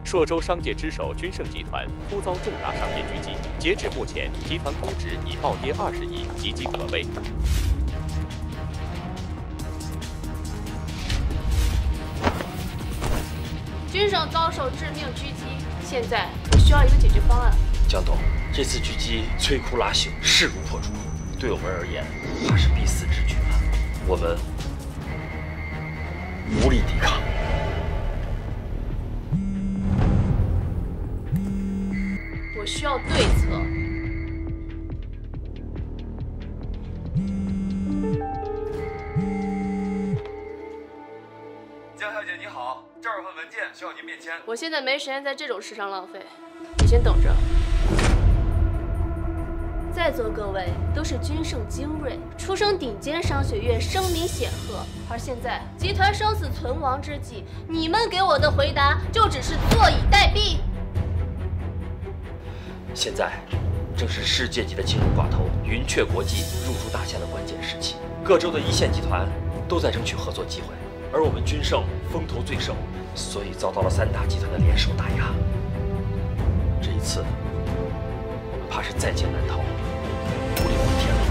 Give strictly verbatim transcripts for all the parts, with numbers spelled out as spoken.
朔州商界之首君盛集团突遭重大商业狙击，截止目前，集团估值已暴跌二十亿，岌岌可危。 君盛遭受致命狙击，现在我需要一个解决方案。 江董，这次狙击摧枯拉朽，势如破竹，对我们而言，怕是必死之举了。我们无力抵抗。 我需要对策。 江小姐你好，这儿有份文件需要您面签。 我现在没时间在这种事上浪费，你先等着。在座各位都是君盛精锐，出身顶尖商学院，声名显赫。而现在集团生死存亡之际，你们给我的回答就只是坐以待毙。 现在正是世界级的金融寡头云雀国际入驻大夏的关键时期，各州的一线集团都在争取合作机会，而我们君盛风头最盛，所以遭到了三大集团的联手打压。这一次，我们怕是在劫难逃，无力回天了。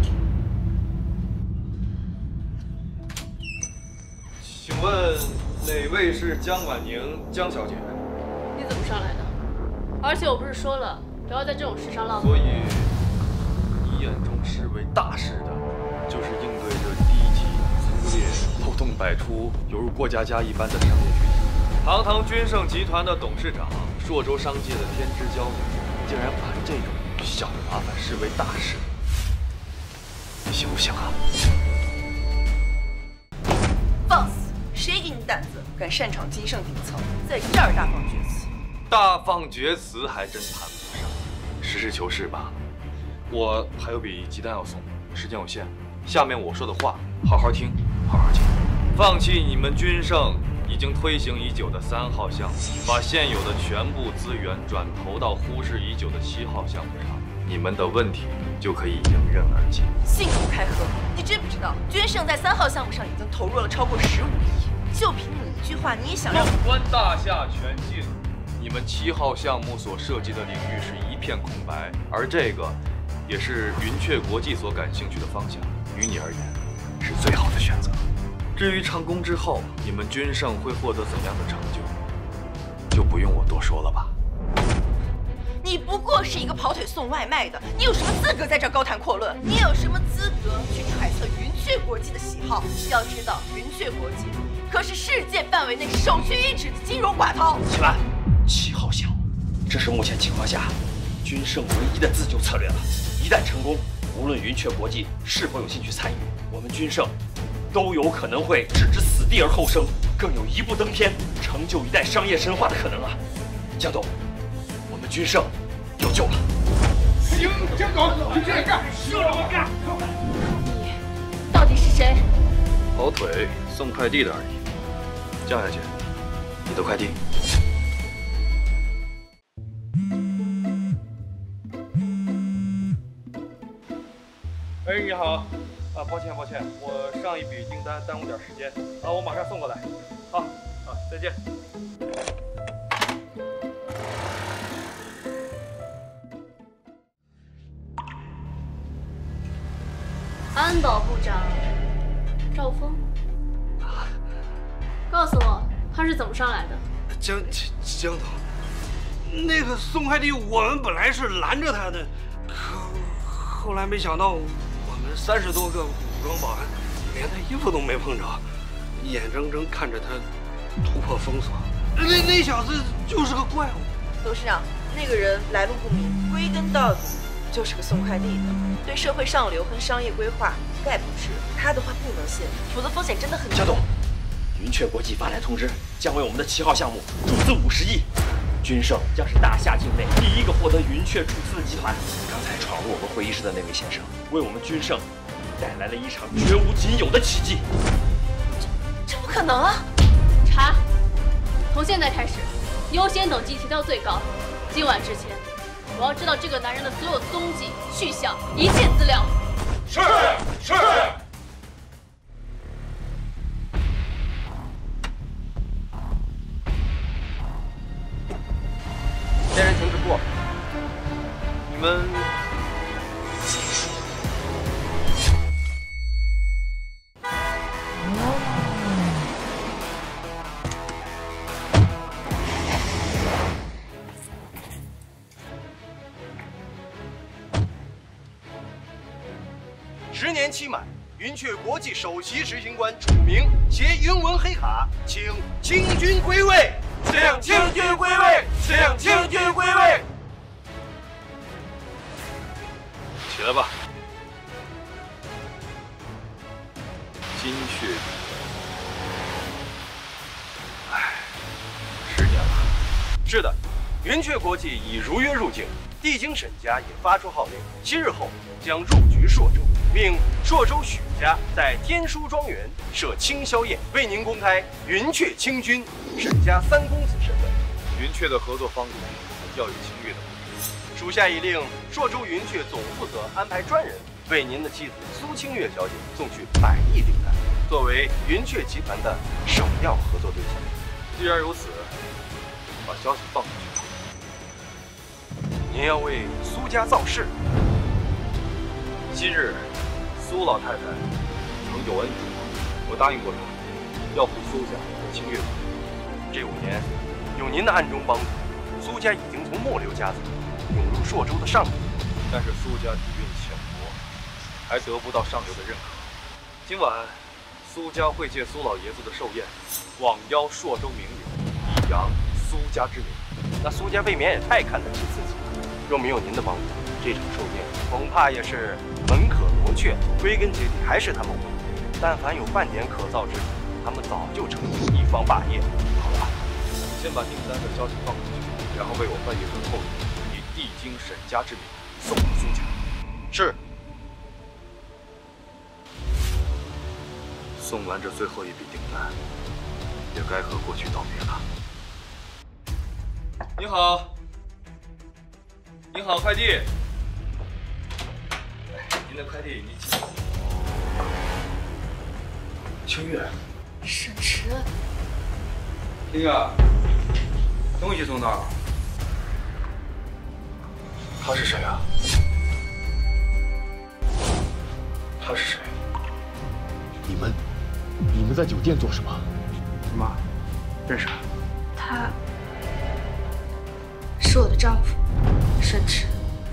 请问哪位是江婉宁江小姐？ 你怎么上来的？而且我不是说了。 不要在这种事上浪费。 所以，你眼中视为大事的，就是应对这低级、粗劣、漏洞百出、犹如过家家一般的商业狙击。堂堂君盛集团的董事长，朔州商界的天之骄女，竟然把这种小麻烦视为大事，你行不行啊？ 放肆！谁给你胆子，敢擅闯金盛顶层，在这儿大放厥词？ 大放厥词还真谈不上。 实事求是吧，我还有笔鸡蛋要送，时间有限，下面我说的话好好听，好好听。放弃你们君盛已经推行已久的三号项目，把现有的全部资源转投到忽视已久的七号项目上，你们的问题就可以迎刃而解。 信口开河！你知不知道君盛在三号项目上已经投入了超过十五亿？就凭你一句话，你也想让？ 纵观大夏全境。 你们七号项目所涉及的领域是一片空白，而这个也是云雀国际所感兴趣的方向，于你而言是最好的选择。至于成功之后，你们君盛会获得怎样的成就，就不用我多说了吧。 你不过是一个跑腿送外卖的，你有什么资格在这儿高谈阔论？你有什么资格去揣测云雀国际的喜好？要知道，云雀国际可是世界范围内首屈一指的金融寡头。 起来。 七号项目，这是目前情况下君盛唯一的自救策略了。一旦成功，无论云雀国际是否有兴趣参与，我们君盛都有可能会置之死地而后生，更有一步登天，成就一代商业神话的可能啊！江董，我们君盛有救了。 行，江总，就这样干，就这么干。 你到底是谁？ 跑腿送快递的而已。江小姐，你的快递。 哎，你好，啊，抱歉抱歉，我上一笔订单耽误点时间，啊，我马上送过来。好，啊，再见。 安保部长赵峰，告诉我他是怎么上来的？ 江江总，那个送快递我们本来是拦着他的，可后来没想到。 我们三十多个武装保安，连他衣服都没碰着，眼睁睁看着他突破封锁。那那小子就是个怪物。 董事长，那个人来路不明，归根到底就是个送快递的，对社会上流和商业规划一概不知。他的话不能信，否则风险真的很大。 江董，云雀国际发来通知，将为我们的七号项目注资五十亿。 君盛将是大夏境内第一个获得云雀注资的集团。刚才闯入我们会议室的那位先生，为我们君盛带来了一场绝无仅有的奇迹。 这这不可能啊！ 查，从现在开始，优先等级提到最高。今晚之前，我要知道这个男人的所有踪迹、去向、一切资料。 是是。 十年期满，云雀国际首席执行官楚明携云纹黑卡，请清军归位。请清军归位，请清军归位。 起来吧。金雀，哎，十年了。 是的，云雀国际已如约入境，地经沈家也发出号令，七日后将入局朔州，命朔州许家在天书庄园设清宵宴，为您公开云雀清军沈家三公子身份。 云雀的合作方里要有清月的。 属下已令朔州云雀总负责安排专人为您的妻子苏清月小姐送去百亿订单，作为云雀集团的首要合作对象。 既然如此，把消息放出去吧。 您要为苏家造势。 昔日苏老太太曾有恩于我，我答应过她，要护苏家和清月府。 这五年，有您的暗中帮助，苏家已经从末流家族涌入朔州的上流。 但是苏家底蕴浅薄，还得不到上流的认可。今晚，苏家会借苏老爷子的寿宴，广邀朔州名流，以扬苏家之名。 那苏家未免也太看得起自己了。若没有您的帮助，这场寿宴恐怕也是门可罗雀，归根结底还是他们无能。但凡有半点可造之处，他们早就成一方霸业。 好了，先把订单的消息放出去，然后为我翻译个后语，以地经沈家之名送到苏家。 是。 送完这最后一笔订单，也该和过去道别了。你好，你好，快递。您的快递，您请。清月， 沈池， 清月，东西送到了。 他是谁啊？他是谁？ 你们，你们在酒店做什么？ 什么？认识？ 他是我的丈夫，沈池。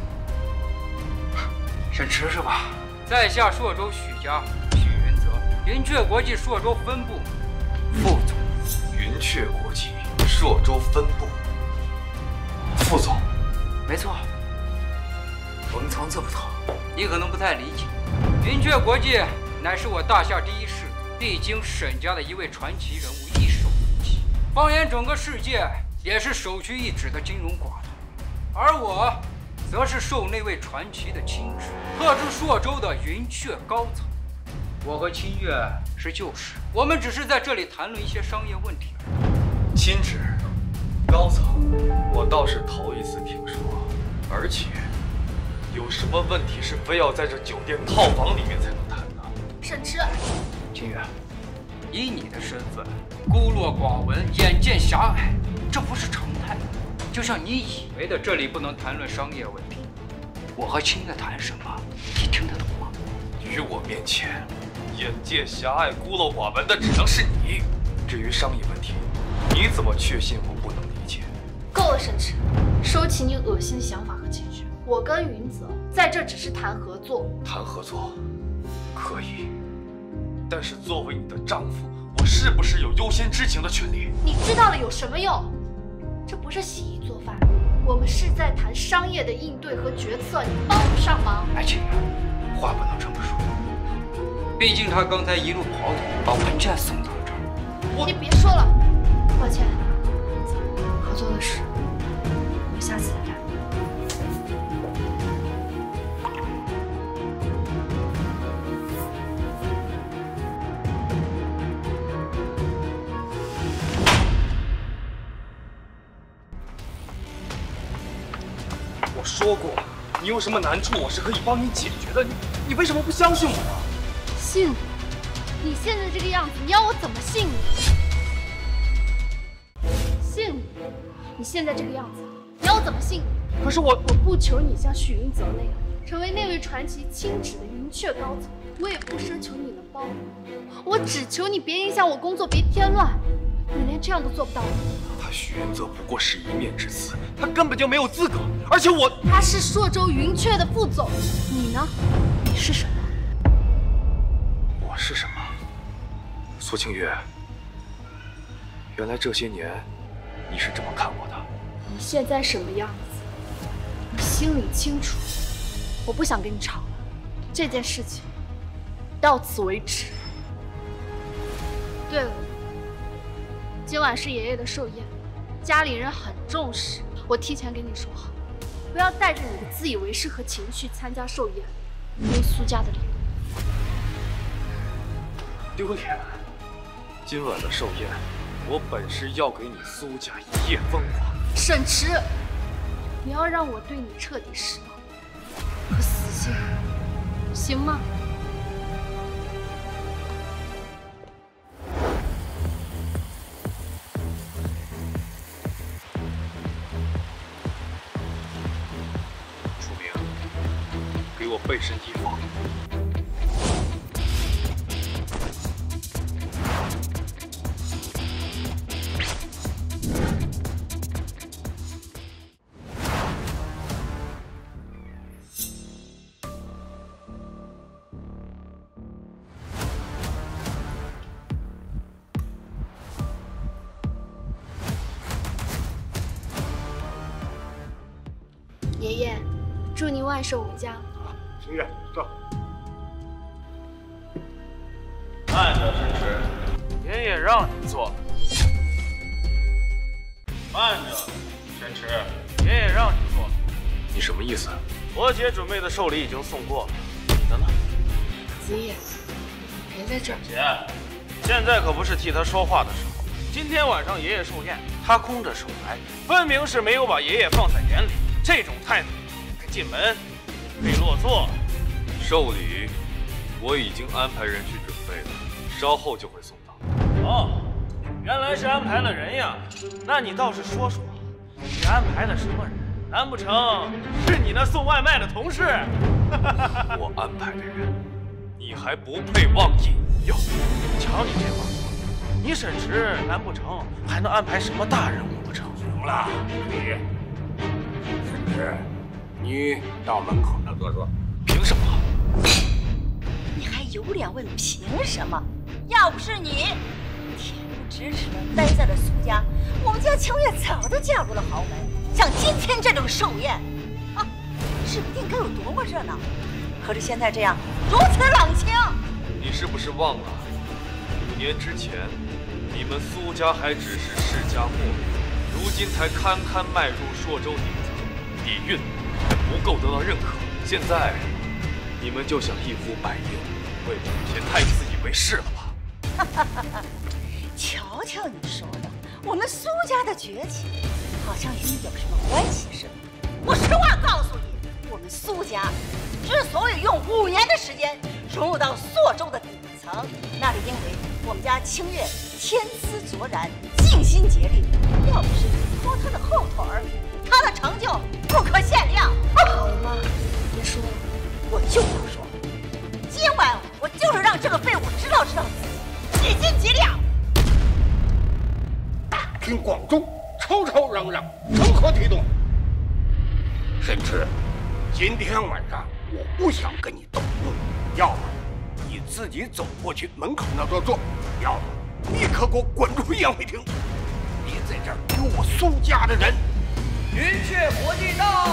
沈池是吧？在下朔州许家许云泽，云雀国际朔州分部副总。 云雀国际朔州分部副总， 没错。文藏这么透，你可能不太理解。云雀国际乃是我大夏第一世祖地经沈家的一位传奇人物一手扶起，放眼整个世界，也是首屈一指的金融寡头。而我，则是受那位传奇的亲旨，特知朔州的云雀高层。我和清月是旧识，我们只是在这里谈论一些商业问题而已。 亲旨，高层，我倒是头一次听说，而且。有什么问题是非要在这酒店套房里面才能谈的？ 沈池， 清月，以你的身份，孤陋寡闻，眼界狭隘，这不是常态。就像你以为的，这里不能谈论商业问题。我和清月谈什么，你听得懂吗？ 于我面前，眼界狭隘、孤陋寡闻的只能是你。至于商业问题，你怎么确信我不能理解？ 够了，沈池，收起你恶心的想法和情绪。我跟云泽在这只是谈合作， 谈合作可以，但是作为你的丈夫，我是不是有优先知情的权利？ 你知道了有什么用？这不是洗衣做饭，我们是在谈商业的应对和决策，你帮不上忙。 哎，清月，话不能这么说，毕竟他刚才一路跑腿，把文件送到这儿。 我你别说了，抱歉，合作的事我们下次再谈。 我说过，你有什么难处，我是可以帮你解决的。你你为什么不相信我呢？ 信你？你现在这个样子，你要我怎么信你？信你？你现在这个样子，你要我怎么信你？ 可是我我不求你像许云泽那样成为那位传奇亲旨的云雀高层，我也不奢求你能帮我，我只求你别影响我工作，别添乱。你连这样都做不到。 他许云泽不过是一面之词，他根本就没有资格。而且我， 他是朔州云雀的副总，你呢？你是什么？ 是什么？苏清月，原来这些年你是这么看我的。 你现在什么样子，你心里清楚。我不想跟你吵了，这件事情到此为止。对了，今晚是爷爷的寿宴，家里人很重视，我提前跟你说好，不要带着你的自以为是和情绪参加寿宴，没有苏家的礼物。 丢脸！今晚的寿宴，我本是要给你苏家一夜风华。 沈池，你要让我对你彻底失望和死心，行吗？ 楚明，给我背身衣服。 爷爷，祝您万寿无疆。 清月，坐。 慢着，沈池，爷爷让你坐。慢着，沈池，爷爷让你坐。 你什么意思？ 我姐准备的寿礼已经送过了，你的呢？ 子夜，别在这儿。 姐，现在可不是替他说话的时候。今天晚上爷爷寿宴，他空着手来，分明是没有把爷爷放在眼里。这种态度，该进门，可以落座。 寿礼我已经安排人去准备了，稍后就会送到。 哦，原来是安排了人呀？那你倒是说说，你安排的什么人？难不成是你那送外卖的同事？ 我安排的人，你还不配妄引诱？ 瞧你这话说，你沈池难不成还能安排什么大人物不成？ 行了，你。沈池，你到门口那坐坐。 凭什么？ 你还有脸问凭什么？要不是你，恬不知耻的待在了苏家，我们家清月早就嫁入了豪门。像今天这种寿宴，啊，指不定该有多么热闹。可是现在这样，如此冷清。 你是不是忘了，五年之前，你们苏家还只是世家末流，如今才堪堪迈入朔州顶层，底蕴还不够得到认可。现在，你们就想一呼百应，未免也太自以为是了吧？ 哈哈哈！瞧瞧你说的，我们苏家的崛起，好像与你有什么关系似的。我实话告诉你，我们苏家之所以用五年的时间融入到朔州的顶层，那是因为我们家清月天资卓然，尽心竭力。要不是你拖他的后腿儿，他的成就不可限量。 好了吗？别说了， 我就要说，今晚我就是让这个废物知道知道自己几斤几两。 大庭广众，吵吵嚷嚷，成何体统？沈池，今天晚上我不想跟你斗论，要么你自己走过去门口那坐坐，要么立刻给我滚出宴会厅，别在这儿丢我苏家的人。 云雀国际到。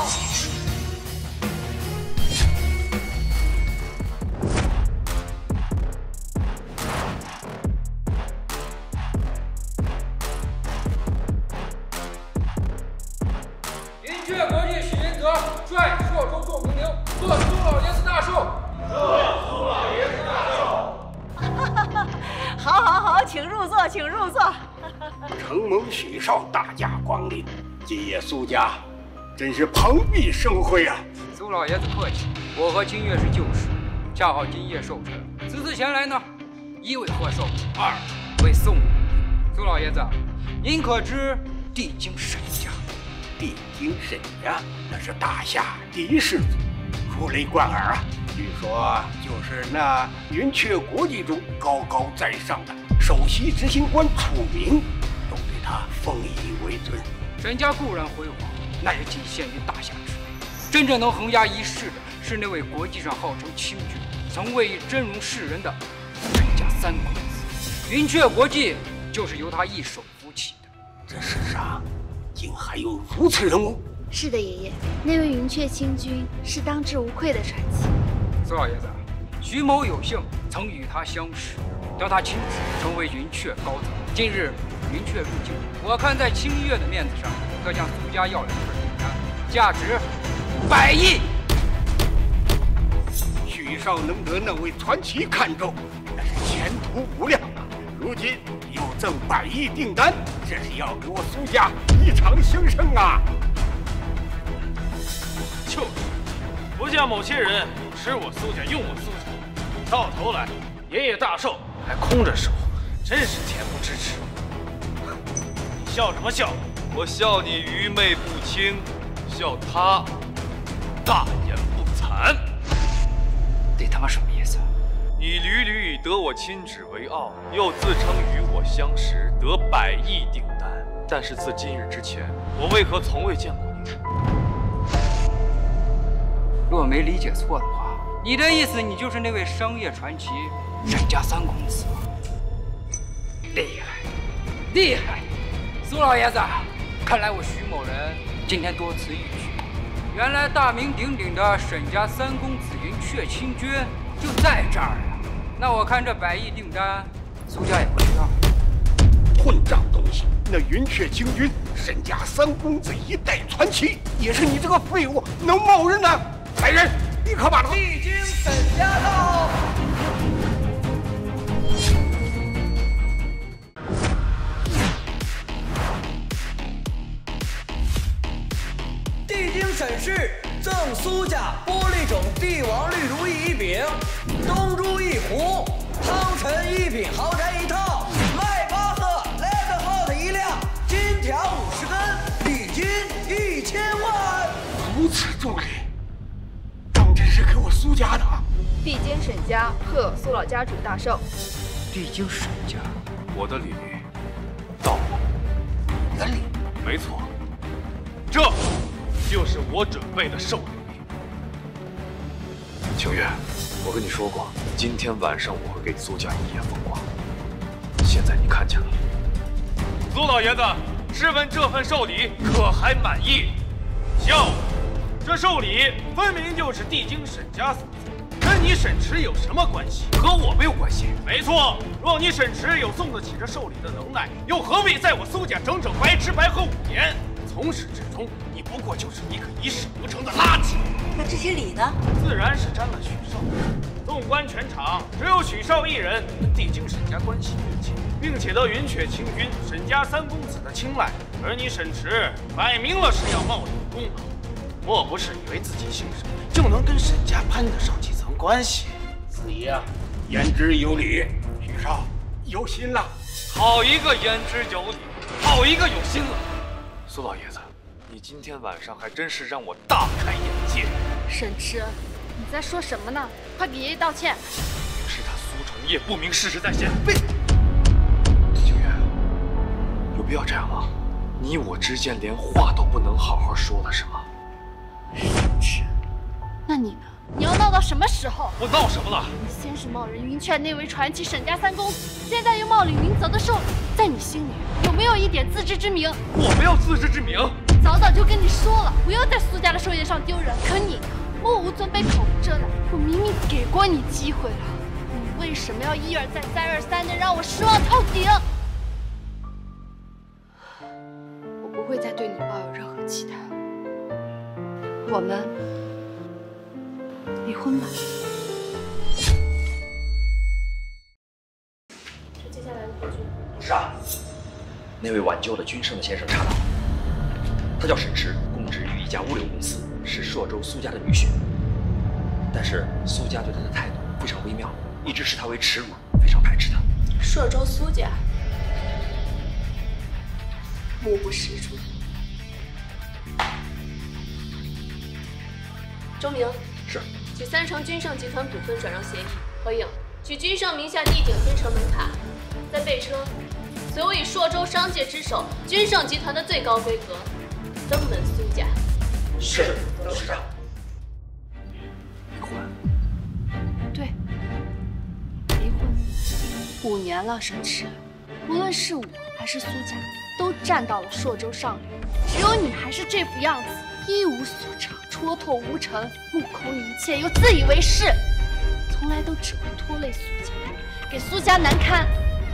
云雀国际许云泽率朔州众名流贺苏老爷子大寿。 贺苏老爷子大寿。 好好好，请入座，请入座。 承蒙许少大驾光临，今夜苏家真是蓬荜生辉啊！ 苏老爷子客气，我和清月是旧识，恰好今夜寿辰，此次前来呢，一为贺寿，二为送礼。苏老爷子，您可知地经沈家？ 地经沈家那是大夏第一世祖，如雷贯耳啊！据说就是那云雀国际中高高在上的首席执行官楚明，都对他奉以为尊。 沈家固然辉煌，那也仅限于大夏之内。真正能横压一世的是那位国际上号称清俊，曾位以峥嵘世人的三公子。云雀国际就是由他一手扶起的。 这世上竟还有如此人物？ 是的，爷爷，那位云雀清君是当之无愧的传奇。 苏老爷子，徐某有幸曾与他相识，调他亲自成为云雀高层。近日云雀入境，我看在清月的面子上，特向苏家要了一份订单，价值百亿。 许少能得那位传奇看中，那是前途无量啊！如今又赠百亿订单，这是要给我苏家一场兴盛啊！ 就是，不像某些人吃我苏家用我苏家，到头来爷爷大寿还空着手，真是恬不知耻。你笑什么笑？ 我笑你愚昧不清，笑他大言不惭。 这他妈什么意思？ 你屡屡以得我亲旨为傲，又自称与我相识，得百亿订单。但是自今日之前，我为何从未见过你？ 若没理解错的话，你的意思，你就是那位商业传奇沈家三公子吗？厉害，厉害！苏老爷子，看来我徐某人今天多此一举。原来大名鼎鼎的沈家三公子云雀清君就在这儿呀！那我看这百亿订单，苏家也不知道。 混账东西！那云雀清君、沈家三公子一代传奇，也是你这个废物能冒认的！来人，立刻把他！ 历经沈家到。地经审视，赠苏家玻璃种帝王绿如意一饼，东珠一壶，汤臣一品豪宅一套，迈巴赫 Leather Hot 一辆，金条五十根，礼金一千万。 如此重礼，当真是给我苏家的？ 地经沈家贺苏老家主大寿。 地经沈家， 我的礼到了。 你的礼？ 没错，这就是我准备的寿礼。清月，我跟你说过，今天晚上我会给苏家一夜风光。现在你看见了，苏老爷子，试问这份寿礼可还满意？笑，这寿礼分明就是地经沈家所赠，跟你沈池有什么关系？和我没有关系。没错，若你沈池有送得起这寿礼的能耐，又何必在我苏家整整白吃白喝五年？从始至终，你不过就是一个一事无成的垃圾。 那这些礼呢？ 自然是沾了许少。纵观全场，只有许少一人跟地经沈家关系密切，并且得云雀清君沈家三公子的青睐。而你沈池摆明了是要冒领功劳，莫不是以为自己姓沈就能跟沈家攀得上几层关系？ 四爷啊，言之有理，许少有心了。 好一个言之有理，好一个有心了。苏老爷子，你今天晚上还真是让我大开眼界。 沈池，你在说什么呢？快给爷爷道歉！ 是他苏崇业不明事实在先。被清月，有必要这样吗？你我之间连话都不能好好说了是吗？ 沈池，那你呢？你要闹到什么时候？ 我闹什么了？ 你先是冒认云雀那位传奇沈家三公子，现在又冒领云泽的寿礼，在你心里有没有一点自知之明？ 我没有自知之明。 早早就跟你说了，不要在苏家的寿宴上丢人。可你目无尊卑，口无遮拦。我明明给过你机会了，你为什么要一而再、再而三的让我失望透顶？我不会再对你抱有任何期待。我们离婚吧。 是接下来的何君。 是啊，那位挽救了君胜的先生查到，他叫沈池，供职于一家物流公司，是朔州苏家的女婿。但是苏家对他的态度非常微妙，一直视他为耻辱，非常排斥他。 朔州苏家，目不识珠。周明。 是。 取三成君胜集团股份转让协议。何影，取君胜名下地景天成门卡。在备车，随我以朔州商界之首君胜集团的最高规格，登门苏家。 是，董事长。 离婚。 对，离婚。 五年了，沈池，无论是我还是苏家，都站到了朔州上流，只有你还是这副样子，一无所长，蹉跎无成，目空一切，又自以为是，从来都只会拖累苏家，给苏家难堪。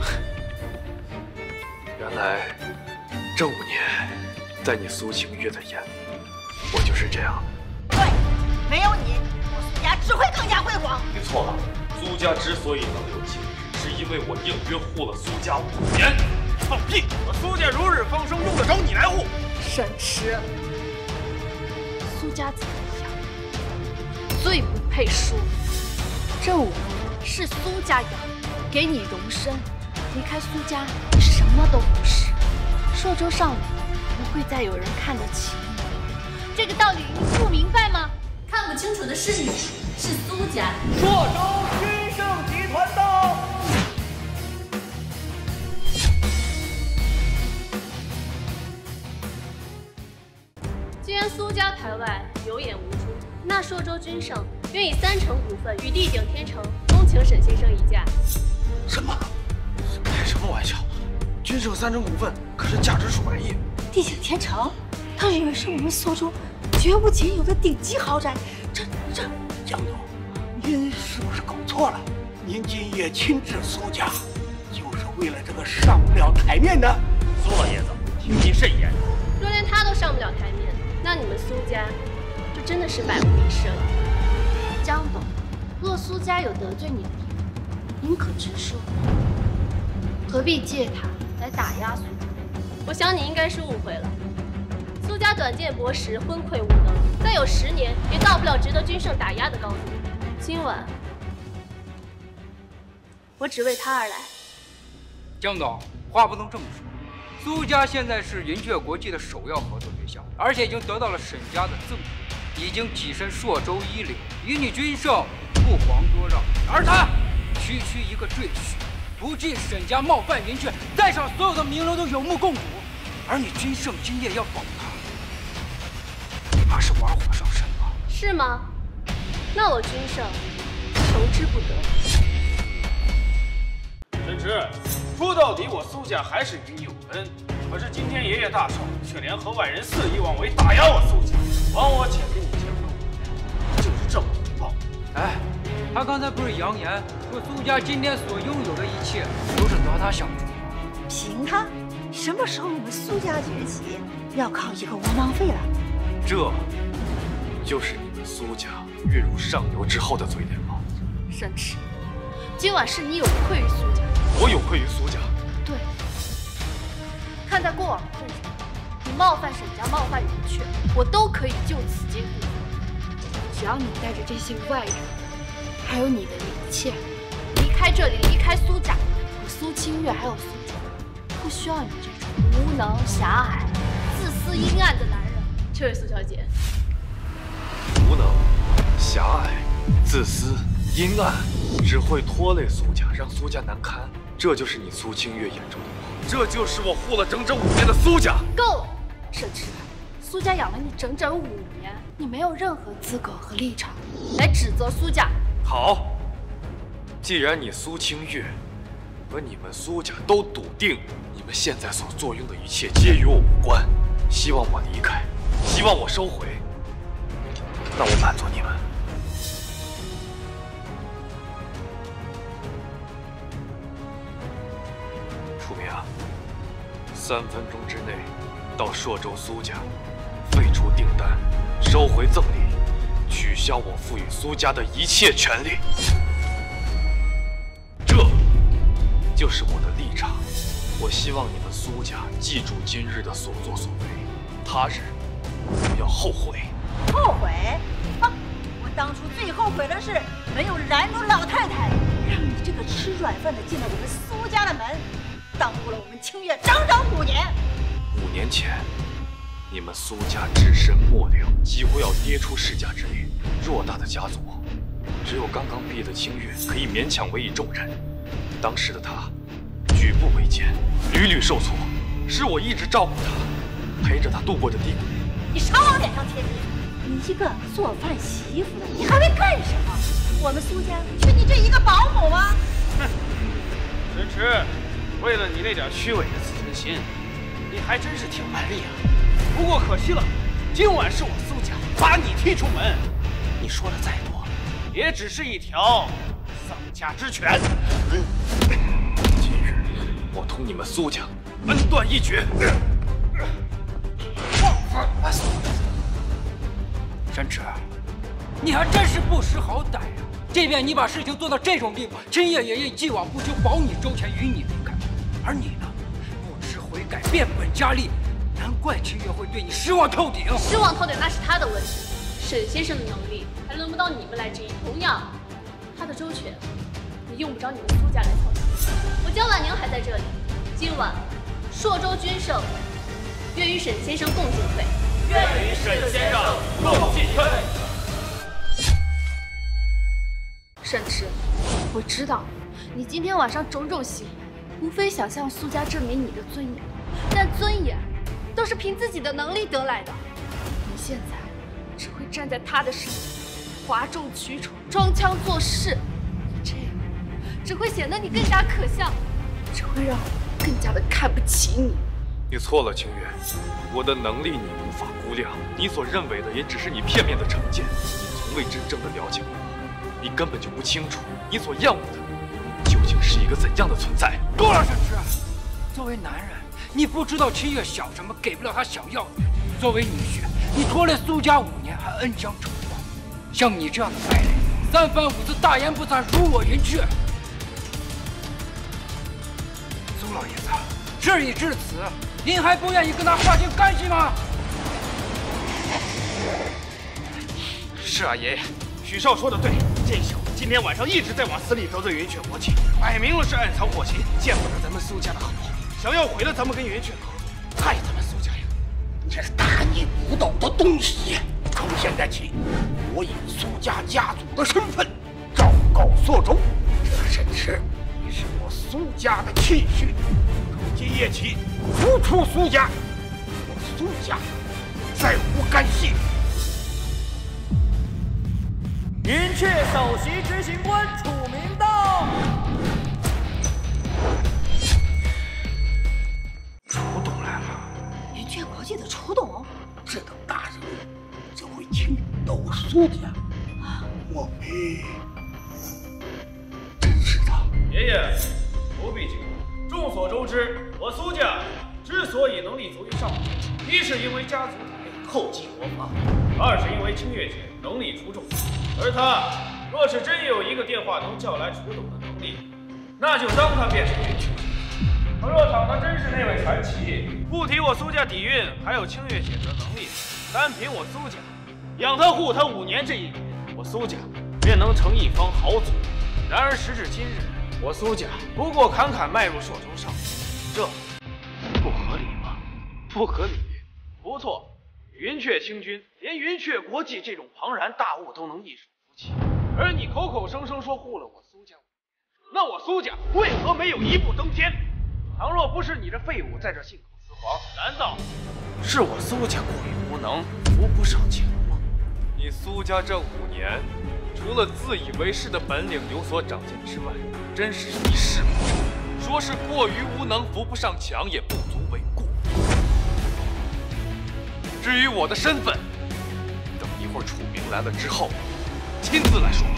原来这五年，在你苏清月的眼里，我就是这样的。 对，没有你，我苏家只会更加辉煌。 你错了，苏家之所以能有今日，是因为我应约护了苏家五年。 放屁！我苏家如日方升，用得着你来护？ 沈池，苏家怎么样？最不配说。这五年是苏家养，给你容身，离开苏家，你什么都不是。朔州上流不会再有人看得起你，这个道理你不明白吗？ 看不清楚的是你，是苏家。 朔州君盛集团到。 既然苏家排外，有眼无珠，那朔州君盛愿以三成股份与地鼎天成恭请沈先生一价。 什么？开什么玩笑？君盛三成股份可是价值数百亿。 地鼎天成，他认为是我们朔州绝无仅有的顶级豪宅。这这， 江总，您是不是搞错了？您今夜亲至苏家，就是为了这个上不了台面的？ 苏老爷子，请您慎言。 若连他都上不了台面，那你们苏家就真的是百无一失了。 江董，若苏家有得罪你的地方，您可直说，何必借他来打压苏家？ 我想你应该是误会了。苏家短见薄识，昏聩无能，再有十年也到不了值得君盛打压的高度。今晚，我只为他而来。 江总，话不能这么说。苏家现在是云雀国际的首要合作对象，而且已经得到了沈家的赠予，已经跻身朔州一流，与你君盛不遑多让。而他区区一个赘婿，不进沈家，冒犯云雀，在场所有的名流都有目共睹。而你君盛今夜要保他，怕是玩火烧身吧？ 是吗？那我君盛求之不得。 沈池，说到底，我苏家还是与你有恩。可是今天爷爷大寿，却联合外人肆意妄为，打压我苏家，枉我且跟你结婚五年，就是这么回报。 哎，他刚才不是扬言说苏家今天所拥有的一切都是得他相助？ 凭他？什么时候我们苏家崛起，要靠一个窝囊废了？ 这，就是你们苏家跃入上流之后的嘴脸吗？ 沈池，今晚是你有愧于苏家。 我有愧于苏家。 对，看在过往的份上，你冒犯沈家、冒犯云雀，我都可以就此接过。只要你带着这些外人，还有你的一切，离开这里，离开苏家，我苏清月还有苏家，不需要你这种无能、狭隘、自私、阴暗的男人。 这位苏小姐， 无能、狭隘、自私、阴暗，只会拖累苏家，让苏家难堪。这就是你苏清月眼中的我，这就是我护了整整五年的苏家。 够了，沈池，苏家养了你整整五年，你没有任何资格和立场来指责苏家。 好，既然你苏清月和你们苏家都笃定你们现在所坐拥的一切皆与我无关，希望我离开，希望我收回，那我满足你们。楚明啊，三分钟之内到朔州苏家，废除订单，收回赠礼，取消我赋予苏家的一切权利。这就是我的立场。我希望你们苏家记住今日的所作所为，他日不要后悔。 后悔？啊！我当初最后悔的是没有拦住老太太，让你这个吃软饭的进了我们苏家的门，耽误了我们清月整整五年。 五年前，你们苏家只身末流，几乎要跌出世家之列。偌大的家族，只有刚刚毕业的清月可以勉强委以重任。当时的他举步维艰，屡屡受挫，是我一直照顾他，陪着他度过的低谷。 你少往脸上贴金！你一个做饭洗衣服的，你还会干什么？我们苏家缺你这一个保姆吗？ 哼， 迟迟，为了你那点虚伪的自尊心，你还真是挺卖力啊。不过可惜了，今晚是我苏家把你踢出门，你说的再多，也只是一条丧家之犬。 今日我同你们苏家恩断义绝。 沈迟，你还真是不识好歹呀！即便你把事情做到这种地步，秦叶爷爷既往不咎，保你周全，与你离开，而你呢，不知悔改，变本加厉，难怪秦叶会对你失望透顶。 失望透顶那是他的问题，沈先生的能力还轮不到你们来质疑。同样，他的周全也用不着你们苏家来操心。我江婉宁还在这里，今晚朔州军胜，愿与沈先生共进退。 愿与沈先生共进退。 沈迟，我知道你今天晚上种种行为，无非想向苏家证明你的尊严，但尊严都是凭自己的能力得来的。你现在只会站在他的身边，哗众取宠，装腔作势，这样只会显得你更加可笑，只会让我更加的看不起你。 你错了，清月，我的能力你无法估量，你所认为的也只是你片面的成见，你从未真正的了解过我，你根本就不清楚你所厌恶的究竟是一个怎样的存在。 够了，沈迟！作为男人，你不知道清月想什么，给不了他想要的；作为女婿，你拖累苏家五年，还恩将仇报。像你这样的败类，三番五次大言不惭，辱我云雀。苏老爷子，事已至此，您还不愿意跟他划清干系吗？ 是啊，爷爷，许少说的对，这小子今天晚上一直在往死里得罪云雀国际，摆明了是暗藏祸心，见不得咱们苏家的好，想要毁了咱们跟云雀的合作，害咱们苏家人。 这是大逆不道的东西！从现在起，我以苏家家族的身份昭告朔州，这沈迟，你是我苏家的气婿，从今夜起，逐出苏家，我苏家再无干系。 云雀首席执行官楚明道。 楚董来了。 云雀国际的楚董， 这等大人物怎会轻到我苏家？莫非真是他？ 爷爷不必惊慌。众所周知，我苏家之所以能立足于上位，一是因为家族体内厚积薄发，二是因为清月姐能力出众。而他若是真有一个电话能叫来楚董的能力，那就当他便是云雀。可若倘他真是那位传奇，不提我苏家底蕴，还有清月姐的能力，单凭我苏家养他护他五年这一点，我苏家便能成一方豪族。然而时至今日，我苏家不过坎坎迈入朔州上，这不合理吗？不合理。不错。云雀清军连云雀国际这种庞然大物都能一手扶起，而你口口声声说护了我苏家，那我苏家为何没有一步登天？倘若不是你这废物在这信口雌黄，难道是我苏家过于无能，扶不上墙吗？ 你苏家这五年，除了自以为是的本领有所长进之外，真是一事无成。说是过于无能，扶不上墙，也不足为过。至于我的身份，等一会儿楚明来了之后，亲自来说。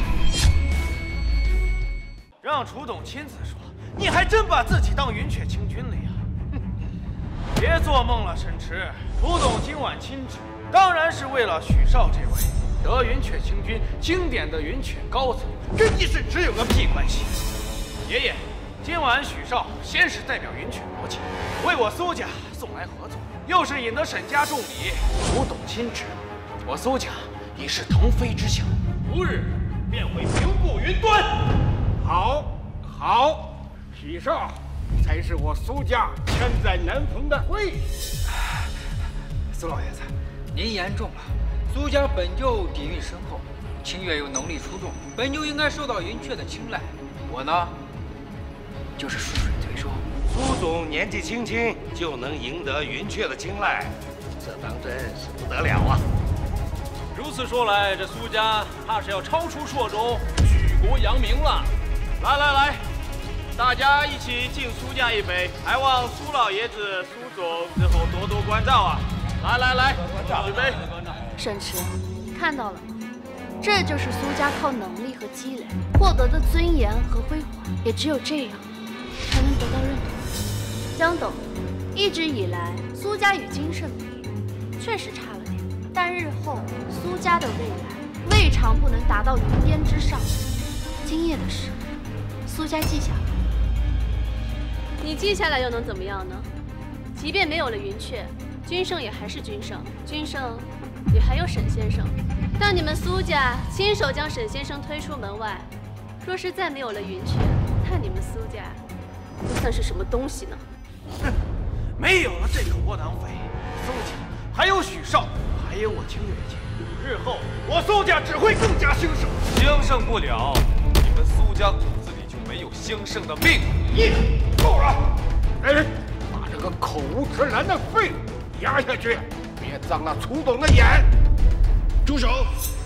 让楚董亲自说，你还真把自己当云雀清军了呀？哼，别做梦了，沈迟。楚董今晚亲旨，当然是为了许少这位得云雀清军经典的云雀高层，跟你沈迟有个屁关系！爷爷，今晚许少先是代表云雀国际为我苏家送来合作。又是引得沈家重礼，楚董亲旨，我苏家已是腾飞之象，不日便会平步云端。 好，好，许少才是我苏家千载难逢的贵人。 苏老爷子，您言重了。苏家本就底蕴深厚，清月又能力出众，本就应该受到云雀的青睐。我呢，就是顺水推舟。 苏总年纪轻轻就能赢得云雀的青睐，这当真是不得了啊！ 如此说来，这苏家怕是要超出朔州，举国扬名了。来来来， 大家一起敬苏家一杯，还望苏老爷子、苏总日后多多关照啊！来来来，举杯。 沈池，你看到了吗？这就是苏家靠能力和积累获得的尊严和辉煌，也只有这样，才能得到认同。江董，一直以来，苏家与金盛比，确实差了点，但日后苏家的未来，未尝不能达到云巅之上。今夜的事，苏家记下了。 你记下来又能怎么样呢？即便没有了云雀，君盛也还是君盛，君盛也还有沈先生。当你们苏家亲手将沈先生推出门外，若是再没有了云雀，那你们苏家又算是什么东西呢？ 哼，没有了这个窝囊废，苏家还有许少，还有我清月姐，日后我苏家只会更加兴盛。 兴盛不了，你们苏家骨子里就没有兴盛的命。 你够了！来人，把这个口无遮拦的废物压下去，别脏了楚董的眼。住手！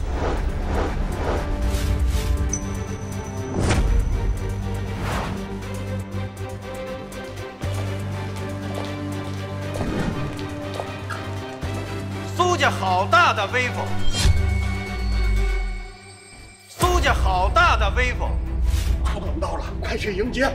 苏家好大的威风！苏家好大的威风！ 楚董到了，快去迎接！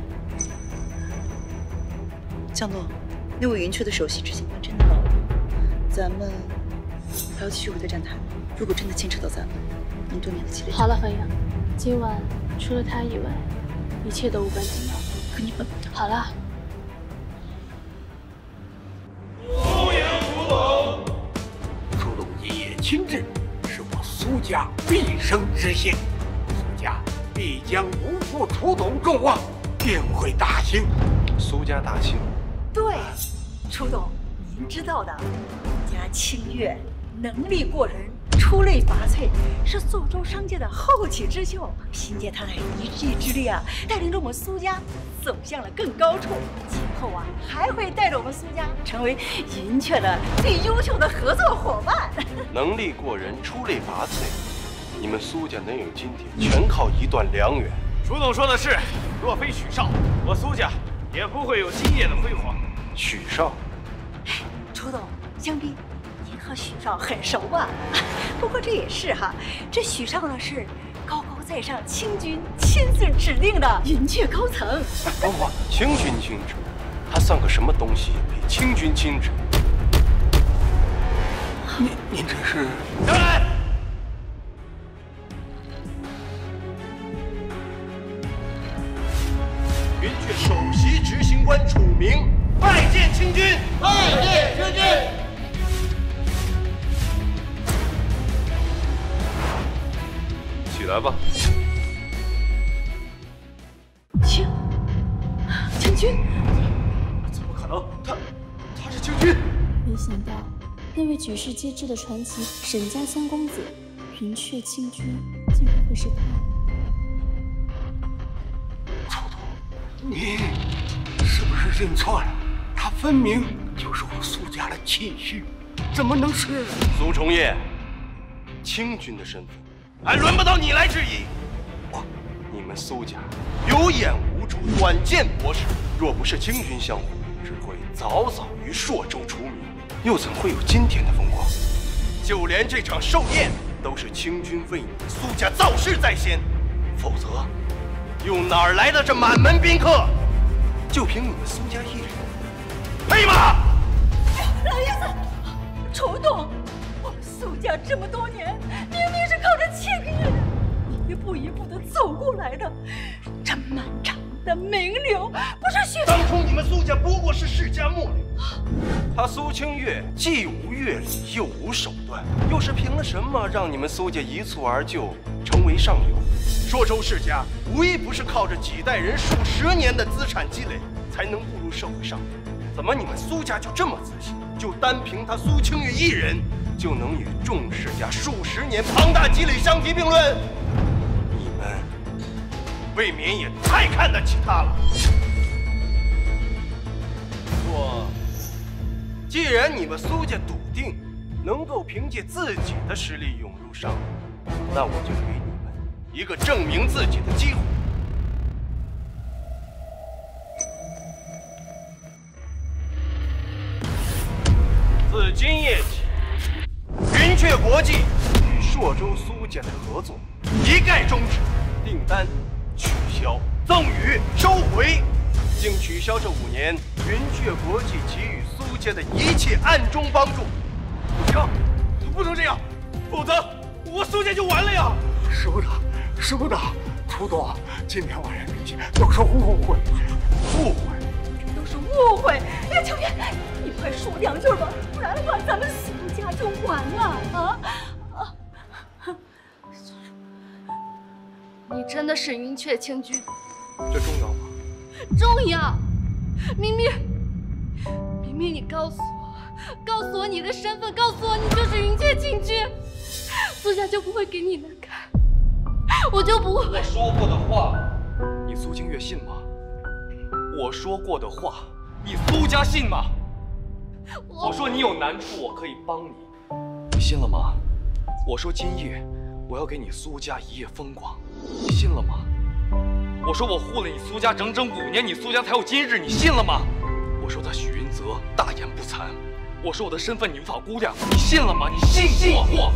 江总，那位云雀的首席执行官真的到了，咱们还要继续回对站台。如果真的牵扯到咱们，您多年的积累。 好了，何影，今晚除了他以外，一切都无关紧要。 可你们好了。 苏言楚董，楚董今夜亲至，是我苏家毕生之幸。苏家必将不负楚董众望，定会大兴。 苏家大兴。 对，楚董，您知道的，我家清月能力过人，出类拔萃，是苏州商界的后起之秀。凭借他的一己之力啊，带领着我们苏家走向了更高处。今后啊，还会带着我们苏家成为云雀的最优秀的合作伙伴。 能力过人，出类拔萃，你们苏家能有今天，全靠一段良缘。 楚总说的是，若非许少，我苏家也不会有今夜的辉煌。 许少， 楚董，江斌，您和许少很熟吧？不过这也是哈，这许少呢是高高在上清军亲自指定的云雀高层。 包括清军亲指，他算个什么东西？比清军亲指？ 您您这是？ 来来。云雀首席执行官楚明拜见清军， 拜见清军。 起来吧。 清清军？ 怎么可能？他他是清军？ 没想到那位举世皆知的传奇沈家三公子云雀清军，竟然会是他。 你是不是认错了？他分明就是我苏家的气虚，怎么能是？ 苏崇业，清军的身份还轮不到你来质疑。我，你们苏家有眼无珠，短见博识，若不是清军相护，只会早早于朔州除名，又怎会有今天的风光？就连这场寿宴，都是清军为你们苏家造势在先，否则。又哪儿来的这满门宾客？就凭你们苏家一人，配吗？ 老爷子，楚董，我们苏家这么多年，明明是靠着清月一步一步的走过来的，这漫长的名流，不是血。 当初你们苏家不过是世家末流，他苏清月既无阅历又无手段，又是凭了什么让你们苏家一蹴而就，成为上流？朔州世家无一不是靠着几代人数十年的资产积累才能步入社会上流，怎么你们苏家就这么自信，就单凭他苏清月一人就能与众世家数十年庞大积累相提并论？你们未免也太看得起他了。不过，既然你们苏家笃定能够凭借自己的实力涌入上流，那我就给你一个证明自己的机会。 今夜起，云雀国际与朔州苏家的合作一概终止，订单取消，赠与收回，并取消这五年云雀国际给予苏家的一切暗中帮助。不行，不能这样，否则我苏家就完了呀！ 收到，收到。楚总，今天晚上这些都是误会，误会。 都是误会，叶秋月，你快说两句吧，不然的话咱们苏家就完了啊！啊！ 你真的是云雀清君？ 这重要吗？ 重要！明明，明明，你告诉我，告诉我你的身份，告诉我你就是云雀清君，苏家就不会给你难看，我就不会。 我说过的话，你苏清月信吗？ 我说过的话，你苏家信吗？我说你有难处，我可以帮你，你信了吗？我说今夜我要给你苏家一夜风光，你信了吗？我说我护了你苏家整整五年，你苏家才有今日，你信了吗？我说他许云泽大言不惭，我说我的身份你无法估量，你信了吗？你信信我？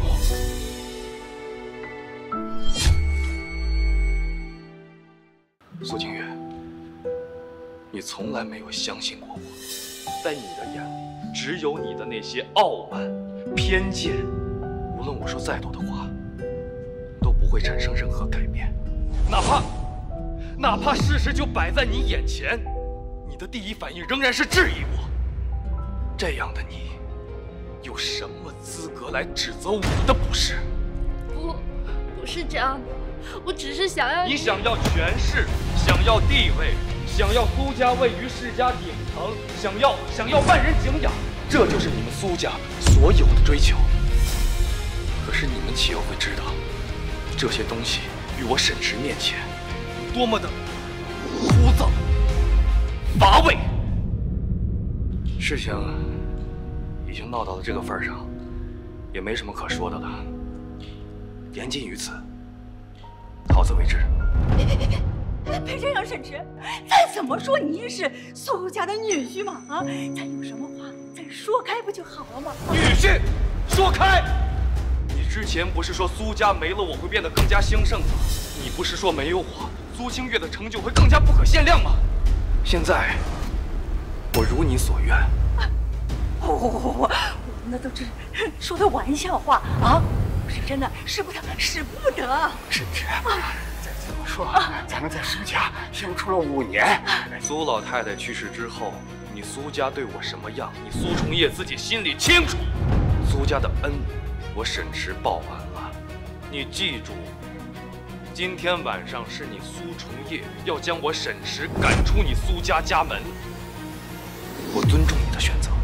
苏清月。 你从来没有相信过我，在你的眼里，只有你的那些傲慢、偏见。无论我说再多的话，都不会产生任何改变。哪怕，哪怕事实就摆在你眼前，你的第一反应仍然是质疑我。这样的你，有什么资格来指责我的不是？ 不，不是这样的。我只是想要…… 你想要权势，想要地位。 想要苏家位于世家顶层，想要想要万人敬仰，这就是你们苏家所有的追求。可是你们岂又会知道，这些东西与我沈池面前，多么的枯燥、乏味。事情已经闹到了这个份上，也没什么可说的了。言尽于此，好自为之。 别别别别！ 别这样，沈池，再怎么说你也是苏家的女婿嘛啊！咱有什么话咱说开不就好了吗？ 女婿，说开！你之前不是说苏家没了我会变得更加兴盛吗？你不是说没有我，苏清月的成就会更加不可限量吗？现在，我如你所愿。 我我我我，那都是说的玩笑话啊！是真的，使不得，使不得。 沈池。 怎么说？咱们在苏家相处了五年。 苏老太太去世之后，你苏家对我什么样，你苏崇业自己心里清楚。苏家的恩，我沈池报完了。你记住，今天晚上是你苏崇业要将我沈池赶出你苏家家门。我尊重你的选择。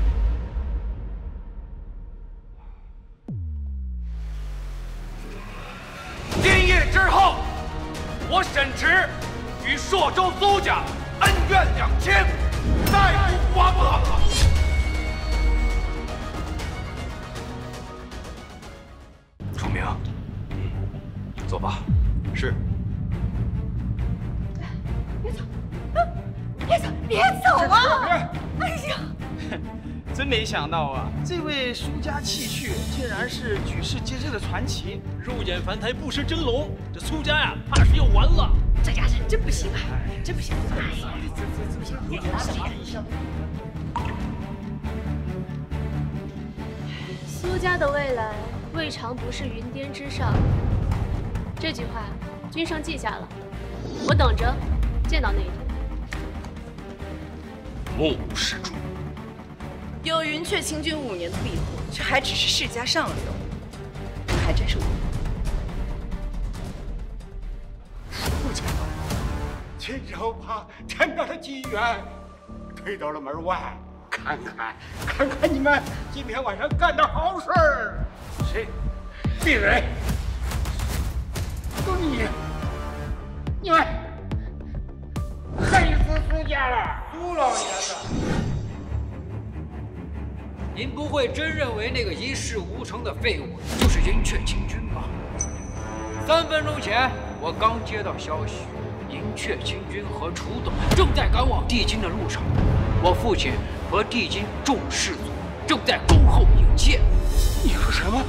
今夜之后。 我沈池与朔州苏家恩怨两清，再不瓜葛。楚明，走吧。是。 别走，别走，别走啊！哎呀， 真没想到啊，这位苏家弃婿竟然是举世皆知的传奇。肉眼凡胎不识真龙，这苏家呀，怕是要完了。 这家人真不行啊，真不行！哎呀，不行，别拿什么。 苏家的未来未尝不是云巅之上。这句话，君上记下了，我等着见到那一天。 目无是主。 有云雀清君五年的庇护，却还只是世家上流，这还真是无语。 苏家，今朝把天大的机缘推到了门外，看看看看你们今天晚上干的好事儿。谁？闭嘴！都你，你们害死苏家了，苏老爷子！ 您不会真认为那个一事无成的废物就是云雀清君吧？三分钟前，我刚接到消息，云雀清君和楚董正在赶往帝京的路上。我父亲和帝京众士族正在恭候迎接。 你说什么？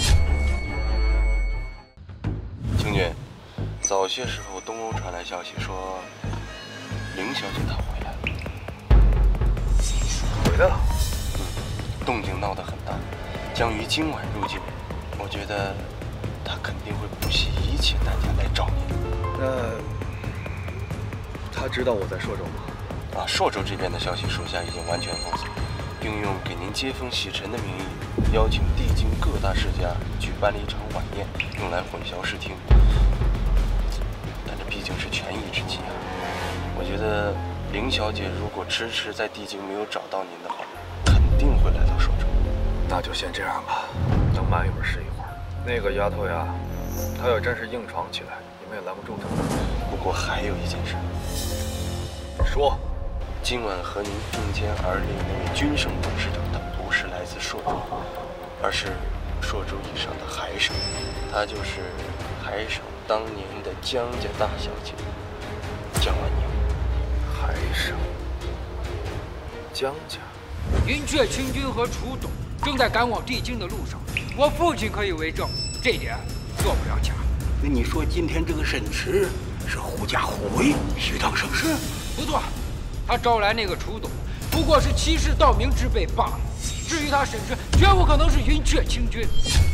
清俊，早些时候东欧传来消息说，林小姐她回来了。 回来了？ 嗯，动静闹得很大，将于今晚入境。我觉得她肯定会不惜一切代价来找你。 那她知道我在朔州吗？ 啊，朔州这边的消息，属下已经完全封锁，并用给您接风洗尘的名义，邀请帝京各大世家举办了一场晚宴，用来混淆视听。但这毕竟是权宜之计啊！我觉得林小姐如果迟迟在帝京没有找到您的话，肯定会来到朔州。 那就先这样吧，能慢一会儿是一会儿。那个丫头呀，她要真是硬闯起来，你们也拦不住她。 不过还有一件事， 说。 今晚和您并肩而立那位军省董事长，他不是来自朔州，而是朔州以上的海省，她就是海省当年的江家大小姐江婉宁。 海省，江家。 云雀清军和楚董正在赶往帝京的路上，我父亲可以为证，这点做不了假。 那你说今天这个沈池是狐假虎威，虚张声势？ 不错。他招来那个楚董，不过是欺世盗名之辈罢了。至于他沈池，绝不可能是云雀清军。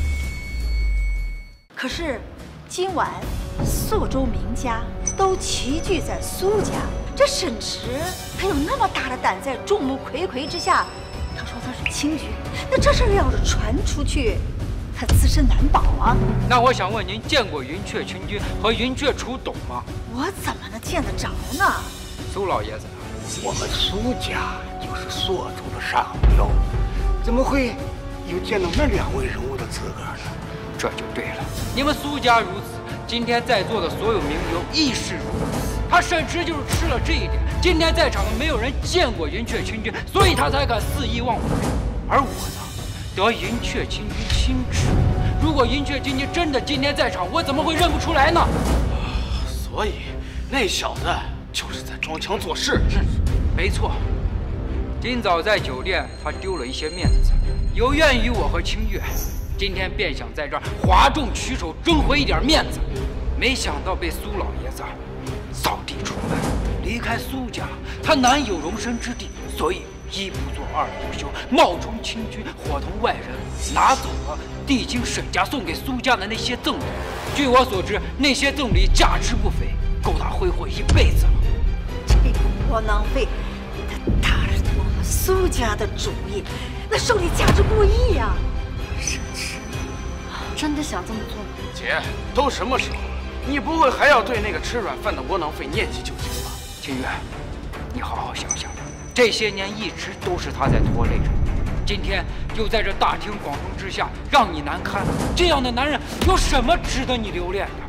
可是，今晚朔州名家都齐聚在苏家，这沈池他有那么大的胆，在众目睽睽之下，他说他是清军，那这事儿要是传出去，他自身难保啊。 那我想问您，见过云雀清军和云雀楚董吗？ 我怎么能见得着呢？ 苏老爷子。 我们苏家就是朔州的上流，怎么会有见到那两位人物的资格呢？ 这就对了，你们苏家如此，今天在座的所有名流亦是如此。他沈池就是吃了这一点。今天在场的没有人见过云雀清军，所以他才敢肆意妄为。而我呢，得云雀清军亲旨。如果云雀清军真的今天在场，我怎么会认不出来呢？ 所以那小子就是在装腔作势。 嗯，没错。今早在酒店，他丢了一些面子，有怨于我和清月，今天便想在这儿哗众取宠，争回一点面子。没想到被苏老爷子扫地出门，离开苏家，他难有容身之地，所以一不做二不休，冒充清军，伙同外人拿走了帝京沈家送给苏家的那些赠礼。据我所知，那些赠礼价值不菲，够他挥霍一辈子了。 这个窝囊废，他打着我们苏家的主意，那受理价值过亿呀！ 沈池，真的想这么做吗？ 姐，都什么时候了，你不会还要对那个吃软饭的窝囊废念及就情吧？ 清月，你好好想想，这些年一直都是他在拖累着你，今天又在这大庭广众之下让你难堪，这样的男人有什么值得你留恋的？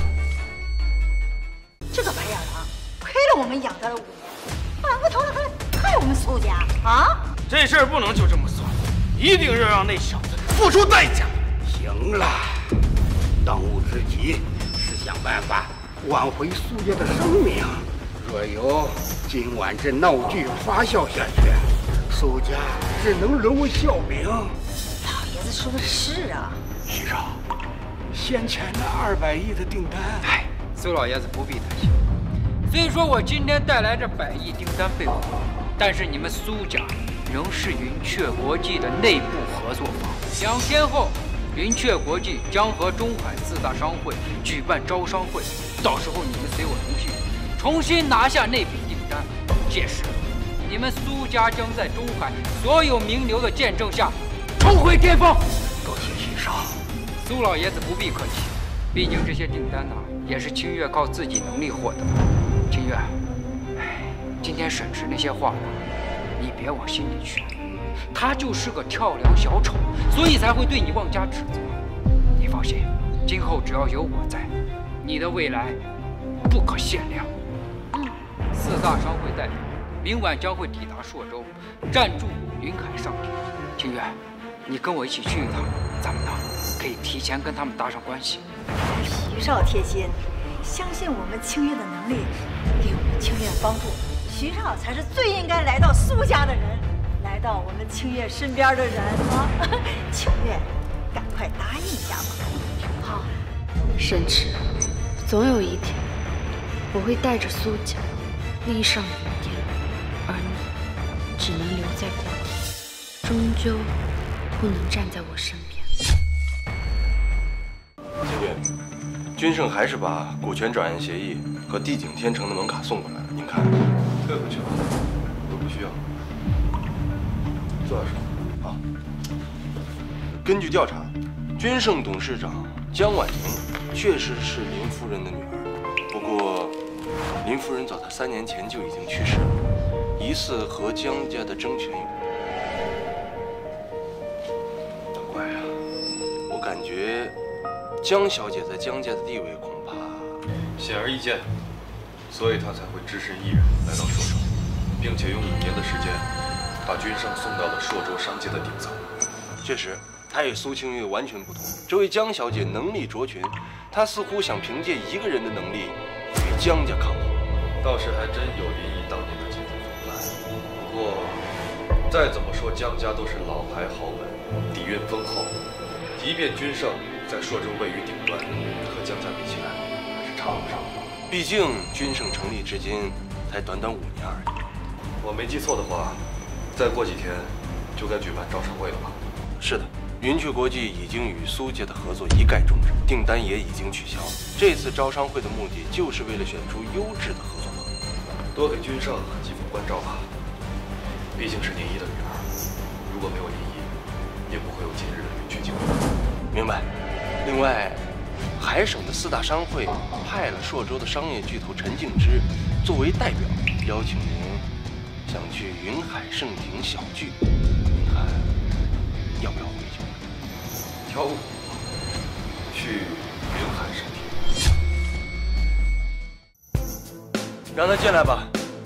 这个白眼狼，亏了我们养他了五年，反过头来还害我们苏家啊！ 这事儿不能就这么算，一定要让那小子付出代价。 行了，当务之急是想办法挽回苏家的声名。若有今晚这闹剧发酵下去，苏家只能沦为笑柄。 老爷子说的是啊， 徐少，先前那二百亿的订单， 哎，苏老爷子不必担心。虽说我今天带来这百亿订单被毁，但是你们苏家仍是云雀国际的内部合作方。两天后，云雀国际将和中海四大商会举办招商会，到时候你们随我同去，重新拿下那笔订单。届时，你们苏家将在中海所有名流的见证下重回巅峰。 多谢徐少， 苏老爷子不必客气，毕竟这些订单呢、啊，也是清月靠自己能力获得的。清月，哎，今天沈池那些话呢，你别往心里去。他就是个跳梁小丑，所以才会对你妄加指责。你放心，今后只要有我在，你的未来不可限量。嗯，四大商会代表明晚将会抵达朔州，暂驻云海上天。清月，你跟我一起去一趟，咱们呢可以提前跟他们搭上关系。 徐少贴心，相信我们清月的能力，给我们清月帮助。徐少才是最应该来到苏家的人。 来到我们清月身边的人了。清月，赶快答应一下吧。 好，沈池，总有一天，我会带着苏家立上云巅，而你只能留在国体，终究不能站在我身边。 秦军，君盛还是把股权转让协议和地景天成的门卡送过来了，您看。 退回去吧，我不需要。坐下说。 好。根据调查，君盛董事长江婉宁确实是林夫人的女儿，不过林夫人早在三年前就已经去世了，疑似和江家的争权有关。难怪啊，我感觉江小姐在江家的地位恐怕显而易见。所以他才会只身一人来到朔州，并且用五年的时间，把君盛送到了朔州商界的顶层。 确实，他与苏清月完全不同。这位江小姐能力卓群，她似乎想凭借一个人的能力与江家抗衡。 倒是还真有林毅当年的这种风范。不过，再怎么说江家都是老牌豪门，底蕴丰厚。即便君盛在朔州位于顶端，和江家比起来，还是差不少。 毕竟君盛成立至今才短短五年而已。 我没记错的话，再过几天就该举办招商会了吧？ 是的，云雀国际已经与苏家的合作一概终止，订单也已经取消。这次招商会的目的就是为了选出优质的合作方， 多给君盛几份关照吧。毕竟是宁一的女儿，如果没有宁一，也不会有今日的云雀精锐。 明白。另外，海省的四大商会派了朔州的商业巨头陈敬之作为代表，邀请您想去云海盛庭小聚，您看要不要回去？ 挑舞去云海盛庭， 让他进来吧。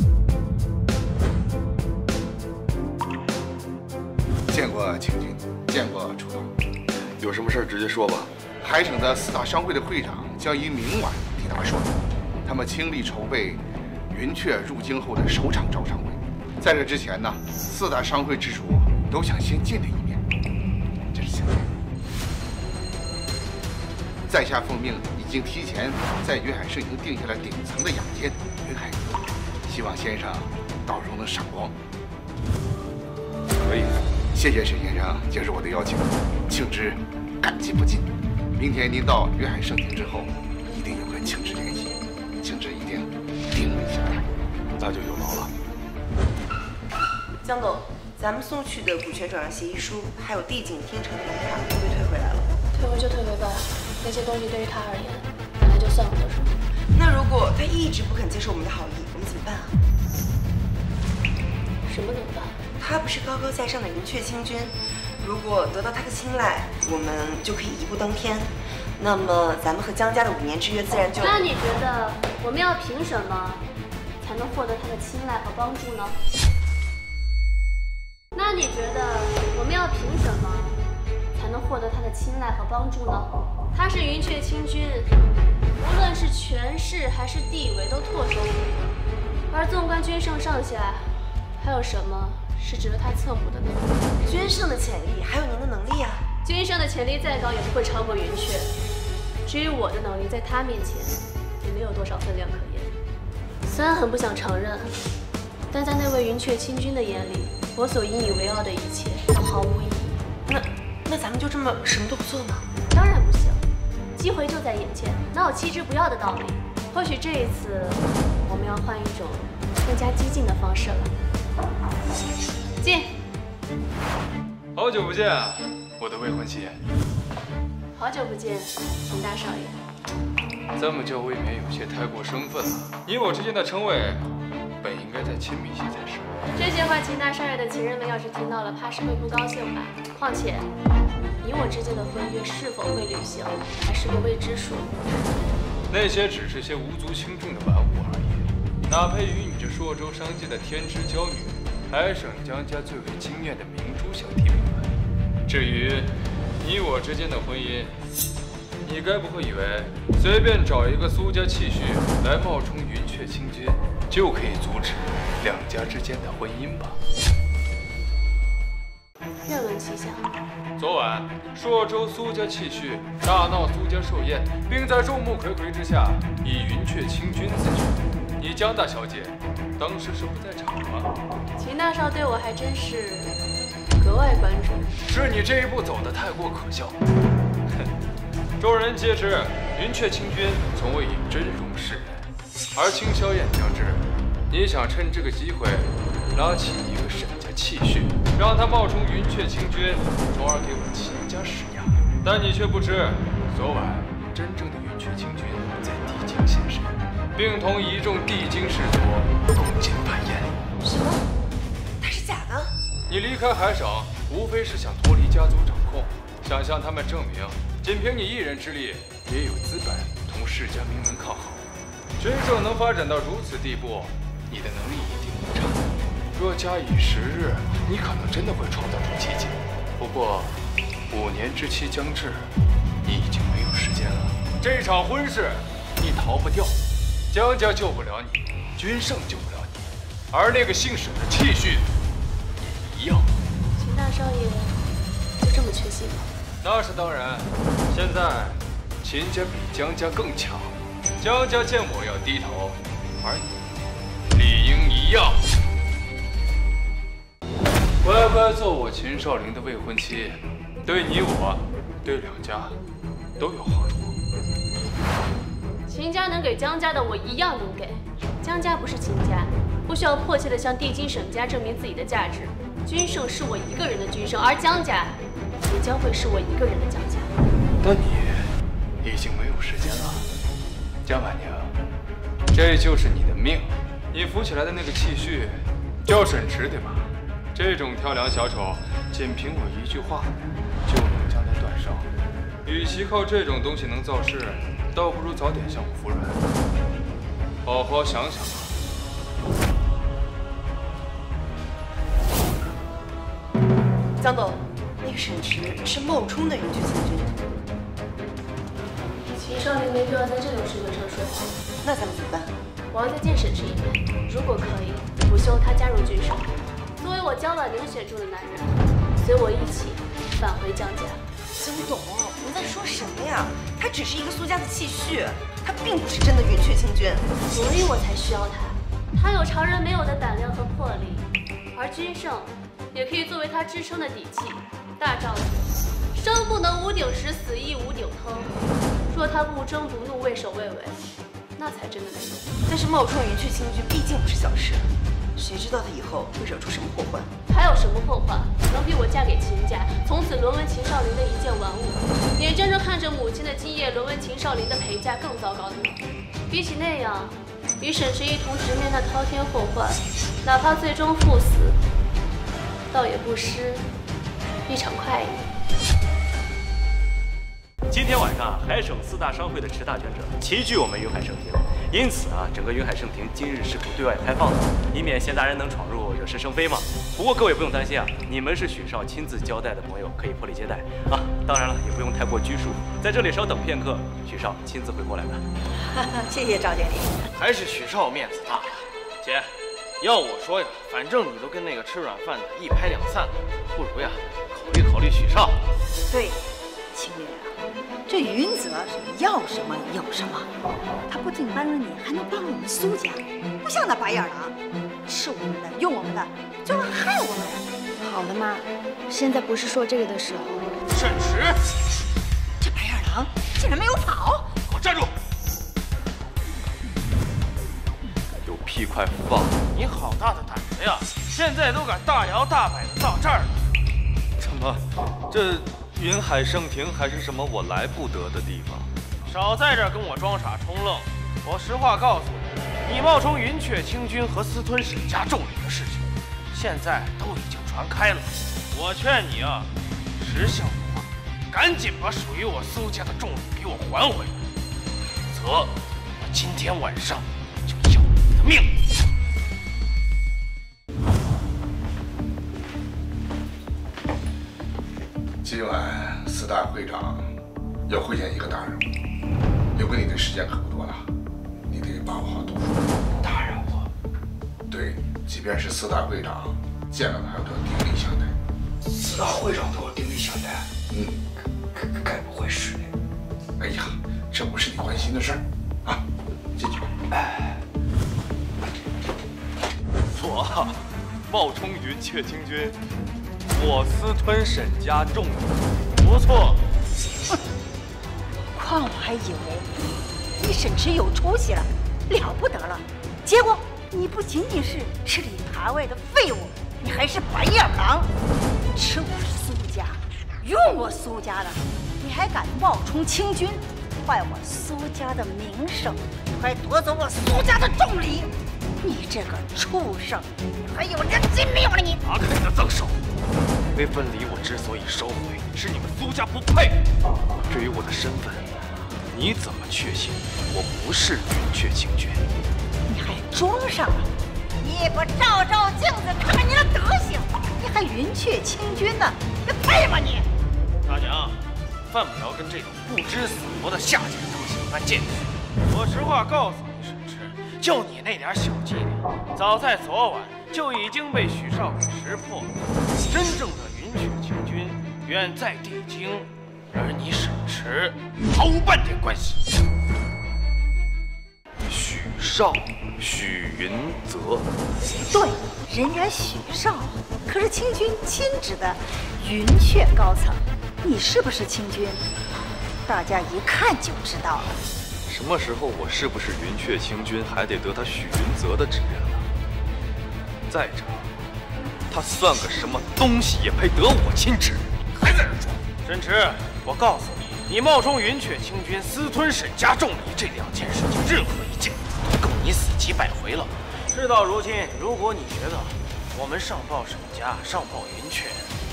见过清君，见过楚总。 有什么事直接说吧。 海省的四大商会的会长将于明晚替他们说，他们倾力筹备云雀入京后的首场招商会。在这之前呢，四大商会之主都想先见这一面，这是现在。在下奉命已经提前在云海盛庭定下了顶层的雅间云海阁，希望先生到时候能赏光。 可以， 谢谢沈先生接受我的邀请，庆之感激不尽。明天您到云海盛庭之后，一定要跟庆之联系，庆之一定定力下来， 那就有劳了。 江总，咱们送去的股权转让协议书，还有地景天成的门卡都被退回来了。 退回就退回吧，那些东西对于他而言，本来就算不得什么。 那如果他一直不肯接受我们的好意，我们怎么办啊？ 什么怎么办？ 他不是高高在上的云雀清君，如果得到他的青睐，我们就可以一步登天。那么咱们和江家的五年之约自然就…… 那你觉得我们要凭什么才能获得他的青睐和帮助呢？那你觉得我们要凭什么才能获得他的青睐和帮助呢？他是云雀清君，无论是权势还是地位都唾手可得。而纵观君盛上下，还有什么是值得他侧目的呢？ 君盛的潜力还有您的能力啊！ 君盛的潜力再高也不会超过云雀。至于我的能力，在他面前也没有多少分量可言。虽然很不想承认，但在那位云雀清君的眼里，我所引以为傲的一切都毫无意义。 那那咱们就这么什么都不做吗？ 当然不行，机会就在眼前，哪有弃之不要的道理？或许这一次我们要换一种更加激进的方式了。进。 好久不见，我的未婚妻。 好久不见，秦大少爷。 这么叫未免有些太过生分了。你我之间的称谓，本应该再亲密些才是。 这些话，秦大少爷的情人们要是听到了，怕是会不高兴吧？况且，你我之间的婚约是否会履行，还是个未知数。 那些只是些无足轻重的玩物而已，哪配与你这朔州商界的天之娇女，海省江家最为惊艳的明珠相提并论。至于你我之间的婚姻，你该不会以为随便找一个苏家弃婿来冒充云雀清君，就可以阻止两家之间的婚姻吧？ 愿闻其详。 昨晚，朔州苏家弃婿大闹苏家寿宴，并在众目睽睽之下以云雀清君自居。你江大小姐当时是不在场吗？ 秦大少对我还真是格外关注。 是你这一步走得太过可笑。众人皆知，云雀清君从未以真容示人，而清宵宴将至，你想趁这个机会拉起一个沈家弃婿，让他冒充云雀清君，从而给我秦家施压。但你却不知，昨晚真正的云雀清君在帝京现身，并同一众帝京士族共进晚宴。 什么？他是假的？ 你离开海省，无非是想脱离家族掌控，想向他们证明，仅凭你一人之力，也有资本同世家名门抗衡。军政能发展到如此地步，你的能力一定无差。若加以时日，你可能真的会创造出奇迹。不过，五年之期将至，你已经没有时间了。这场婚事，你逃不掉。江家救不了你，君胜救不了你，而那个姓沈的弃婿也一样。 秦大少爷就这么确信吗？ 那是当然。现在，秦家比江家更强，江家见我要低头，而你理应一样。乖乖做我秦少陵的未婚妻，对你我，对两家都有好处。 秦家能给江家的，我一样能给。江家不是秦家，不需要迫切的向帝京沈家证明自己的价值。君胜是我一个人的君胜，而江家也将会是我一个人的江家。 但你已经没有时间了，江婉宁，这就是你的命。你扶起来的那个弃婿叫沈池，对吧？这种跳梁小丑，仅凭我一句话就能将他断烧。与其靠这种东西能造势，倒不如早点向我服软。好好想想吧。 江总，那个沈池是冒充的云雀清君。 秦少陵没必要在这种事情上说话。 那咱们怎么办？ 我要再见沈池一面，如果可以，我希望他加入军胜。作为我江婉宁选中的男人，随我一起返回江家。 江董，您在说什么呀？他只是一个苏家的弃婿，他并不是真的云雀清君。 所以我才需要他，他有常人没有的胆量和魄力，而军胜也可以作为他支撑的底气。大丈夫，生不能无鼎食，死亦无鼎烹。若他不争不怒，畏首畏尾，那才真的没用。 但是冒充云雀清君毕竟不是小事。谁知道他以后会惹出什么祸患？ 还有什么祸患能比我嫁给秦家，从此沦为秦少陵的一件玩物，眼睁睁看着母亲的基业沦为秦少陵的陪嫁更糟糕的呢？比起那样，与沈池一同直面那滔天祸患，哪怕最终赴死，倒也不失一场快意。 今天晚上，海省四大商会的十大权者齐聚我们云海盛庭，因此啊，整个云海盛庭今日是不对外开放的，以免闲杂人等闯入，惹是生非嘛。不过各位不用担心啊，你们是许少亲自交代的朋友，可以破例接待啊。当然了，也不用太过拘束，在这里稍等片刻，许少亲自会过来的。 谢谢赵经理。 还是许少面子大。姐，要我说呀，反正你都跟那个吃软饭的一拍两散了，不如呀考虑考虑许少。 对，青月啊，这云泽是要什么有什么，他不仅帮了你，还能帮我们苏家，不像那白眼狼，吃我们的，用我们的，就要害我们。 好了嘛，现在不是说这个的时候。 沈池， 这白眼狼竟然没有跑！ 给我站住！ 有屁快放！ 你好大的胆子呀！现在都敢大摇大摆的到这儿了。 怎么，这云海盛庭还是什么我来不得的地方？ 少在这儿跟我装傻充愣！我实话告诉你，你冒充云雀清君和私吞沈家重礼的事情，现在都已经传开了。我劝你啊，识相的话，赶紧把属于我苏家的重礼给我还回来，否则我今天晚上就要你的命！ 今晚四大会长要会见一个大人物，留给你的时间可不多了，你得把握好度数。 大人物？ 对，即便是四大会长，见了他都要顶礼相待。 四四大会长都定力相待，嗯，该该不会是的？哎呀，这不是你关心的事儿啊！进去。哎， 我冒充云雀清君，我私吞沈家重礼，不错。 哼，况我还以为你沈池有出息了，了不得了，结果你不仅仅是吃里扒外的废物，你还是白眼狼，吃我苏家，用我苏家的，你还敢冒充清君，坏我苏家的名声，还夺走我苏家的重礼，你这个畜生，你还有人机命了你！ 拿开你的脏手！那份礼我之所以收回，是你们苏家不配。至于我的身份，你怎么确信我不是云雀清君？ 你还装上了？你也不照照镜子，看看你的德行，你还云雀清君呢？你配吗你？ 大娘，犯不着跟这种不知死活的下贱东西翻见识。我实话告诉你，沈池，就你那点小伎俩，早在昨晚就已经被许少给识破了。真正的云雀清君远在地京，而你沈池毫无半点关系。 许少，许云泽。 对，人家许少可是清君亲指的云雀高层，你是不是清君？大家一看就知道了。 什么时候我是不是云雀清君，还得得他许云泽的指认了。再者，他算个什么东西，也配得我亲指？ 还在这装？沈池，我告诉你，你冒充云雀清君，私吞沈家重礼，这两件事情，任何一件都够你死几百回了。事到如今，如果你觉得我们上报沈家，上报云雀，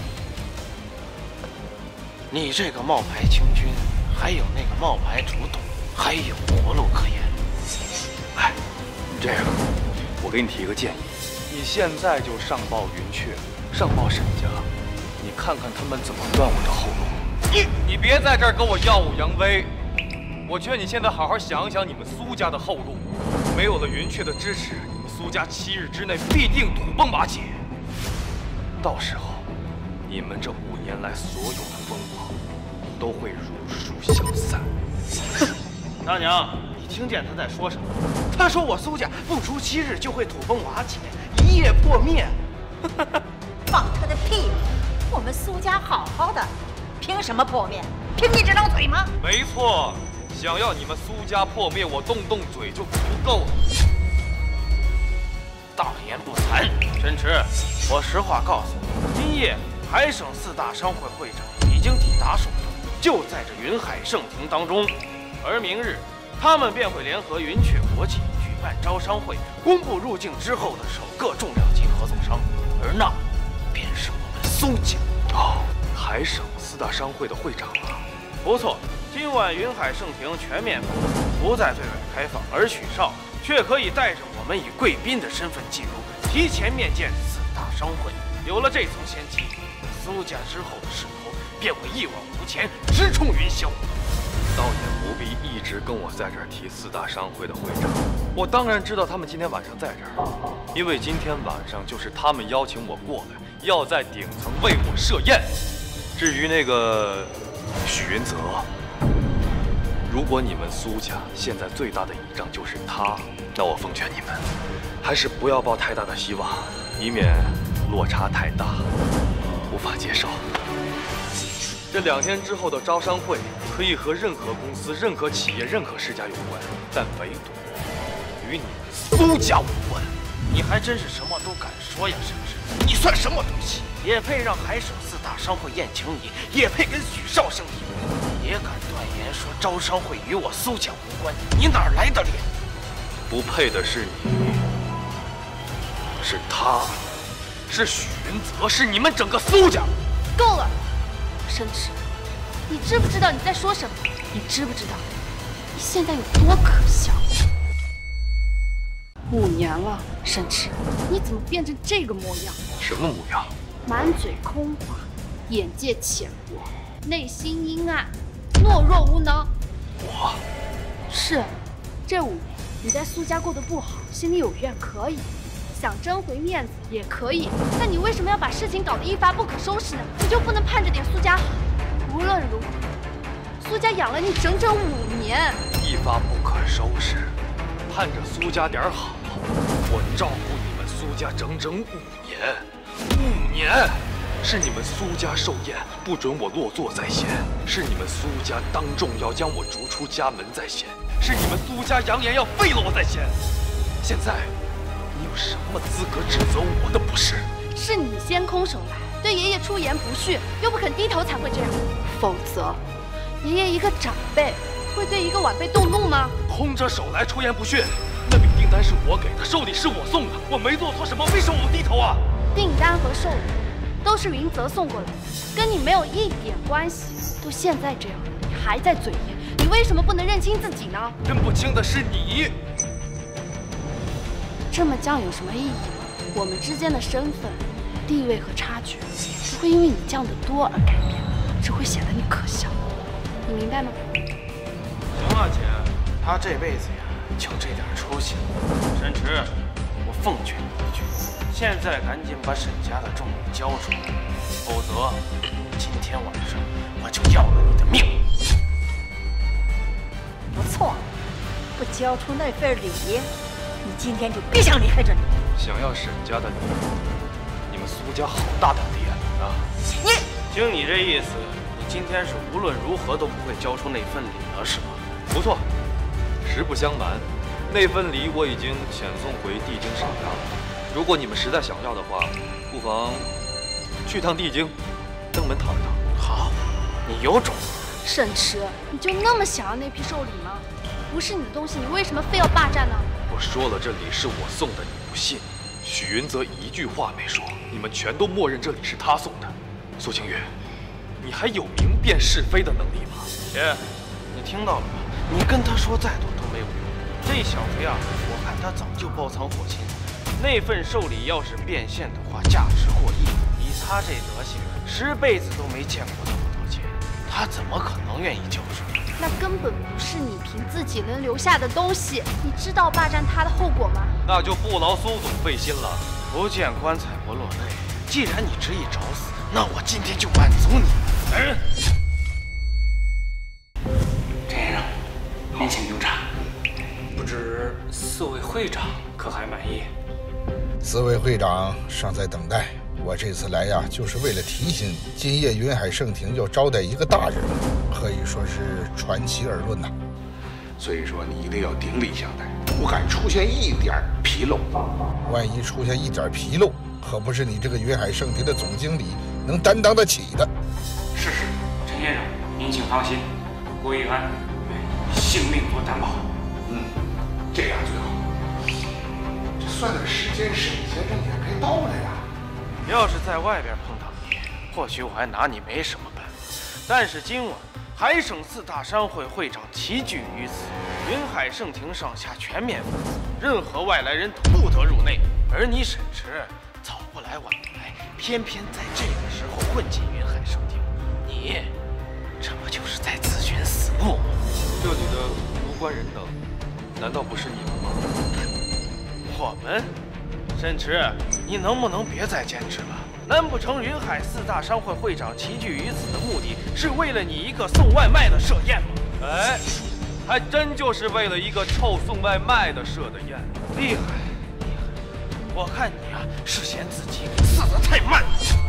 你这个冒牌清君，还有那个冒牌主董，还有活路可言。 哎，这样，我给你提个建议，你现在就上报云雀，上报沈家，你看看他们怎么断我的后路。你你别在这儿跟我耀武扬威，我劝你现在好好想想你们苏家的后路。没有了云雀的支持，你们苏家七日之内必定土崩瓦解。到时候，你们这五年来所有的风光都会如数消散。 大娘，你听见他在说什么？他说我苏家不出七日就会土崩瓦解，一夜破灭。 放他的屁！我们苏家好好的，凭什么破灭？凭你这张嘴吗？ 没错，想要你们苏家破灭，我动动嘴就足够了。 大言不惭！沈池，我实话告诉你，今夜海省四大商会会长已经抵达首都，就在这云海盛庭当中。而明日，他们便会联合云雀国际举办招商会，公布入境之后的首个重量级合作商，而那便是我们苏家。 哦，海省四大商会的会长啊！ 不错，今晚云海盛庭全面封锁，不再对外开放，而许少却可以带着我们以贵宾的身份进入，提前面见四大商会。有了这层先机，苏家之后的势头便会一往无前，直冲云霄。 倒也不必一直跟我在这儿提四大商会的会长，我当然知道他们今天晚上在这儿，因为今天晚上就是他们邀请我过来，要在顶层为我设宴。至于那个许云泽，如果你们苏家现在最大的倚仗就是他，那我奉劝你们，还是不要抱太大的希望，以免落差太大，无法接受。这两天之后的招商会可以和任何公司、任何企业、任何世家有关，但唯独与你们苏家无关。 你还真是什么都敢说呀，沈池！你算什么东西？也配让海省四大商会宴请你？也配跟许少相提并论？也敢断言说招商会与我苏家无关？你哪来的脸？ 不配的是你，是他，是许云泽，是你们整个苏家。 够了！沈池，你知不知道你在说什么？你知不知道你现在有多可笑？五年了，沈池，你怎么变成这个模样？ 什么模样？ 满嘴空话，眼界浅薄，内心阴暗，懦弱无能。 我是，这五年你在苏家过得不好，心里有怨可以。 想争回面子也可以，但你为什么要把事情搞得一发不可收拾呢？你就不能盼着点苏家好？无论如何，苏家养了你整整五年， 一发不可收拾，盼着苏家点好，我照顾你们苏家整整五年，五年。 是你们苏家寿宴不准我落座在先，是你们苏家当众要将我逐出家门在先，是你们苏家扬言要废了我在先。现在，你有什么资格指责我的不是？ 是你先空手来，对爷爷出言不逊，又不肯低头才会这样。否则，爷爷一个长辈会对一个晚辈动怒吗？ 空着手来出言不逊，那笔订单是我给的，寿礼是我送的，我没做错什么，为什么我低头啊？ 订单和寿礼。 都是云泽送过来的，跟你没有一点关系。都现在这样了，你还在嘴硬，你为什么不能认清自己呢？ 认不清的是你。 这么犟有什么意义吗？我们之间的身份、地位和差距不会因为你犟得多而改变，只会显得你可笑。你明白吗？ 行啊，姐，他这辈子呀，就这点出息。沈池，我奉劝你一句。 现在赶紧把沈家的重物交出来，否则今天晚上我就要了你的命。 不错，不交出那份礼，你今天就别想离开这里。 想要沈家的礼，你们苏家好大的脸啊！ 你，听你这意思，你今天是无论如何都不会交出那份礼了，是吗？ 不错，实不相瞒，那份礼我已经遣送回地京沈家了。 如果你们实在想要的话，不妨去趟地京，登门讨一讨。 好，你有种！ 沈池，你就那么想要那批寿礼吗？不是你的东西，你为什么非要霸占呢？ 我说了，这礼是我送的，你不信？许云泽一句话没说，你们全都默认这礼是他送的。苏清月，你还有明辨是非的能力吗？ 姐，你听到了吗？你跟他说再多都没有用。这小子呀，我看他早就包藏祸心。 那份寿礼要是变现的话，价值过亿。以他这德行，十辈子都没见过那么多钱，他怎么可能愿意交出？ 那根本不是你凭自己能留下的东西。你知道霸占他的后果吗？ 那就不劳苏总费心了。 不见棺材不落泪。既然你执意找死，那我今天就满足你。嗯。 陈先生，您请用茶。不知四位会长可还满意？ 四位会长尚在等待。我这次来呀，就是为了提醒今夜云海盛庭要招待一个大人物，可以说是传奇而论呐。 所以说你一定要鼎力相待，不敢出现一点纰漏。 万一出现一点纰漏，可不是你这个云海盛庭的总经理能担当得起的。 是是，陈先生，您请放心，郭一安性命做担保。 嗯，这样最好。 算点时间，沈先生也该到了呀。 要是在外边碰到你，或许我还拿你没什么办法。但是今晚海省四大商会会长齐聚于此，云海盛庭上下全面封锁，任何外来人都不得入内。而你沈池早不来晚不来，偏偏在这个时候混进云海盛庭，你这不就是在自寻死路吗？ 这里的无关人等，难道不是你们吗？ 我们，沈池，你能不能别再坚持了？难不成云海四大商会会长齐聚于此的目的是为了你一个送外卖的设宴吗？ 哎，还真就是为了一个臭送外卖的设的宴， 厉害，厉害！我看你啊，是嫌自己死得太慢。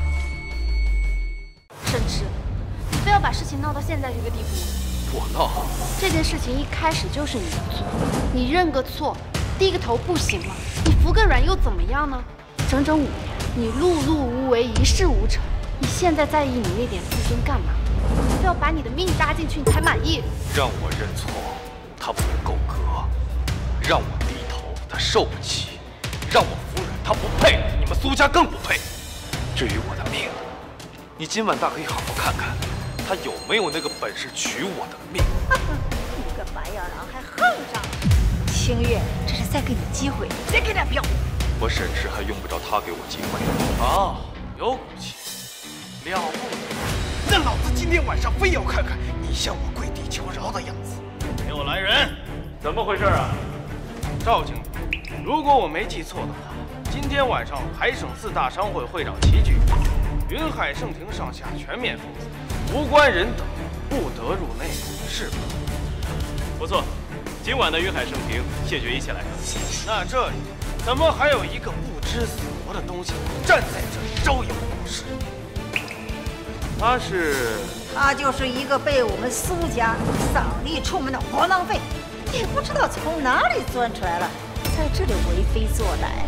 沈池，你非要把事情闹到现在这个地步吗？ 我闹？ 这件事情一开始就是你的错，你认个错。 低个头不行吗？你服个软又怎么样呢？整整五年，你碌碌无为，一事无成。你现在在意你那点自尊干嘛？你非要把你的命搭进去，你才满意？ 让我认错，他不够格；让我低头，他受不起；让我服软，他不配。你们苏家更不配。至于我的命，你今晚大可以好好看看，他有没有那个本事取我的命。 你个白眼狼还横上！ 清月，这是再给你机会，别给他表。 我沈池还用不着他给我机会。 好，有骨气，了不得！那老子今天晚上非要看看你向我跪地求饶的样子。给我来人！ 怎么回事啊？ 赵经理，如果我没记错的话， 今天晚上海省四大商会会长齐聚，云海盛庭上下全面封锁，无关人等不得入内，是吧？ 不错，今晚的云海盛庭谢绝一切来客。 那这里怎么还有一个不知死活的东西站在这里招摇过市？ 他是？ 他就是一个被我们苏家扫地出门的窝囊废，也不知道从哪里钻出来了，在这里为非作歹。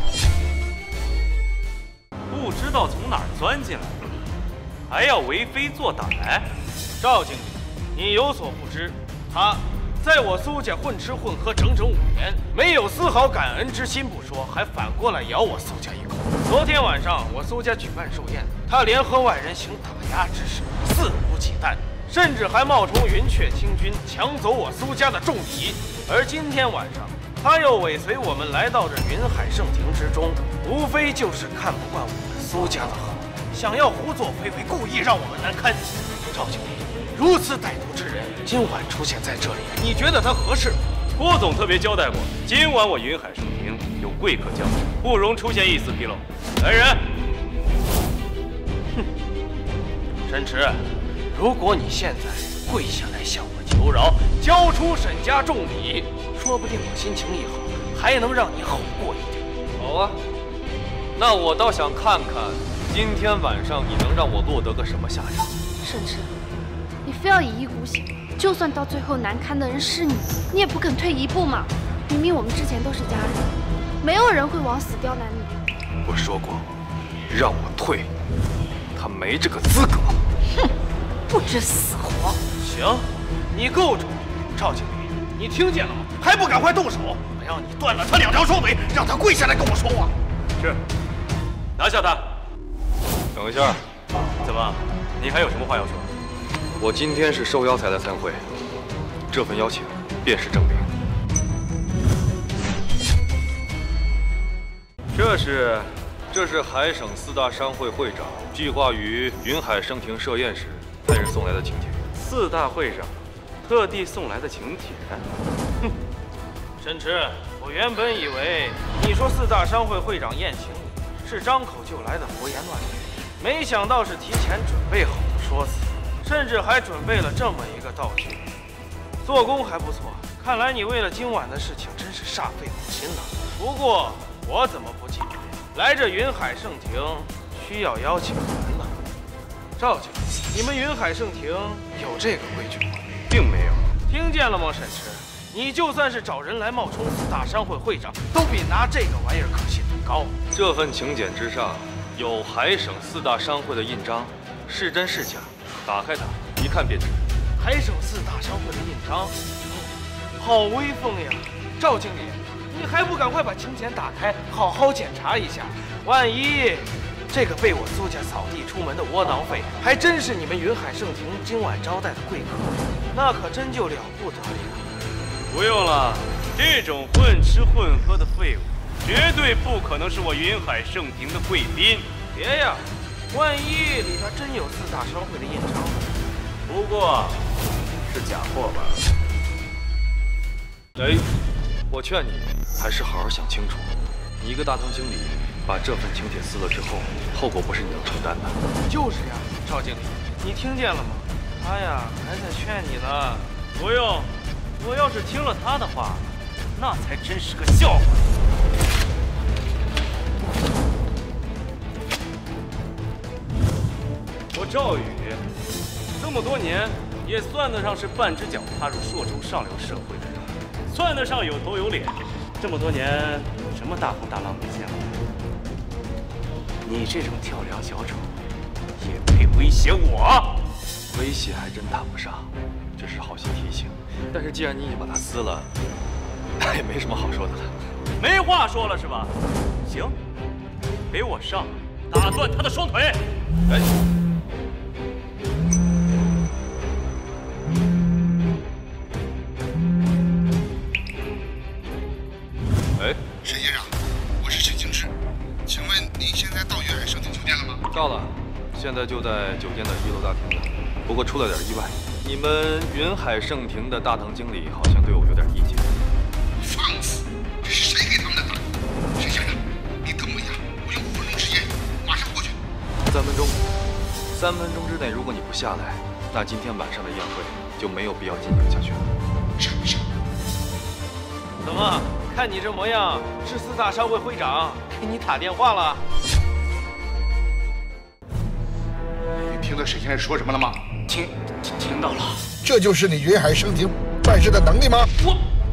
不知道从哪儿钻进来，还要为非作歹？ 赵经理，你有所不知，他在我苏家混吃混喝整整五年，没有丝毫感恩之心不说，还反过来咬我苏家一口。昨天晚上我苏家举办寿宴，他联合外人行打压之实，肆无忌惮，甚至还冒充云雀清军抢走我苏家的重礼。而今天晚上，他又尾随我们来到这云海盛庭之中，无非就是看不惯我们苏家的好，想要胡作非为，故意让我们难堪。赵经理，如此歹毒之人，今晚出现在这里，你觉得他合适吗？ 郭总特别交代过，今晚我云海盛庭有贵客降临，不容出现一丝纰漏。来人！ 哼，沈池，如果你现在跪下来向我求饶，交出沈家重礼，说不定我心情一好，还能让你好过一点。 好啊，那我倒想看看，今天晚上你能让我落得个什么下场？ 沈池，你非要一意孤行，就算到最后难堪的人是你，你也不肯退一步嘛。明明我们之前都是家人，没有人会往死刁难你。 我说过，让我退，他没这个资格。 哼，不知死活。 行，你够重，赵经理，你听见了吗？还不赶快动手！我要你断了他两条双腿，让他跪下来跟我说话。 是，拿下他。 等一下， 怎么？你还有什么话要说？ 我今天是受邀才来参会，这份邀请便是证明。这是，这是海省四大商会会长计划于云海盛庭设宴时派人送来的请帖。 四大会长特地送来的请帖？ 哼，沈池，我原本以为你说四大商会会长宴请你是张口就来的胡言乱语，没想到是提前准备好的说辞。甚至还准备了这么一个道具，做工还不错。看来你为了今晚的事情真是煞费苦心了。不过我怎么不记得，来这云海盛庭需要邀请函呢？赵经理，你们云海盛庭有这个规矩吗？ 并没有。 听见了吗，沈池？你就算是找人来冒充四大商会会长，都比拿这个玩意儿可信度高。 这份请柬之上有海省四大商会的印章，是真是假？打开它，一看便知。 海省四大商会的印章，好威风呀！赵经理，你还不赶快把请柬打开，好好检查一下？万一这个被我苏家扫地出门的窝囊废，还真是你们云海盛庭今晚招待的贵客，那可真就了不得了。 不用了，这种混吃混喝的废物，绝对不可能是我云海盛庭的贵宾。 别呀！万一里边真有四大商会的印章， 不过是假货吧？ 哎，我劝你还是好好想清楚。你一个大堂经理，把这份请帖撕了之后，后果不是你能承担的。 就是呀，赵经理，你听见了吗？他呀还在劝你呢。 不用，我要是听了他的话，那才真是个笑话。我赵宇这么多年也算得上是半只脚踏入朔州上流社会的人，算得上有头有脸。这么多年，什么大风大浪没见过？你这种跳梁小丑，也配威胁我？ 威胁还真谈不上，只是好心提醒。但是既然你已经把它撕了，那也没什么好说的了。 没话说了是吧？行，给我上，打断他的双腿！ 哎。哎， 沈先生，我是沈清之，请问您现在到云海盛庭酒店了吗？ 到了，现在就在酒店的一楼大厅呢。不过出了点意外，你们云海盛庭的大堂经理好像对我有点意见。 放肆！这是谁给他们的胆？沈先生，你等我一下。 三分钟，三分钟之内，如果你不下来，那今天晚上的宴会就没有必要进行下去了。 是是。 怎么？看你这模样，是四大商会会长给你打电话了？ 你听到沈先生说什么了吗？ 听听到了。这就是你云海盛庭办事的能力吗？ 我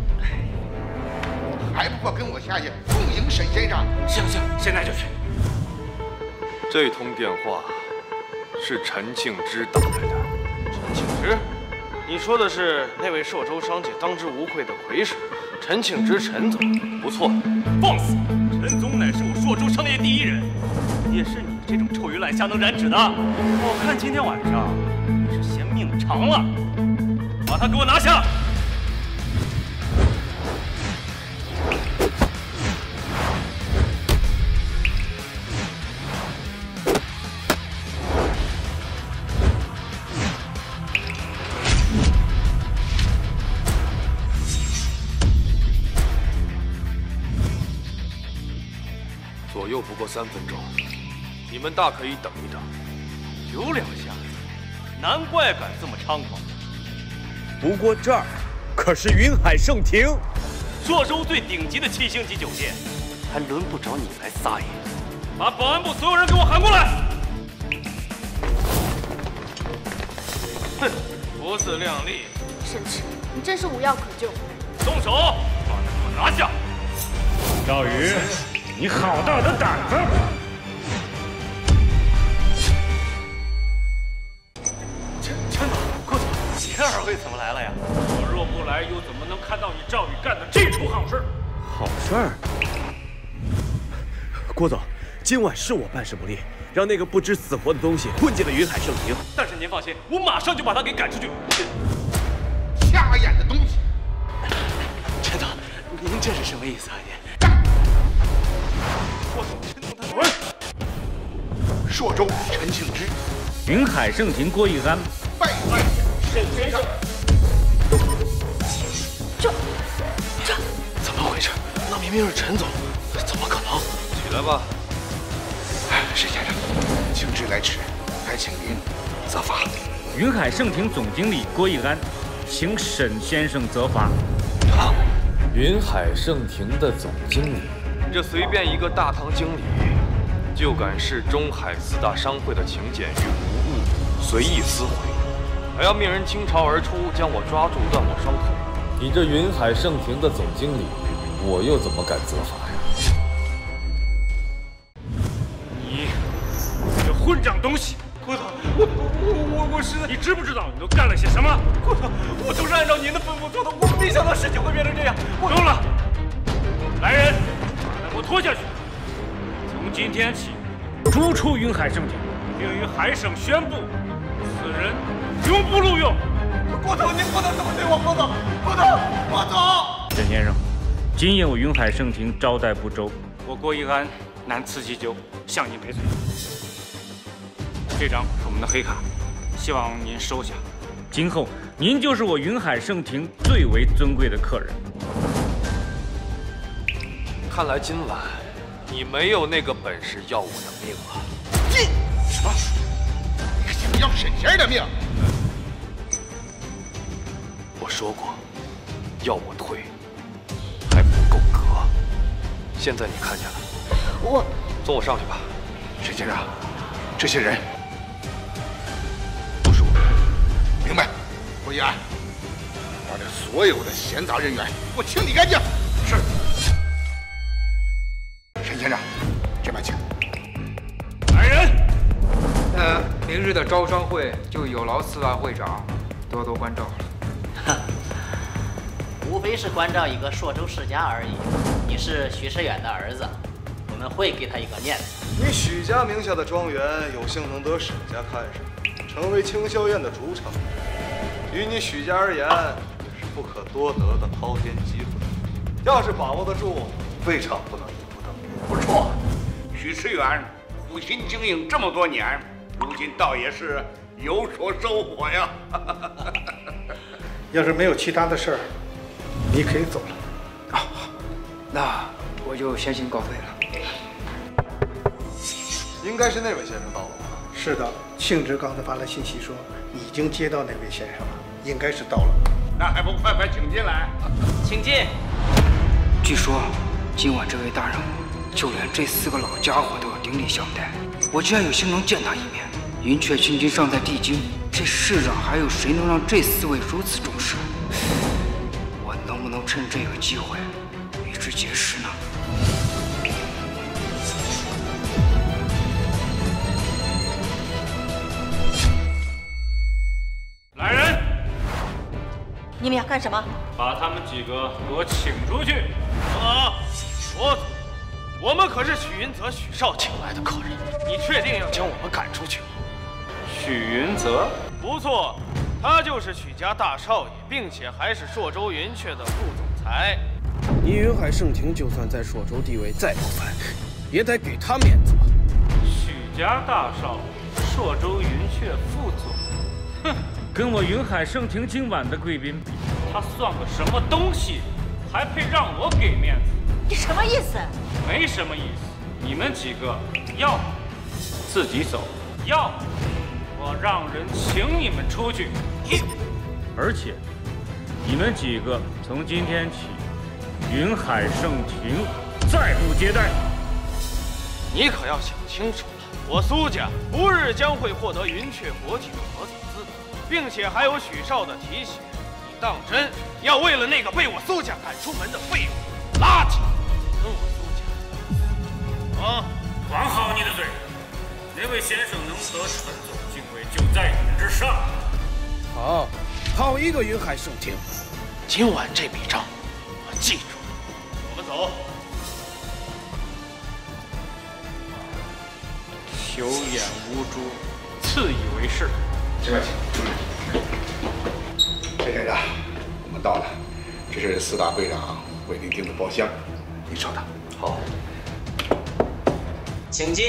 还不快跟我下去恭迎沈先生？ 行行，现在就去。 这通电话是陈庆之打来的。 陈庆之？你说的是那位朔州商界当之无愧的魁首陈庆之陈总？ 不错。 放肆！陈总乃是我朔州商业第一人，也是你这种臭鱼烂虾能染指的。我看今天晚上你是嫌命长了，把他给我拿下！ 左右不过三分钟，你们大可以等一等。 有两下子，难怪敢这么猖狂。 不过这儿可是云海盛庭， 朔州最顶级的七星级酒店，还轮不着你来撒野。把保安部所有人给我喊过来！ 哼，不自量力！ 沈池，你真是无药可救。 动手，把他给我拿下！ 赵宇。你好大的胆子！ 陈陈总、郭总，这二位怎么来了呀？ 我若不来，又怎么能看到你赵宇干的这出好事？ 好事儿？郭总，今晚是我办事不力，让那个不知死活的东西混进了云海盛庭。 但是您放心，我马上就把他给赶出去。 瞎眼的东西！ 陈总，您这是什么意思啊？您？ 郭总，陈总他滚！朔州陈庆之， 云海盛庭郭义安， 拜拜沈先生。 这这怎么回事？那明明是陈总，怎么可能？ 起来吧。 沈先生，庆之来迟，还请您责罚。 云海盛庭总经理郭义安，请沈先生责罚。 啊！ 云海盛庭的总经理。 这随便一个大堂经理，就敢视中海四大商会的请柬与无物随意撕毁，还要命人倾巢而出，将我抓住，断我双腿。 你这云海盛庭的总经理，我又怎么敢责罚呀？ 你，你这混账东西！ 郭总，我我我我是…… 你知不知道你都干了些什么？ 郭总，我都是按照您的吩咐做的，我没想到事情会变成这样。 够了！来人！给我拖下去！从今天起，逐出云海盛庭，并于海省宣布，此人永不录用。 郭总，您不能这么对我，郭总，郭总，郭总。 沈先生，今夜我云海盛庭招待不周，我郭义安难辞其咎，向您赔罪。这张是我们的黑卡，希望您收下。今后您就是我云海盛庭最为尊贵的客人。 看来今晚你没有那个本事要我的命啊！ 你什么？你想要沈先生的命？ 我说过，要我退还不够格。现在你看见了， 我送我上去吧。 沈先生，这些人都是我的人。 明白。郭义安，把这所有的闲杂人员给我清理干净。是。沈先生，这边请。 来人！ 那明日的招商会就有劳四大会长多多关照了。 哼，无非是关照一个朔州世家而已。你是徐世远的儿子，我们会给他一个面子。 你许家名下的庄园有幸能得沈家看上，成为清宵宴的主场，于你许家而言也是不可多得的滔天机会。要是把握得住，未尝不能一步登天。 不错，许世远苦心经营这么多年，如今倒也是有所收获呀。 要是没有其他的事儿，你可以走了。 啊，好，那我就先行告退了。 应该是那位先生到了吧？ 是的，庆直刚才发来信息说已经接到那位先生了，应该是到了。 那还不快快请进来？ 请进。 据说今晚这位大人物，就连这四个老家伙都要鼎力相待。我既然有幸能见他一面，云雀青君尚在地京，这世上还有谁能让这四位如此重视？我能不能趁这个机会与之结识呢？ 来人！ 你们要干什么？ 把他们几个给我请出去！啊，说走！我们可是许云泽、许少请来的客人，你确定要将我们赶出去吗？许云泽？不错，他就是许家大少爷，并且还是朔州云雀的副总裁。 你云海盛庭就算在朔州地位再不凡，也得给他面子吧。 许家大少爷，朔州云雀副总，哼，跟我云海盛庭今晚的贵宾比，他算个什么东西？还配让我给面子？ 你什么意思？ 没什么意思。你们几个要自己走，要我让人请你们出去。而且你们几个从今天起，云海盛庭再不接待。你可要想清楚了，我苏家不日将会获得云雀国际的合作资格，并且还有许少的提携。你当真要为了那个被我苏家赶出门的废物、垃圾，跟我苏家啊？管好你的嘴！哪位先生能得陈总敬畏，就在你们之上。 好，好一个云海盛庭！ 今晚这笔账我记住了。我们走。有眼无珠，自以为是。 这边请。陈先生，我们到了，这是四大会长为您订的包厢，您收到。 好。 请进。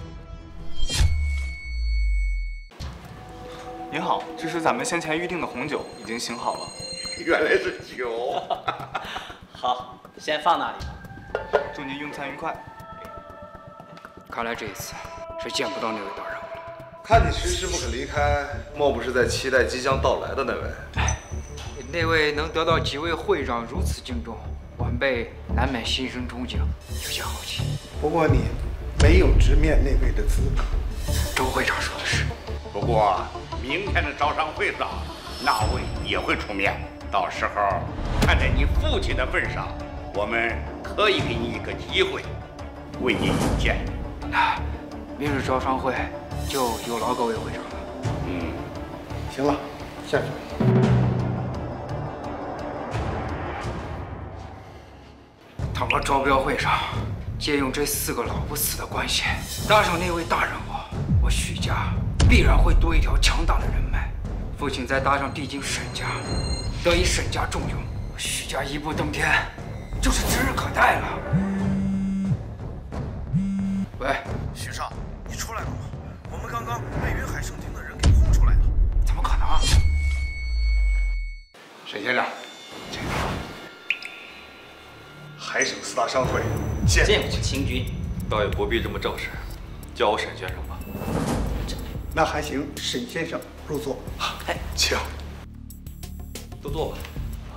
您好，这是咱们先前预定的红酒，已经醒好了。 原来是酒。 好，先放那里吧。 祝您用餐愉快。 看来这一次是见不到那位大人物了。 看你迟迟不肯离开，莫不是在期待即将到来的那位？ 哎，那位能得到几位会长如此敬重，晚辈难免心生憧憬，有些好奇。 不过你没有直面那位的资格。 周会长说的是。 不过明天的招商会上，那位也会出面。到时候看在你父亲的份上，我们可以给你一个机会，为你引荐。 那明日招商会就有劳各位会长了。 嗯， 行了，下去。 倘若招标会上借用这四个老不死的关系搭上那位大人物，我许家必然会多一条强大的人脉。父亲再搭上帝京沈家，得以沈家重用，许家一步登天就是指日可待了。喂， 许少，你出来了吗？我们刚刚被云海盛庭的人给轰出来了。 怎么可能？ 沈先生，请坐。 海省四大商会见见过清君。 倒也不必这么正式，叫我沈先生吧。 那还行，沈先生入座。 哎，请。 都坐吧。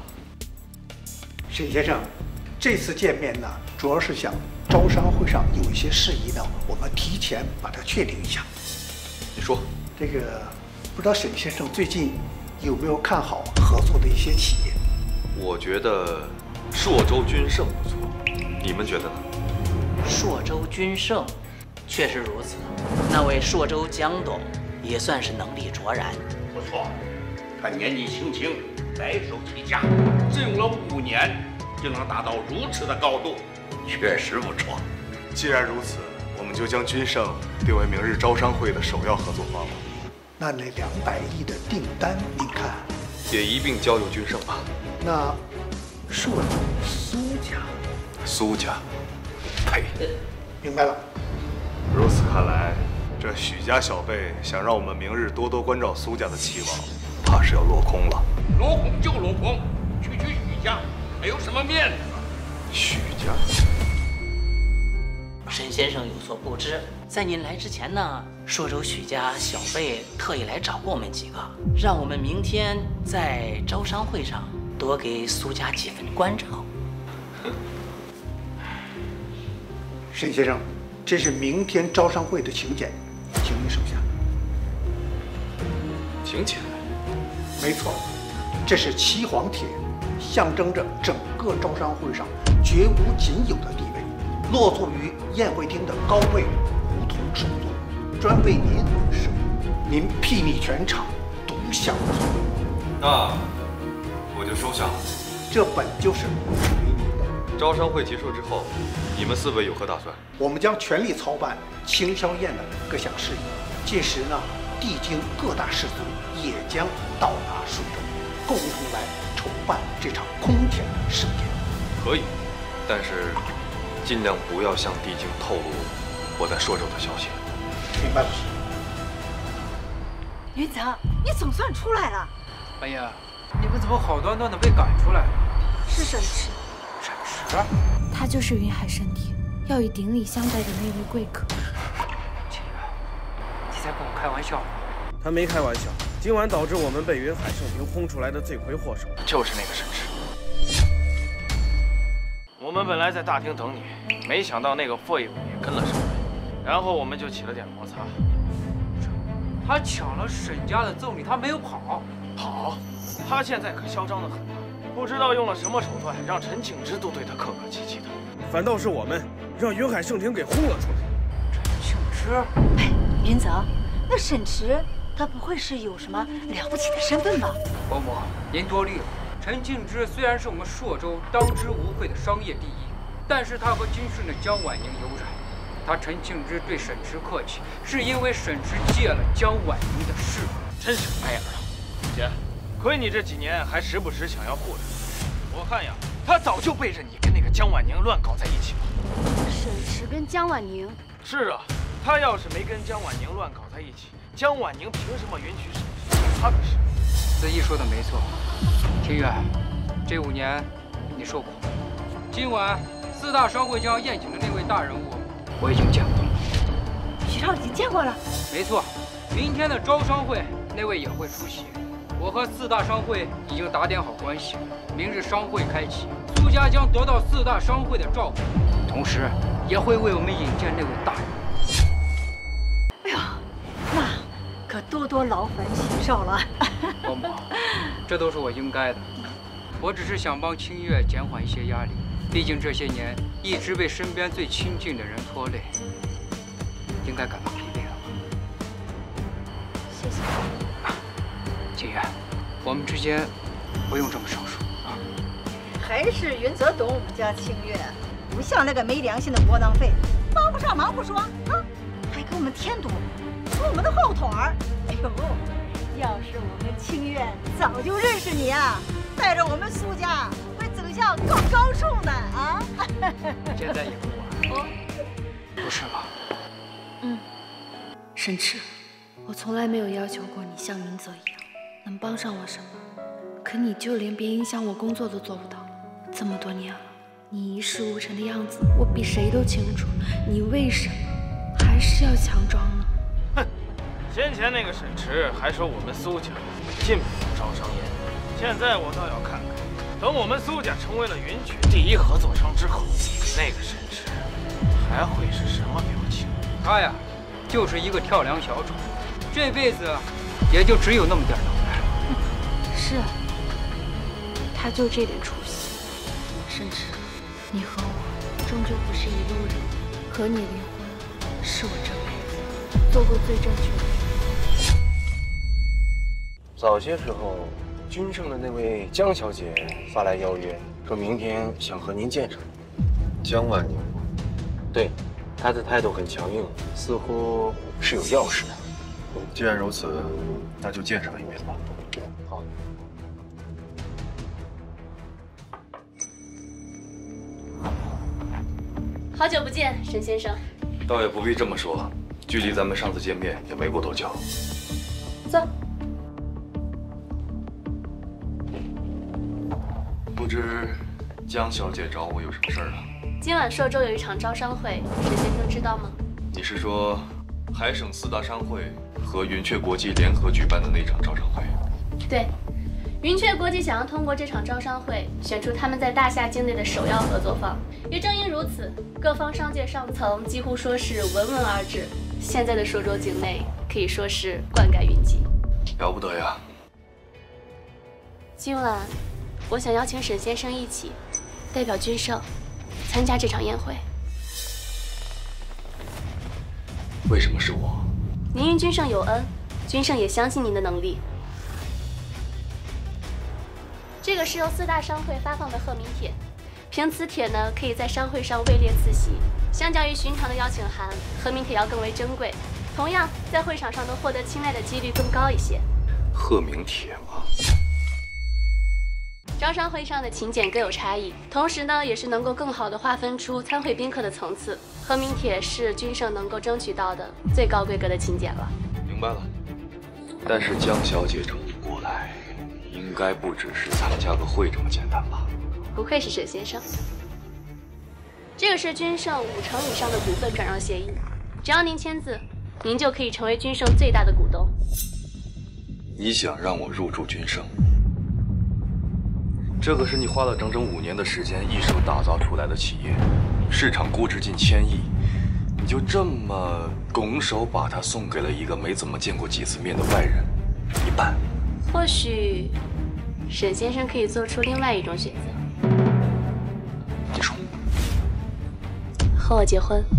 沈先生，这次见面呢，主要是想招商会上有一些事宜呢，我们提前把它确定一下。 你说。 这个不知道沈先生最近有没有看好合作的一些企业？ 我觉得朔州君盛不错，你们觉得呢？ 朔州君盛，确实如此。那位朔州江董也算是能力卓然。 不错，他年纪轻轻，白手起家，只用了五年就能达到如此的高度，确实不错。 既然如此，我们就将君盛定为明日招商会的首要合作方了。 那那两百亿的订单，您看也一并交由君盛吧。 那朔州苏家， 苏家，呸！ 明白了。 如此看来，这许家小辈想让我们明日多多关照苏家的期望，怕是要落空了。 落空就落空，区区许家还有什么面子？ 许家。 沈先生有所不知，在您来之前呢， 朔州许家小辈特意来找过我们几个，让我们明天在招商会上多给苏家几分关照。 沈先生，这是明天招商会的请柬，请您收下。 请柬？ 没错，这是七黄帖，象征着整个招商会上绝无仅有的地位，落座于宴会厅的高位梧桐首座，专为您而设，您睥睨全场，独享其位。 那我就收下了。 这本就是属于您的。 招商会结束之后，你们四位有何打算？ 我们将全力操办清宵宴的各项事宜。届时呢，帝京各大士族也将到达顺州，共同来筹办这场空前的盛宴。 可以，但是尽量不要向帝京透露我在朔州的消息。 明白了。 云泽，你总算出来了。 哎呀，你们怎么好端端的被赶出来了？ 是沈池。 沈池？ 他就是云海盛庭要以顶礼相待的那位贵客。 秦远，你在跟我开玩笑？ 他没开玩笑。今晚导致我们被云海盛庭轰出来的罪魁祸首就是那个沈池。 我们本来在大厅等你，没想到那个废物也跟了上来，然后我们就起了点摩擦。 他抢了沈家的赠礼，他没有跑。 跑？他现在可嚣张得很呢，不知道用了什么手段，让陈庆之都对他客客气气的。反倒是我们让云海盛庭给轰了出来。 陈庆之？ 哎，云泽，那沈池他不会是有什么了不起的身份吧？ 伯母，您多虑了。陈庆之虽然是我们朔州当之无愧的商业第一，但是他和军顺的江婉宁有染。他陈庆之对沈池客气，是因为沈池借了江婉宁的势。 真是白眼了。姐，亏你这几年还时不时想要护着他。我看呀，他早就背着你跟那个江婉宁乱搞在一起了。 沈池跟江婉宁？ 是啊，他要是没跟江婉宁乱搞在一起，江婉宁凭什么允许沈池做他的事？ 子怡说的没错，清远，这五年你受苦。今晚四大商会将要宴请的那位大人物，我已经见过了。 徐少已经见过了？ 没错，明天的招商会那位也会出席。我和四大商会已经打点好关系，明日商会开启，苏家将得到四大商会的照顾，同时也会为我们引荐那位大人物。 哎呦，那可多多劳烦徐少了。 伯母，这都是我应该的。我只是想帮清月减缓一些压力，毕竟这些年一直被身边最亲近的人拖累，应该感到疲惫了吧？ 谢谢。 清月，我们之间不用这么生疏啊。 还是云泽懂我们家清月，不像那个没良心的窝囊废，帮不上忙不说啊，还给我们添堵，拖我们的后腿儿。哎呦！要是我们清月早就认识你啊，带着我们苏家会走向更高处呢啊！ 现在也不晚，不是吧？ 嗯，沈池，我从来没有要求过你像云泽一样能帮上我什么，可你就连别影响我工作都做不到。这么多年了，你一事无成的样子，我比谁都清楚。你为什么还是要强装呢？ 哼！先前那个沈池还说我们苏家禁不招商宴，现在我倒要看看，等我们苏家成为了云曲第一合作商之后，那个沈池还会是什么表情？ 他呀，就是一个跳梁小丑，这辈子也就只有那么点能耐。 是啊，他就这点出息。沈池，你和我终究不是一路人，和你离婚是我这辈子做过最正确的事。 早些时候，君盛的那位江小姐发来邀约，说明天想和您见上。 江婉宁？ 对，她的态度很强硬，似乎是有要事的。 既然如此，那就见上一面吧。 好。 好久不见，沈先生。 倒也不必这么说，距离咱们上次见面也没过多久。 走。 不知江小姐找我有什么事儿啊？ 今晚朔州有一场招商会，沈先生知道吗？ 你是说海省四大商会和云雀国际联合举办的那场招商会。 对，云雀国际想要通过这场招商会选出他们在大夏境内的首要合作方。也正因如此，各方商界上层几乎说是闻闻而至。现在的朔州境内可以说是灌溉云集， 了不得呀！ 今晚我想邀请沈先生一起代表君盛参加这场宴会。 为什么是我？ 您与君盛有恩，君盛也相信您的能力。这个是由四大商会发放的贺名帖，凭此帖呢，可以在商会上位列次席。相较于寻常的邀请函，贺名帖要更为珍贵，同样在会场上能获得青睐的几率更高一些。 贺名帖吗？ 招商会上的请柬各有差异，同时呢，也是能够更好地划分出参会宾客的层次。贺名帖是君盛能够争取到的最高规格的请柬了。 明白了。但是江小姐这么过来，应该不只是参加个会这么简单吧？ 不愧是沈先生。这个是君盛五成以上的股份转让协议，只要您签字，您就可以成为君盛最大的股东。 你想让我入驻君盛？这可是你花了整整五年的时间一手打造出来的企业，市场估值近千亿，你就这么拱手把它送给了一个没怎么见过几次面的外人？你办？ 或许沈先生可以做出另外一种选择。 你说？ 和我结婚。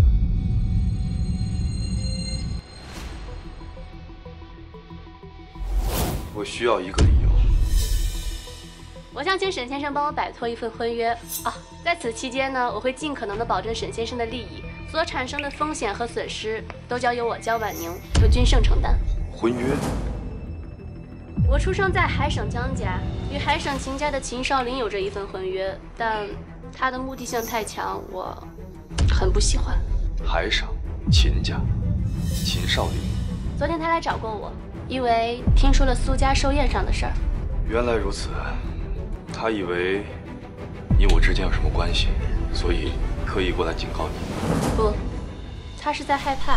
我需要一个理由。 我想请沈先生帮我摆脱一份婚约啊，在此期间呢，我会尽可能的保证沈先生的利益，所产生的风险和损失都交由我江婉宁和君盛承担。 婚约？ 我出生在海省江家，与海省秦家的秦少林有着一份婚约，但他的目的性太强，我很不喜欢。 海省秦家，秦少林。 昨天他来找过我，因为听说了苏家寿宴上的事儿。 原来如此。他以为你我之间有什么关系，所以刻意过来警告你。 不，他是在害怕。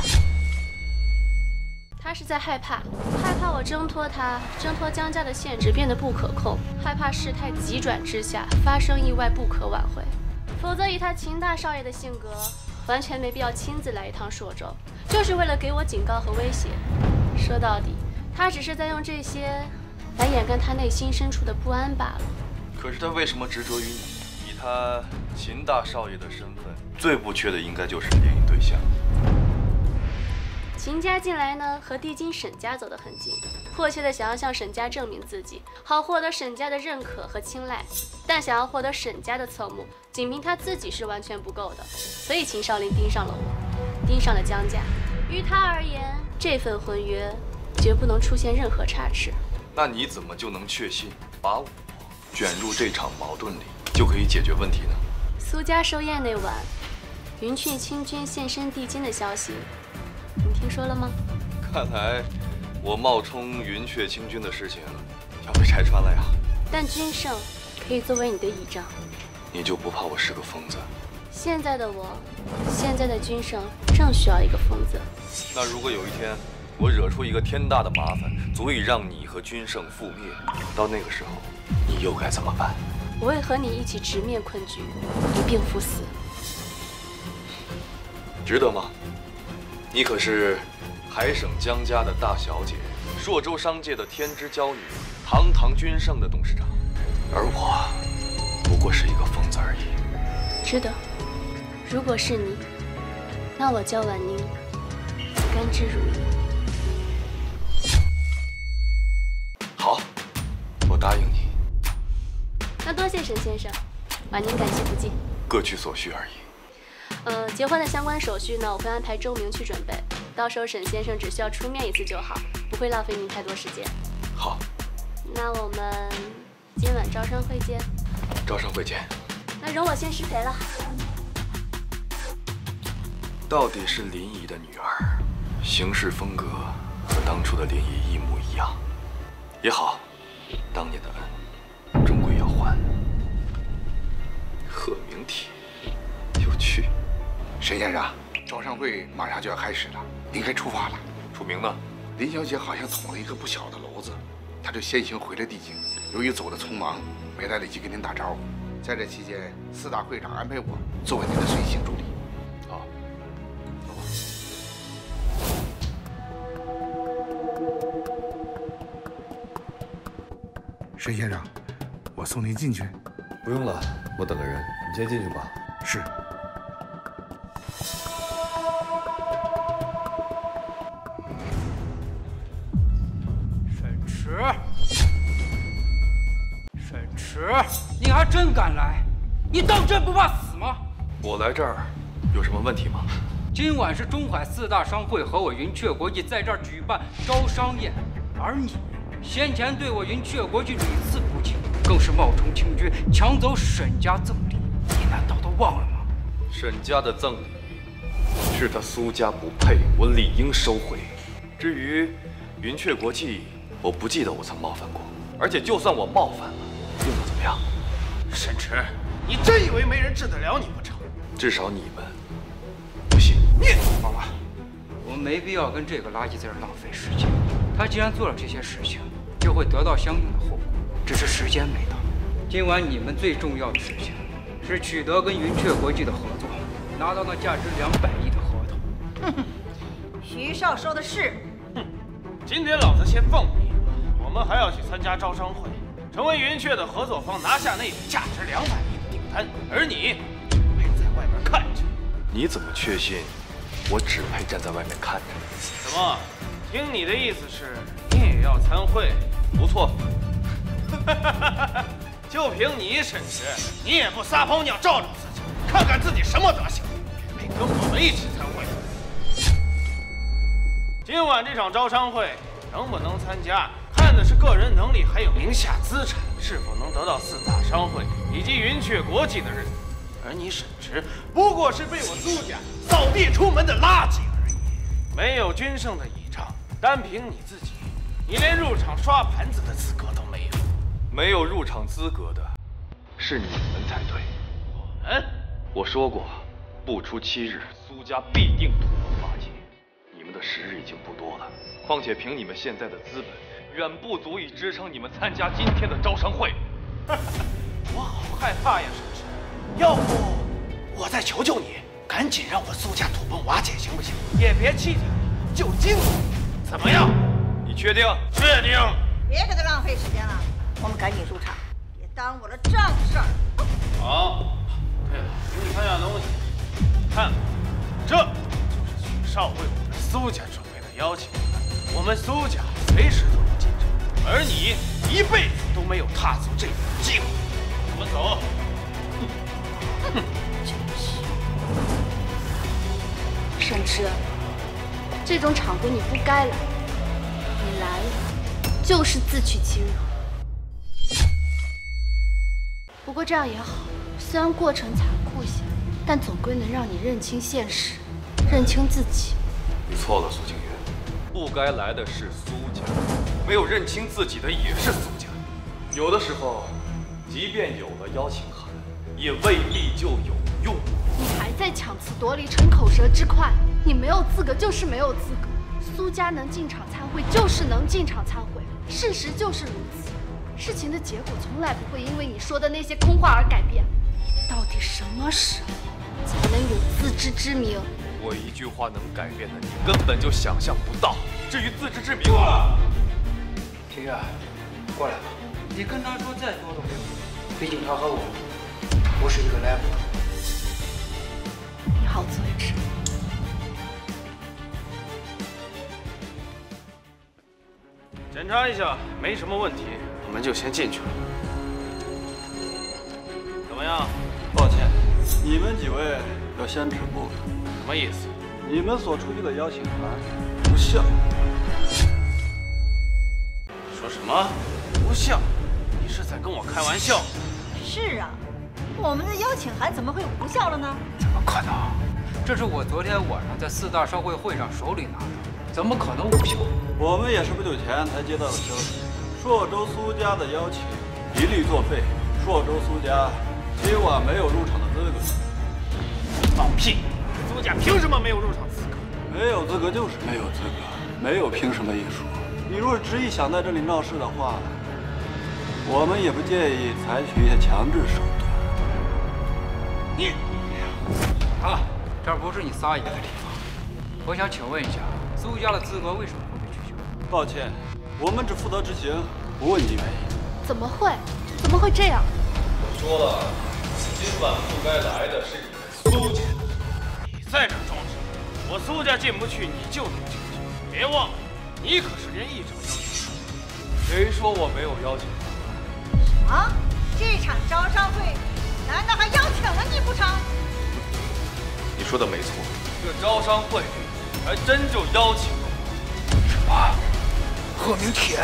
他是在害怕，害怕我挣脱他，挣脱江家的限制变得不可控，害怕事态急转直下，发生意外不可挽回。否则以他秦大少爷的性格，完全没必要亲自来一趟朔州，就是为了给我警告和威胁。说到底，他只是在用这些来掩盖他内心深处的不安罢了。 可是他为什么执着于你？以他秦大少爷的身份，最不缺的应该就是联姻对象。 秦家近来呢，和帝京沈家走得很近，迫切的想要向沈家证明自己，好获得沈家的认可和青睐。但想要获得沈家的侧目，仅凭他自己是完全不够的。所以秦少林盯上了我，盯上了江家。于他而言，这份婚约绝不能出现任何差池。 那你怎么就能确信把我卷入这场矛盾里就可以解决问题呢？ 苏家寿宴那晚，云雀清君现身帝京的消息，你听说了吗？ 看来我冒充云雀清君的事情要被拆穿了呀。 但君盛可以作为你的倚仗。 你就不怕我是个疯子？ 现在的我，现在的君盛正需要一个疯子。 那如果有一天我惹出一个天大的麻烦，足以让你和君盛覆灭，到那个时候你又该怎么办？ 我会和你一起直面困局，一并赴死。 值得吗？你可是海省江家的大小姐，朔州商界的天之娇女，堂堂君盛的董事长，而我不过是一个疯子而已。 值得。如果是你，那我焦婉宁甘之如饴。 好，我答应你。 那多谢沈先生，婉宁感激不尽。 各取所需而已。 呃，结婚的相关手续呢，我会安排周明去准备，到时候沈先生只需要出面一次就好，不会浪费您太多时间。 好， 那我们今晚招商会见。 招商会见。 那容我先失陪了。 到底是林姨的女儿，行事风格和当初的林姨一模一样。也好，当年的恩终归要还。贺明帖，有趣。 沈先生，招商会马上就要开始了， 应该出发了。 楚明呢？ 林小姐好像捅了一个不小的篓子，她就先行回了地京。由于走得匆忙，没来得及跟您打招呼。在这期间，四大会长安排我作为您的随行助理。 好，走吧。 沈先生，我送您进去。 不用了，我等个人，你先进去吧。 是。 沈池，沈池，你还真敢来？你当真不怕死吗？ 我来这儿有什么问题吗？ 今晚是中海四大商会和我云雀国际在这儿举办招商宴，而你先前对我云雀国际屡次不敬，更是冒充清军抢走沈家赠礼，你难道都忘了吗？ 沈家的赠礼是他苏家不配，我理应收回。至于云雀国际，我不记得我曾冒犯过，而且就算我冒犯了，又能怎么样？ 沈池，你真以为没人治得了你不成？ 至少你们不信。 你好了，我没必要跟这个垃圾在这浪费时间。他既然做了这些事情，就会得到相应的后果，只是时间没到。今晚你们最重要的事情是取得跟云雀国际的合作，拿到那价值两百亿的合同。 哼哼，徐少说的是。 哼，今天老子先放你一马，我们还要去参加招商会，成为云雀的合作方，拿下那笔价值两百亿的订单，而你只配在外面看着。 你怎么确信我只配站在外面看着？ 怎么？听你的意思是，你也要参会？ 不错。 就凭你沈池，你也不撒泡尿照照自己，看看自己什么德行，配跟我们一起参会？今晚这场招商会能不能参加，看的是个人能力，还有名下资产是否能得到四大商会以及云雀国际的认可。而你沈池不过是被我苏家扫地出门的垃圾而已，没有军胜的倚仗，单凭你自己，你连入场刷盘子的资格都没有。 没有入场资格的是你们才对。 我们？ 我说过，不出七日，苏家必定土崩瓦解。你们的时日已经不多了，况且凭你们现在的资本，远不足以支撑你们参加今天的招商会。 我好害怕呀，沈池。要不我再求求你，赶紧让我苏家土崩瓦解，行不行？也别欺天，就今晚，怎么样？ 你确定？ 确定。 别给他浪费时间了，我们赶紧入场，别耽误了正事儿。 好。对了，给你看样东西，看，这就是许少为我们苏家准备的邀请函，我们苏家随时都能进场，而你一辈子都没有踏足这里的机会。我们走。 哼，真是。 沈池，这种场合你不该来，你来了就是自取其辱。不过这样也好，虽然过程残酷些，但总归能让你认清现实，认清自己。 你错了，苏清源，不该来的是苏家，没有认清自己的也是苏家。有的时候，即便有了邀请函，也未必就有用。 你还在强词夺理，逞口舌之快。你没有资格就是没有资格。苏家能进场参会就是能进场参会，事实就是如此。事情的结果从来不会因为你说的那些空话而改变。到底什么时候才能有自知之明？ 我一句话能改变的，你根本就想象不到。至于自知之明啊， 庭院，过来吧。你跟他说再多都没有用，毕竟他和我不是一个 level。 你好自为之。 检查一下，没什么问题，我们就先进去了。怎么样？ 抱歉，你们几位要先止步。 什么意思？ 你们所出具的邀请函无效。 说什么？无效？你是在跟我开玩笑？ 是啊，我们的邀请函怎么会无效了呢？ 怎么可能？这是我昨天晚上在四大商会会长手里拿的，怎么可能无效？ 我们也是不久前才接到的消息，朔州苏家的邀请一律作废，朔州苏家今晚没有入场的资格。 放屁！苏家凭什么没有入场资格？ 没有资格就是没有资格，没有凭什么艺术。你若是执意想在这里闹事的话，我们也不介意采取一些强制手段。 你，啊，这儿不是你撒野的地方。我想请问一下，苏家的资格为什么会被取消？ 抱歉，我们只负责执行，不问你原因。 怎么会？怎么会这样？ 我说了，今晚不该来的是你们苏家。 你在这装什么？我苏家进不去，你就能进去。别忘了，你可是连一场邀请。 谁说我没有邀请？ 啊，这场招商会，难道还邀请了你不成？ 你说的没错，这招商会还真就邀请了我。 什么？贺明铁？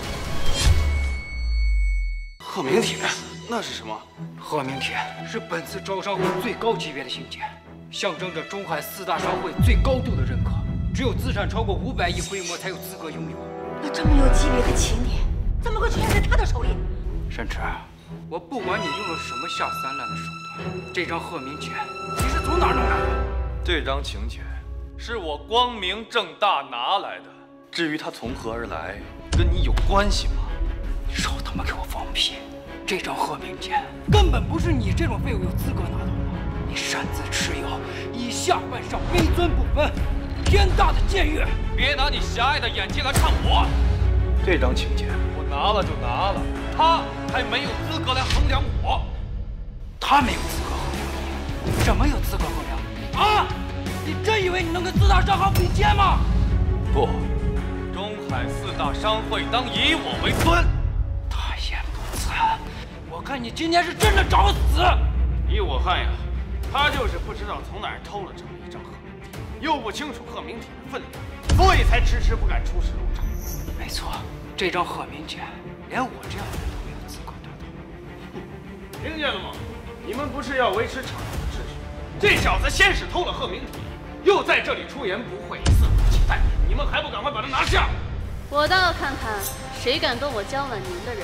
贺明铁？那是什么？ 贺明铁是本次招商会最高级别的信件，象征着中海四大商会最高度的认可。只有资产超过五百亿规模才有资格拥有。 那这么有级别的请帖，怎么会出现在他的手里？ 沈池，我不管你用了什么下三滥的手段，这张贺明帖你是从哪儿弄来的？ 这张请柬是我光明正大拿来的，至于它从何而来，跟你有关系吗？ 你少他妈给我放屁！这张贺明帖根本不是你这种废物有资格拿到的，你擅自持有，以下犯上，卑尊不分，天大的僭越！ 别拿你狭隘的眼睛来看我。这张请柬我拿了就拿了，他还没有资格来衡量我。 他没有资格衡量你，什么有资格衡量你啊？你真以为你能跟四大商行比肩吗？ 不，中海四大商会当以我为尊。 大言不惭！我看你今天是真的找死！ 依我看呀，他就是不知道从哪儿偷了这么一张贺明帖，又不清楚贺明帖的分量，所以才迟迟不敢出示入场。 没错，这张贺明帖连我这样的人都没有资格得到。 听见了吗？你们不是要维持场上的秩序？这小子先是偷了贺明帖，又在这里出言不讳，肆无忌惮，你们还不赶快把他拿下！ 我倒要看看谁敢动我江婉宁的人。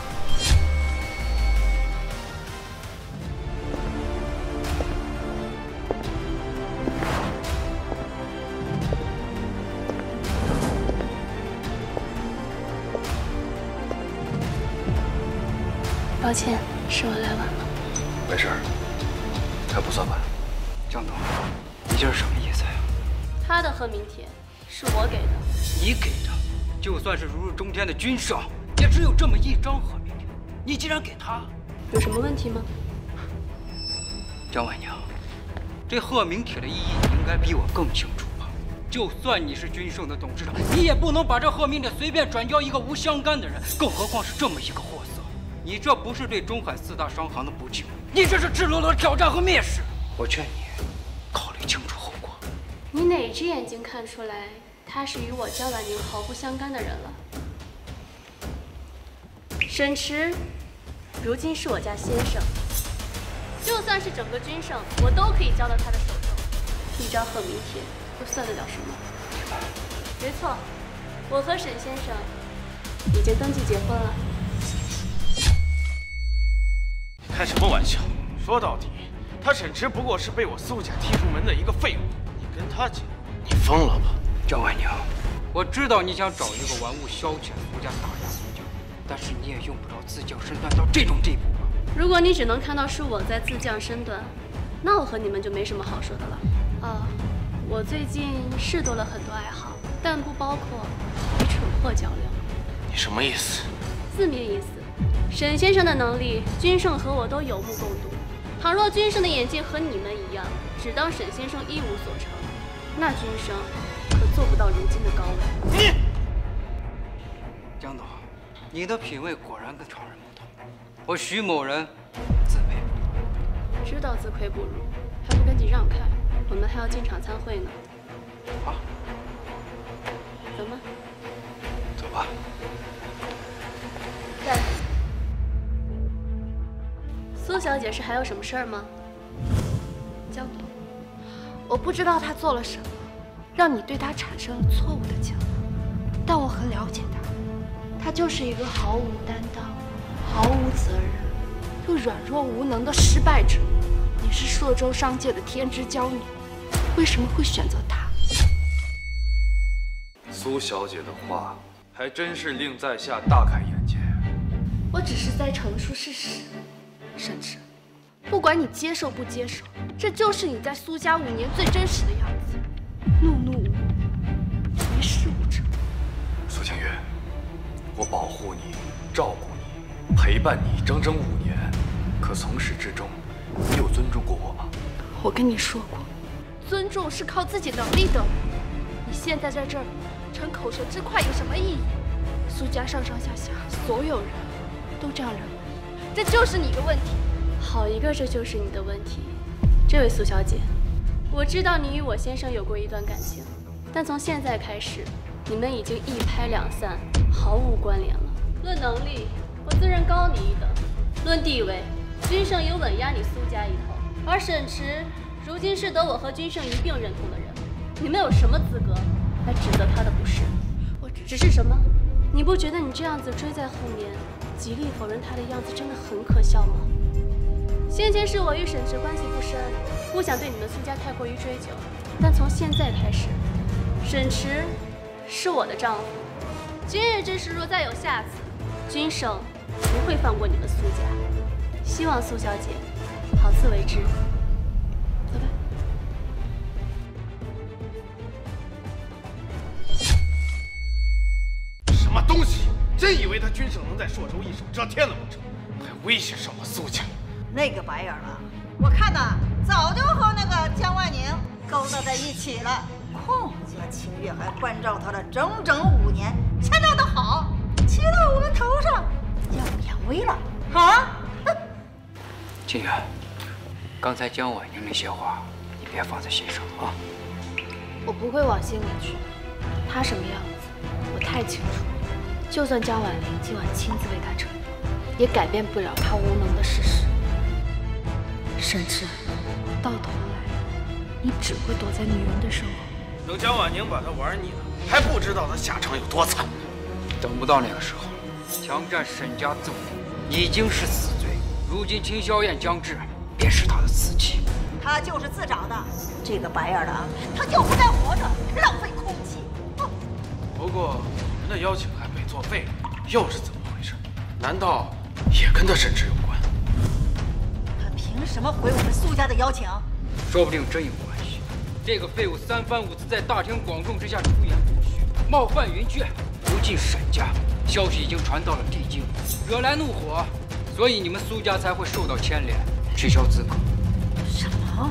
抱歉，是我来晚了。 没事，还不算晚。 江总，你这是什么意思呀？ 他的贺明帖是我给的。 你给的，就算是如日中天的君上，也只有这么一张贺明帖。你竟然给他， 有什么问题吗？ 江婉娘，这贺明帖的意义你应该比我更清楚吧？就算你是君盛的董事长，你也不能把这贺明帖随便转交一个无相干的人，更何况是这么一个货色。你这不是对中海四大商行的不敬，你这是赤裸裸的挑战和蔑视。我劝你考虑清楚后果。 你哪只眼睛看出来他是与我江婉宁毫不相干的人了？沈池，如今是我家先生，就算是整个君盛，我都可以交到他的手中。一张贺明帖又算得了什么？没错，我和沈先生已经登记结婚了。 开什么玩笑？说到底，他沈池不过是被我苏家踢出门的一个废物。你跟他结，你疯了吧？ 张婉宁，我知道你想找一个玩物消遣苏家，打压苏家，但是你也用不着自降身段到这种地步吧？ 如果你只能看到是我在自降身段，那我和你们就没什么好说的了。哦，我最近是多了很多爱好，但不包括与蠢货较量。 你什么意思？ 字面意思。沈先生的能力，君盛和我都有目共睹。倘若君盛的眼界和你们一样，只当沈先生一无所成，那君盛可做不到如今的高位。 你，江总，你的品味果然跟常人不同。我徐某人自卑不如。 知道自愧不如，还不赶紧让开？我们还要进场参会呢。 好， 走吗？ 走吧。 在。苏小姐是还有什么事儿吗？江总， 我不知道他做了什么，让你对他产生了错误的想法，但我很了解他，他就是一个毫无担当、毫无责任又软弱无能的失败者。你是朔州商界的天之骄女，为什么会选择他？ 苏小姐的话，还真是令在下大开眼界。 我只是在陈述事实，沈池，不管你接受不接受，这就是你在苏家五年最真实的样子，怒怒无为，为事无成。 苏清月，我保护你，照顾你，陪伴你整整五年，可从始至终，你有尊重过我吗？ 我跟你说过，尊重是靠自己能力得来。你现在在这儿逞口舌之快有什么意义？苏家上上下下所有人都这样认为，这就是你的问题。 好一个，这就是你的问题。这位苏小姐，我知道你与我先生有过一段感情，但从现在开始，你们已经一拍两散，毫无关联了。论能力，我自认高你一等；论地位，君盛有稳压你苏家一头，而沈池如今是得我和君盛一并认同的人，你们有什么资格来指责他的不是？我只是什么？你不觉得你这样子追在后面，极力否认他的样子真的很可笑吗？先前是我与沈池关系不深，不想对你们苏家太过于追究，但从现在开始，沈池是我的丈夫。今日之事若再有下次，君盛不会放过你们苏家。希望苏小姐好自为之。走吧。 什么东西？真以为他君盛能在朔州一手遮天了不成？还威胁上我苏家？ 那个白眼狼，我看呐，早就和那个江万宁勾搭在一起了。况且清月还关照他了整整五年，现在倒好，骑到我们头上，要免威了啊！ 清月，刚才江婉宁那些话，你别放在心上啊。 我不会往心里去，他什么样子，我太清楚了。就算江婉宁今晚亲自为他撑腰，也改变不了他无能的事实。沈池，到头来，你只会躲在女人的身后。 等江婉宁把他玩腻了，还不知道他下场有多惨。 等不到那个时候，强占沈家自负已经是死罪。如今秦霄燕将至，便是他的死期。 他就是自找的，这个白眼狼，他就不该活着，浪费空气。哼！ 不过我们的邀请函被作废了，又是怎么回事？难道也跟他沈池有关？ 凭什么回我们苏家的邀请？ 说不定真有关系。这个废物三番五次在大庭广众之下出言不逊，冒犯云雀，不敬沈家，消息已经传到了帝京，惹来怒火，所以你们苏家才会受到牵连，取消资格。 什么？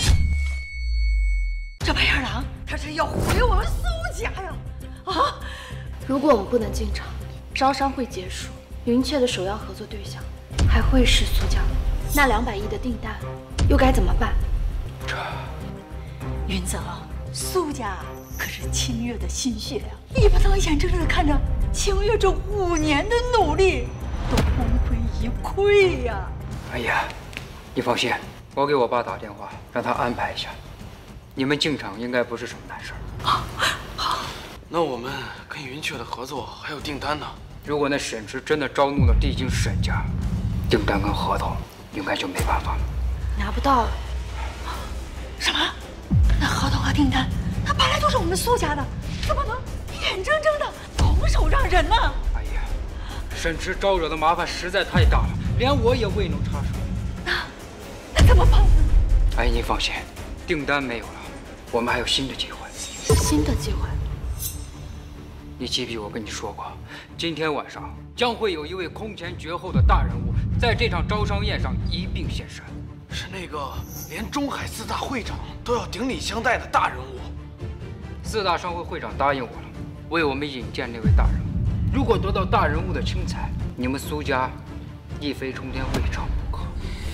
这白眼狼，他是要毁我们苏家呀！啊！ 如果我们不能进场，招商会结束，云雀的首要合作对象还会是苏家吗？那两百亿的订单又该怎么办？ 这， 云泽，苏家可是清月的心血呀，你不能眼睁睁的看着清月这五年的努力都功亏一篑呀！ 哎呀，你放心，我给我爸打电话，让他安排一下。你们进场应该不是什么难事儿。 好，好。那我们跟云雀的合作还有订单呢？ 如果那沈池真的招怒了帝京沈家，订单跟合同应该就没办法了， 拿不到了。 什么？那合同和订单，那本来都是我们苏家的，怎么能眼睁睁的拱手让人呢？ 哎呀，沈池招惹的麻烦实在太大了，连我也未能插手。 那那怎么办呢？ 哎，您放心，订单没有了，我们还有新的机会。 新的机会？ 你记不记我跟你说过，今天晚上将会有一位空前绝后的大人物在这场招商宴上一并现身。 是那个连中海四大会长都要顶礼相待的大人物。 四大商会会长答应我了，为我们引荐那位大人物。如果得到大人物的青睐，你们苏家一飞冲天未尝不可。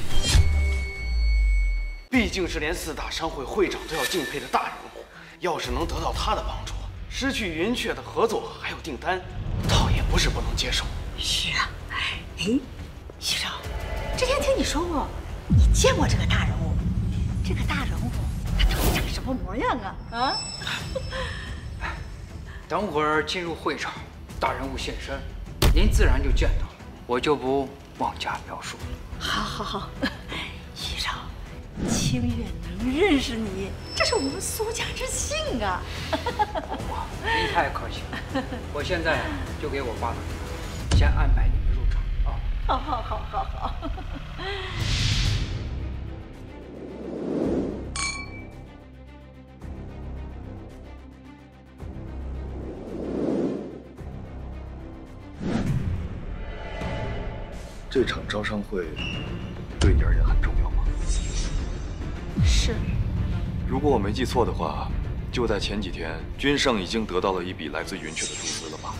毕竟是连四大商会会长都要敬佩的大人物，要是能得到他的帮助，失去云雀的合作还有订单，倒也不是不能接受。 是啊，哎，徐少，之前听你说过，你见过这个大人物。这个大人物他到底长什么模样啊？啊？ 等会儿进入会场，大人物现身，您自然就见到了，我就不妄加描述了。 好，好，好，徐少，清月能认识你，这是我们苏家之幸啊！ 您太客气了，我现在就给我爸打电话，先安排你们入场啊！ 好好好好好。 这场招商会对你而言很重要吗？ 是。 如果我没记错的话，就在前几天，君盛已经得到了一笔来自云雀的注资了吧？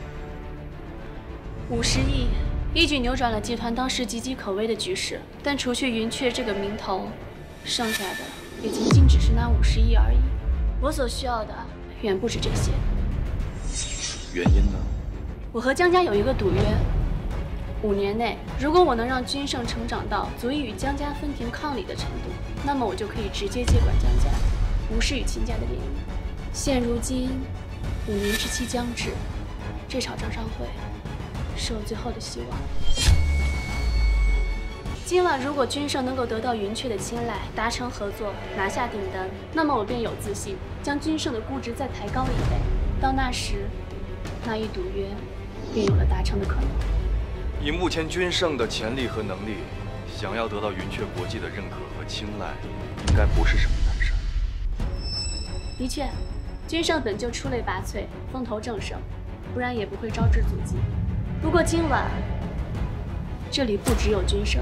五十亿，一举扭转了集团当时岌岌可危的局势。但除去云雀这个名头，剩下的也仅仅只是那五十亿而已。我所需要的远不止这些。 原因呢？ 我和江家有一个赌约。五年内，如果我能让君盛成长到足以与江家分庭抗礼的程度，那么我就可以直接接管江家，无视与秦家的联姻。现如今，五年之期将至，这场招商会是我最后的希望。今晚如果君盛能够得到云雀的青睐，达成合作，拿下订单，那么我便有自信将君盛的估值再抬高一倍。到那时，那一赌约便有了达成的可能。 以目前君盛的潜力和能力，想要得到云雀国际的认可和青睐，应该不是什么难事。 的确，君盛本就出类拔萃，风头正盛，不然也不会招之阻击。不过今晚，这里不只有君盛。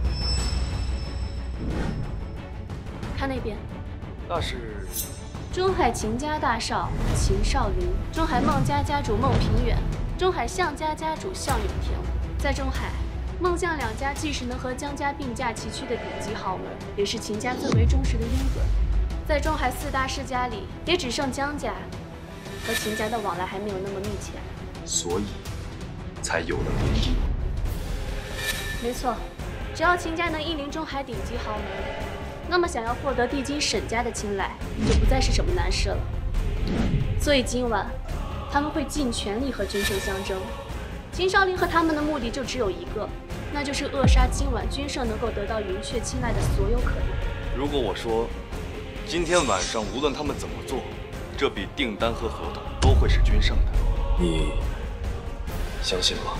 看那边， 那是中海秦家大少秦少林，中海孟家家主孟平远，中海项家家主项永田。在中海，孟项两家既是能和江家并驾齐驱的顶级豪门，也是秦家最为忠实的拥趸。在中海四大世家里，也只剩江家和秦家的往来还没有那么密切， 所以才有了联姻。 没错，只要秦家能引领中海顶级豪门，那么想要获得帝京沈家的青睐，就不再是什么难事了。所以今晚，他们会尽全力和君盛相争。秦少林和他们的目的就只有一个，那就是扼杀今晚君盛能够得到云雀青睐的所有可能。 如果我说，今天晚上无论他们怎么做，这笔订单和合同都会是君盛的，你相信吗？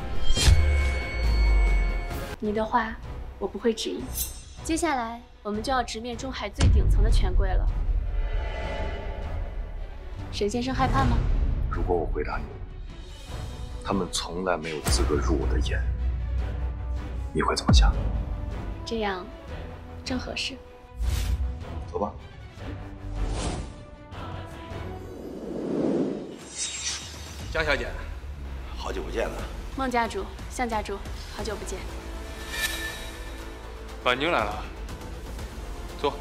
你的话，我不会质疑。接下来，我们就要直面中海最顶层的权贵了。沈先生害怕吗？ 如果我回答你，他们从来没有资格入我的眼，你会怎么想？ 这样正合适。 走吧。 江小姐，好久不见了。 孟家主、向家主，好久不见。 婉宁来了，坐。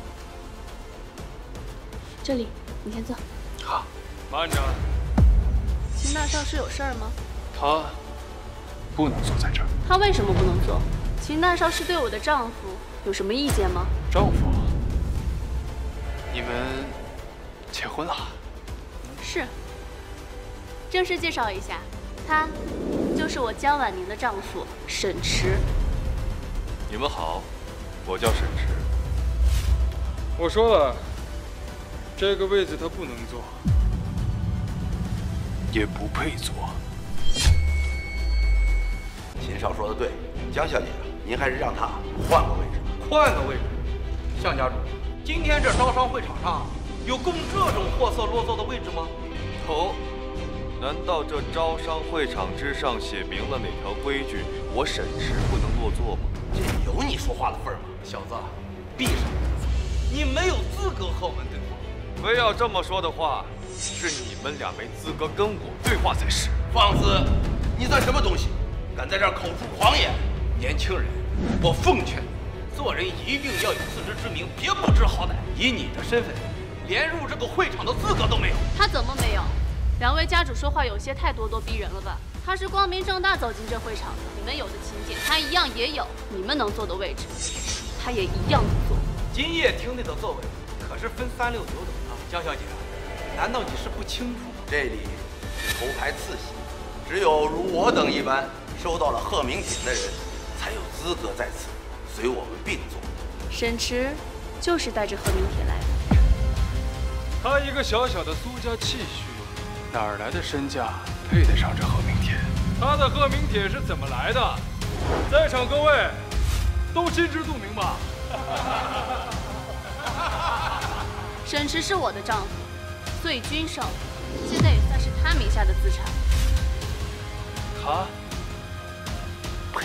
这里，你先坐。 好。 慢着。 秦大少是有事儿吗？ 他不能坐在这儿。 他为什么不能坐？秦大少是对我的丈夫，有什么意见吗？ 丈夫？你们结婚了？ 是。正式介绍一下，他就是我江婉宁的丈夫沈池。 你们好，我叫沈池。 我说了，这个位子他不能坐，也不配坐。 秦少说的对，江小姐，您还是让他换个位置吧。 换个位置。向家主，今天这招商会场上有供这种货色落座的位置吗？ 哦，难道这招商会场之上写明了哪条规矩，我沈池不能落座吗？ 这有你说话的份儿吗？ 小子，闭上嘴！你没有资格和我们对话。 非要这么说的话，是你们俩没资格跟我对话才是。 放肆！你算什么东西？敢在这儿口出狂言！ 年轻人，我奉劝你，做人一定要有自知之明，别不知好歹。以你的身份，连入这个会场的资格都没有。 他怎么没有？两位家主说话有些太咄咄逼人了吧？他是光明正大走进这会场的，你们有的请柬，他一样也有。你们能坐的位置，他也一样能坐。 今夜厅内的座位可是分三六九等的。江小姐，难道你是不清楚吗？ 这里是头牌次席，只有如我等一般收到了贺明锦的人，才有资格在此随我们并坐。 沈池， 就是带着贺明铁来的。 他一个小小的苏家气虚，哪儿来的身价配得上这贺明铁？他的贺明铁是怎么来的？在场各位都心知肚明吧？ 沈池是我的丈夫，所以君盛现在也算是他名下的资产。 他？呸！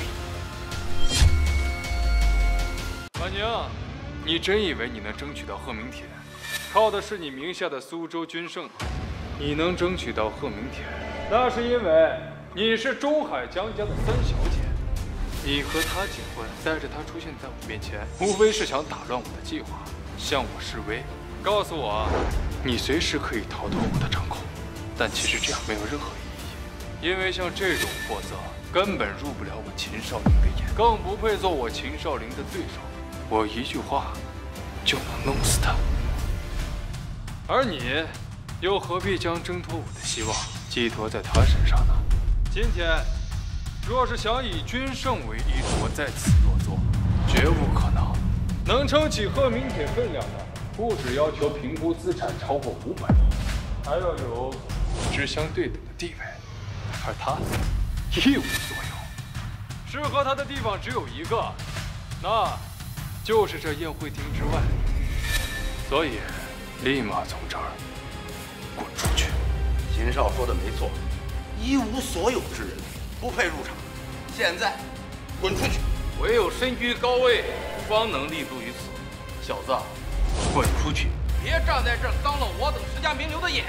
婉宁，你真以为你能争取到贺明铁，靠的是你名下的苏州君盛吗？你能争取到贺明铁，那是因为你是中海江家的三小姐。你和他结婚，带着他出现在我面前，无非是想打乱我的计划，向我示威，告诉我你随时可以逃脱我的掌控。但其实这样没有任何意义，因为像这种货色根本入不了我秦少林的眼，更不配做我秦少林的对手。我一句话就能弄死他，而你又何必将挣脱我的希望寄托在他身上呢？今天若是想以君盛为依托在此落座，绝无可能。能撑起贺明铁分量的，不只要求评估资产超过五百亿，还要有与之相对等的地位，而他一无所有。适合他的地方只有一个，那就是这宴会厅之外。所以，立马从这儿滚出去！ 秦少说的没错，一无所有之人不配入场。现在，滚出去！ 唯有身居高位，方能立足于此。小子，滚出去！ 别站在这儿脏了我等十家名流的眼！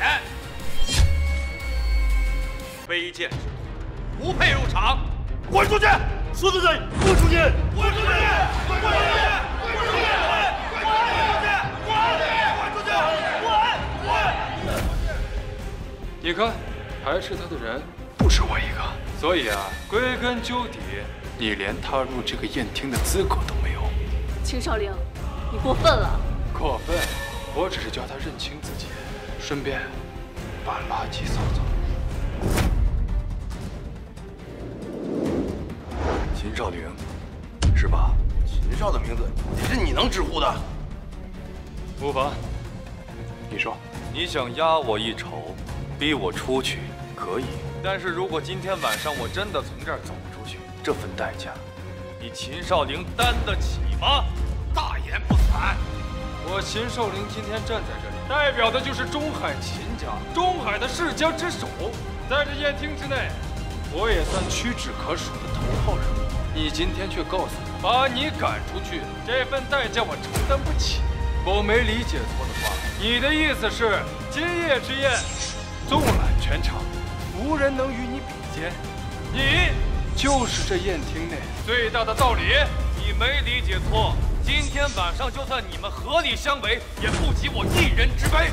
卑贱之徒，不配入场！滚出去！说的对，滚出去！滚出去！滚出去！滚出去！滚出去！滚出去！滚出去！滚！滚！ 你看，还是他的人，不止我一个。所以啊，归根究底，你连踏入这个宴厅的资格都没有。 秦少陵，你过分了。 过分？我只是叫他认清自己，顺便把垃圾扫走。 秦少陵，是吧？秦少的名字也是你能直呼的。 无妨，你说， 你想压我一筹，逼我出去，可以。但是如果今天晚上我真的从这儿走出去，这份代价，你秦少陵担得起吗？ 大言不惭！ 我秦少陵今天站在这里，代表的就是中海秦家，中海的世家之首。在这宴厅之内，我也算屈指可数的头号人物。你今天却告诉我，把你赶出去，这份代价我承担不起。我没理解错的话，你的意思是今夜之宴，纵览全场，无人能与你比肩，你就是这宴厅内最大的道理。 你没理解错，今天晚上就算你们合力相围，也不及我一人之悲。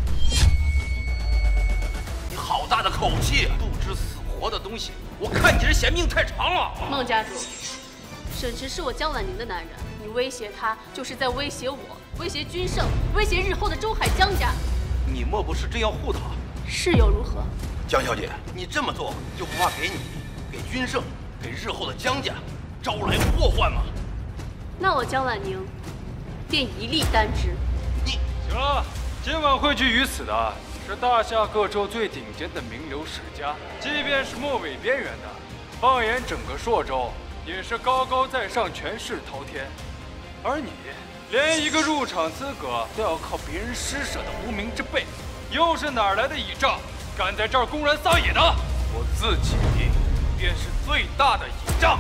你好大的口气，不知死活的东西！我看你这嫌命太长了。 孟家主，沈池是我江婉宁的男人，你威胁他就是在威胁我，威胁君盛，威胁日后的中海江家。 你莫不是真要护他？ 是又如何？ 江小姐，你这么做就不怕给你、给君盛、给日后的江家招来祸患吗？ 那我江婉宁便一力担之。 你行了，今晚汇聚于此的是大夏各州最顶尖的名流世家，即便是末尾边缘的，放眼整个朔州，也是高高在上，权势滔天。而你连一个入场资格都要靠别人施舍的无名之辈，又是哪来的倚仗，敢在这儿公然撒野的？ 我自己便是最大的倚仗。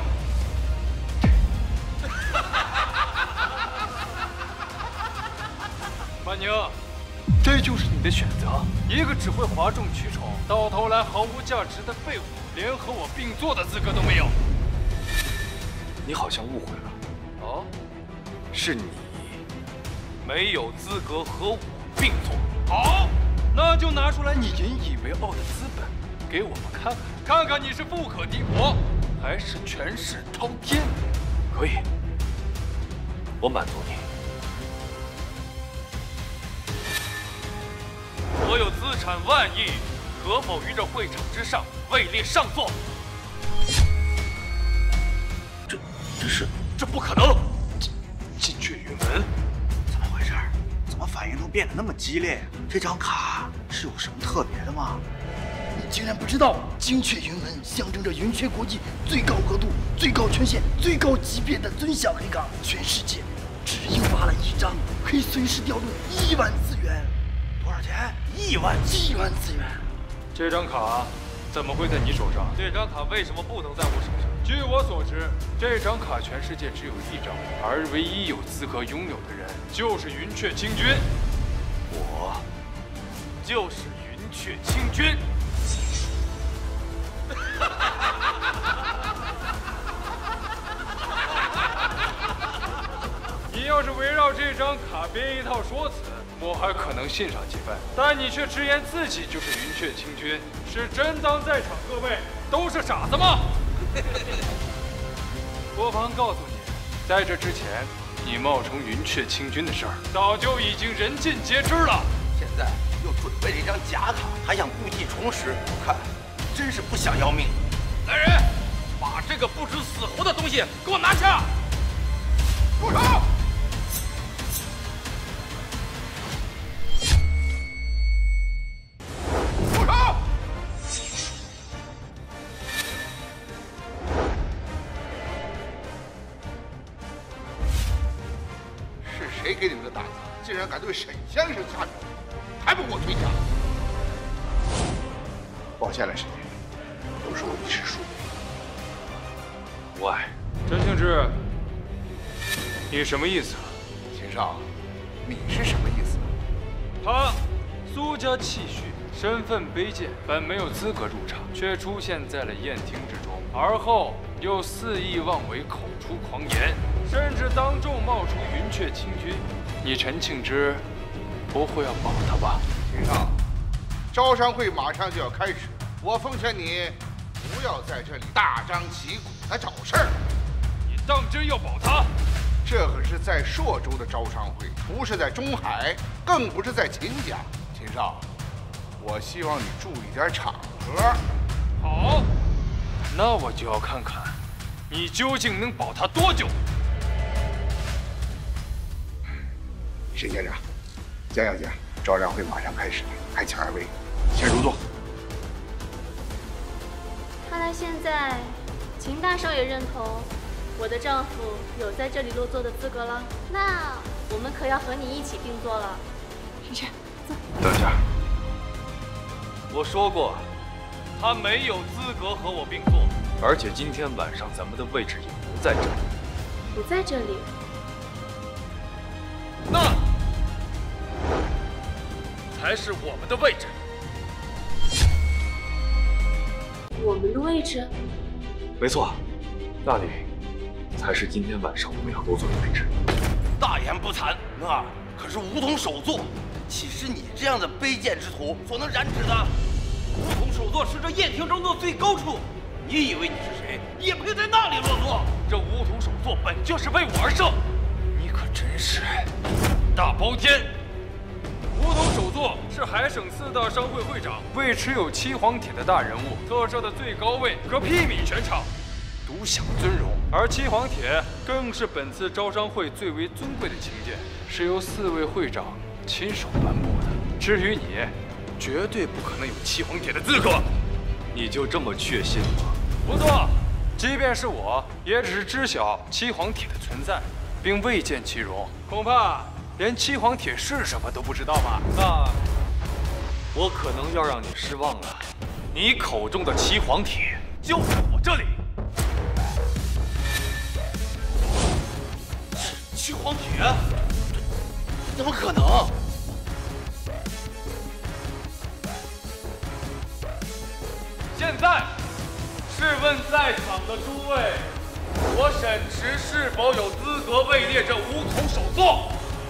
婉宁，这就是你的选择？一个只会哗众取宠，到头来毫无价值的废物，连和我并坐的资格都没有。 你好像误会了。 哦， 是你没有资格和我并坐。 好，那就拿出来你引以为傲的资本，给我们看看，看看你是富可敌国，还是权势滔天。 可以，我满足你。所有资产万亿，可否于这会场之上位列上座？ 这这是这不可能！ 金雀云门， 怎么变得那么激烈？这张卡是有什么特别的吗？你竟然不知道，精确云纹象征着云雀国际最高额度、最高权限、最高级别的尊享黑卡，全世界只印发了一张，可以随时调动亿万资源。多少钱？亿万亿万资源。 这张卡怎么会在你手上？这张卡为什么不能在我手上？据我所知，这张卡全世界只有一张，而唯一有资格拥有的人就是云雀清君。 我就是云雀清君。 你要是围绕这张卡编一套说辞，我还可能信上几分。但你却直言自己就是云雀清君，是真当在场各位都是傻子吗？我方告诉你，在这之前，你冒充云雀清君的事儿早就已经人尽皆知了。 现在又准备了一张假卡，还想故技重施，我看真是不想要命。 来人，把这个不知死活的东西给我拿下！ 住手！住手！ 是谁给你们的胆子，竟然敢对沈先生下手，还不给我退下！抱歉了，沈先生，都是我一时疏忽。 喂，陈庆之，你什么意思？ 秦少，你是什么意思？ 他苏家气虚，身份卑贱，本没有资格入场，却出现在了宴厅之中，而后又肆意妄为，口出狂言，甚至当众冒充云雀清君。你陈庆之不会要保他吧？ 秦少，招商会马上就要开始，我奉劝你不要在这里大张旗鼓的找事儿。 你当真要保他？ 这可是在朔州的招商会，不是在中海，更不是在秦家。秦少，我希望你注意点场合。 好，那我就要看看你究竟能保他多久。 沈先生，江小姐，招商会马上开始了，还请二位先入座。 看来现在秦大少爷认同我的丈夫有在这里落座的资格了，那我们可要和你一起并座了。 是是，走。 等一下，我说过，他没有资格和我并坐，而且今天晚上咱们的位置也不在这里。 不在这里？ 那才是我们的位置。 我们的位置？ 没错，那里才是今天晚上我们要落座的位置。 大言不惭，那可是梧桐首座，岂是你这样的卑贱之徒所能染指的？梧桐首座是这宴厅中的最高处，你以为你是谁，也配在那里落座？ 这梧桐首座本就是为我而设，你可真是大包天！梧桐首座是海省四大商会会长为持有七黄帖的大人物特设的最高位，可媲美全场，独享尊荣。而七黄帖更是本次招商会最为尊贵的钦鉴，是由四位会长亲手颁布的。至于你，绝对不可能有七黄帖的资格。 你就这么确信吗？ 不错，即便是我，也只是知晓七黄帖的存在，并未见其容。恐怕连七黄帖是什么都不知道吧？ 那我可能要让你失望了。你口中的七黄帖就在我这里。 七黄帖？怎么可能？ 现在，试问在场的诸位，我沈池是否有资格位列这梧桐首座？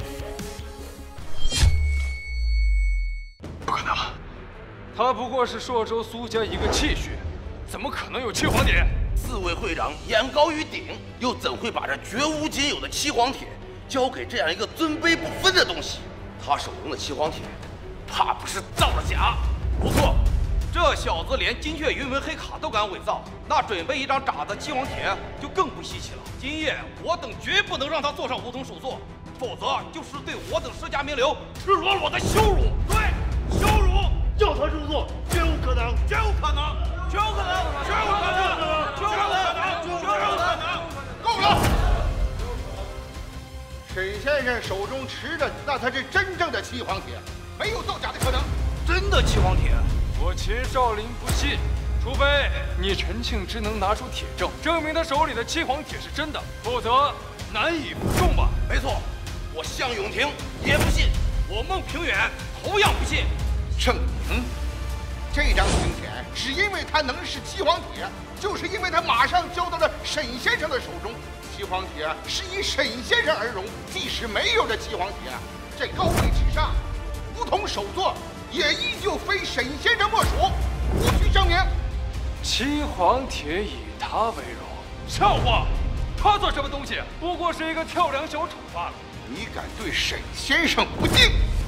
不可能， 他不过是朔州苏家一个气虚，怎么可能有七黄帖？ 四位会长眼高于顶，又怎会把这绝无仅有的七黄帖交给这样一个尊卑不分的东西？他手中的七黄帖，怕不是造了假？不错， 这小子连精确云纹黑卡都敢伪造，那准备一张假的七黄帖就更不稀奇了。今夜我等绝不能让他坐上梧桐首座，否则就是对我等世家名流赤裸裸的羞辱。对，羞辱！ 叫他入座，绝无可能， 绝无可能，绝无可能，绝无可能，绝无可能，绝无可能！ 够了！沈先生手中持着，那才是真正的七黄帖，没有造假的可能。 真的七黄帖？ 我秦少林不信，除非你陈庆之能拿出铁证，证明他手里的七黄帖是真的，否则难以服众吧？ 没错，我向永廷也不信，我孟平远同样不信。 盛宁，这张请帖只因为它能是七黄帖，就是因为它马上交到了沈先生的手中。七黄帖是以沈先生而荣，即使没有这七黄帖，这高位之上，梧桐首座也依旧非沈先生莫属。无需证明。 七黄帖以他为荣，笑话！他算什么东西？不过是一个跳梁小丑罢了。 你敢对沈先生不敬？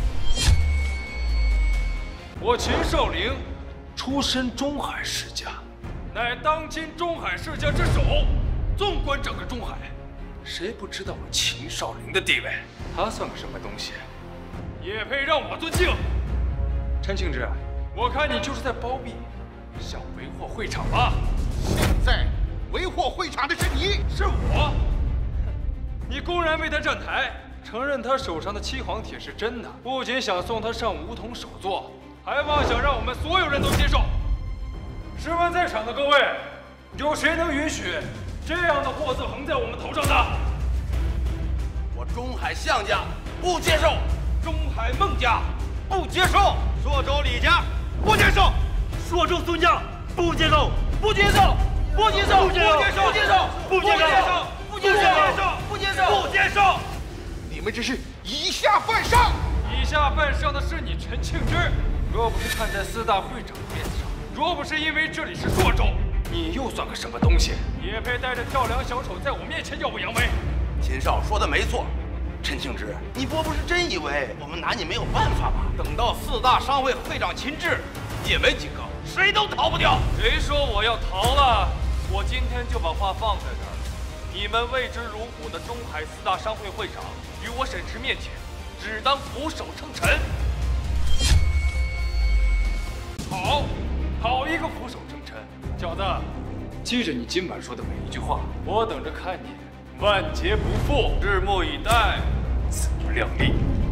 我秦少陵出身中海世家，乃当今中海世家之首。纵观整个中海，谁不知道我秦少陵的地位？他算个什么东西，也配让我尊敬？陈庆之，我看你就是在包庇，想为祸会场吧？ 现在为祸会场的是你， 是我。你公然为他站台，承认他手上的七黄帖是真的，不仅想送他上梧桐首座，还妄想让我们所有人都接受。试问在场的各位，有谁能允许这样的祸字横在我们头上的？ 我中海向家不接受，中海孟家不接受，朔州李家不接受， 朔州孙家不接受， 不接受，不接受， 不接受， 不接受， 不接受， 不接受，不接受，不接受。 你们这是以下犯上！ 以下犯上的是你陈庆之。若不是看在四大会长的面子上，若不是因为这里是朔州，你又算个什么东西？也配带着跳梁小丑在我面前耀武扬威？ 秦少说的没错，陈庆之，你莫不是真以为我们拿你没有办法吧？等到四大商会会长秦志，你们几个谁都逃不掉。 谁说我要逃了？我今天就把话放在这儿，你们为之如虎的中海四大商会会长，于我沈池面前，只当俯首称臣。好，好一个俯首称臣！小子，记着你今晚说的每一句话，我等着看你万劫不复，拭目以待，自不量力。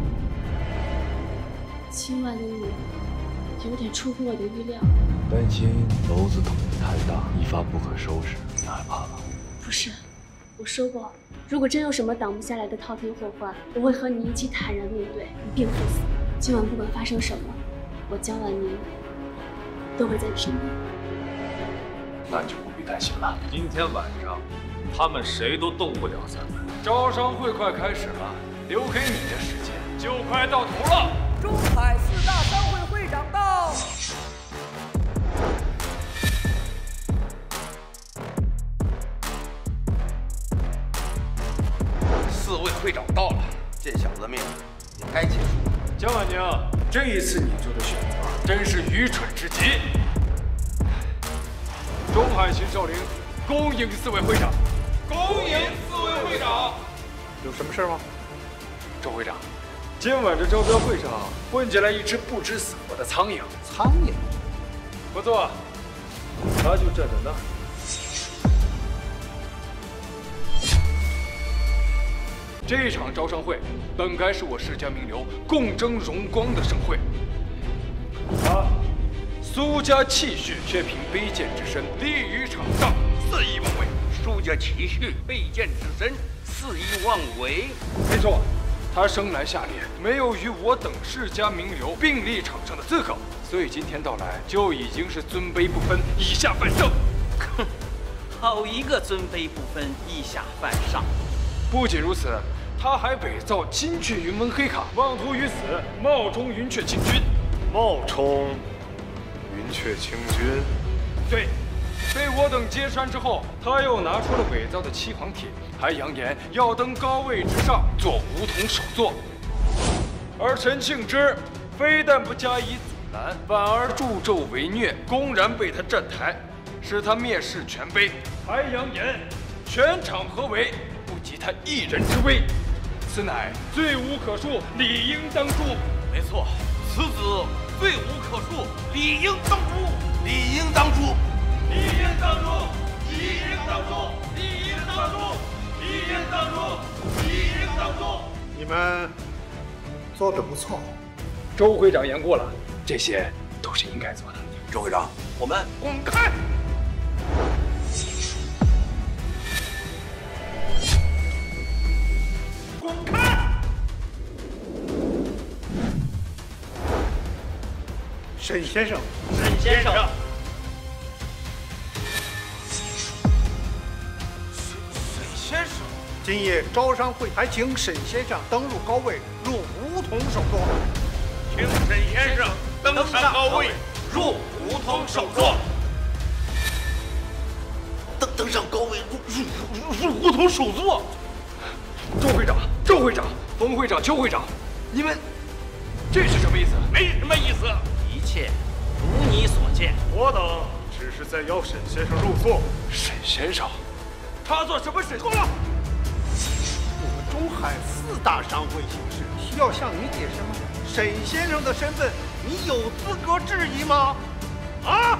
今晚的雨有点出乎我的预料。 担心篓子捅得太大，一发不可收拾，你害怕了？ 不是，我说过，如果真有什么挡不下来的滔天祸患，我会和你一起坦然面对，一并赴死。今晚不管发生什么，我江婉宁都会在你身边。 那你就不必担心了。 今天晚上，他们谁都动不了咱们。招商会快开始了，留给你的时间就快到头了。 中海四大商会会长到。 四位会长到了，见小子的命也该结束。 江婉宁，这一次你做的选择真是愚蠢至极。中海秦少陵恭迎四位会长。 恭迎四位会长。 有什么事吗？周会长，今晚这招标会上混进来一只不知死活的苍蝇。 苍蝇？ 不错，他就站在那儿。这场招商会本该是我世家名流共争荣光的盛会，他苏家气血却凭卑贱之身立于场上，肆意妄为。 苏家气血卑贱之身，肆意妄为。 没错，他生来下劣，没有与我等世家名流并立场上的资格，所以今天到来就已经是尊卑不分，以下犯上。 哼，好一个尊卑不分，以下犯上！ 不仅如此，他还伪造金雀云纹黑卡，妄图于此冒充云雀清君。 冒充云雀清君？ 对，被我等揭穿之后，他又拿出了伪造的七黄帖，还扬言要登高位之上，做梧桐首座。而陈庆之非但不加以阻兰，反而助纣为虐，公然被他站台，使他蔑视权卑，还扬言全场合为，不及他一人之威，此乃罪无可恕，理应当诛。 没错，此子罪无可恕，理应当诛，理应当诛， 理应当诛，理应当诛，理应当诛，理应当诛，理应当诛。 你们做得不错。 周会长言过了，这些都是应该做的。 周会长，我们滚开！滚开！ 沈先生， 沈先生， 沈先生，今夜招商会还请沈先生登陆高位，入梧桐首座。 请沈先生登上高位，入梧桐首座。 登登上高位，入入入梧桐首座。周会长，周会长，冯会长，邱会长，你们这是什么意思？ 没什么意思。 一切如你所见。 我等只是在邀沈先生入座。 沈先生，他做什么沈？ 够了！我们中海四大商会形势需要向你解释吗？沈先生的身份，你有资格质疑吗？啊！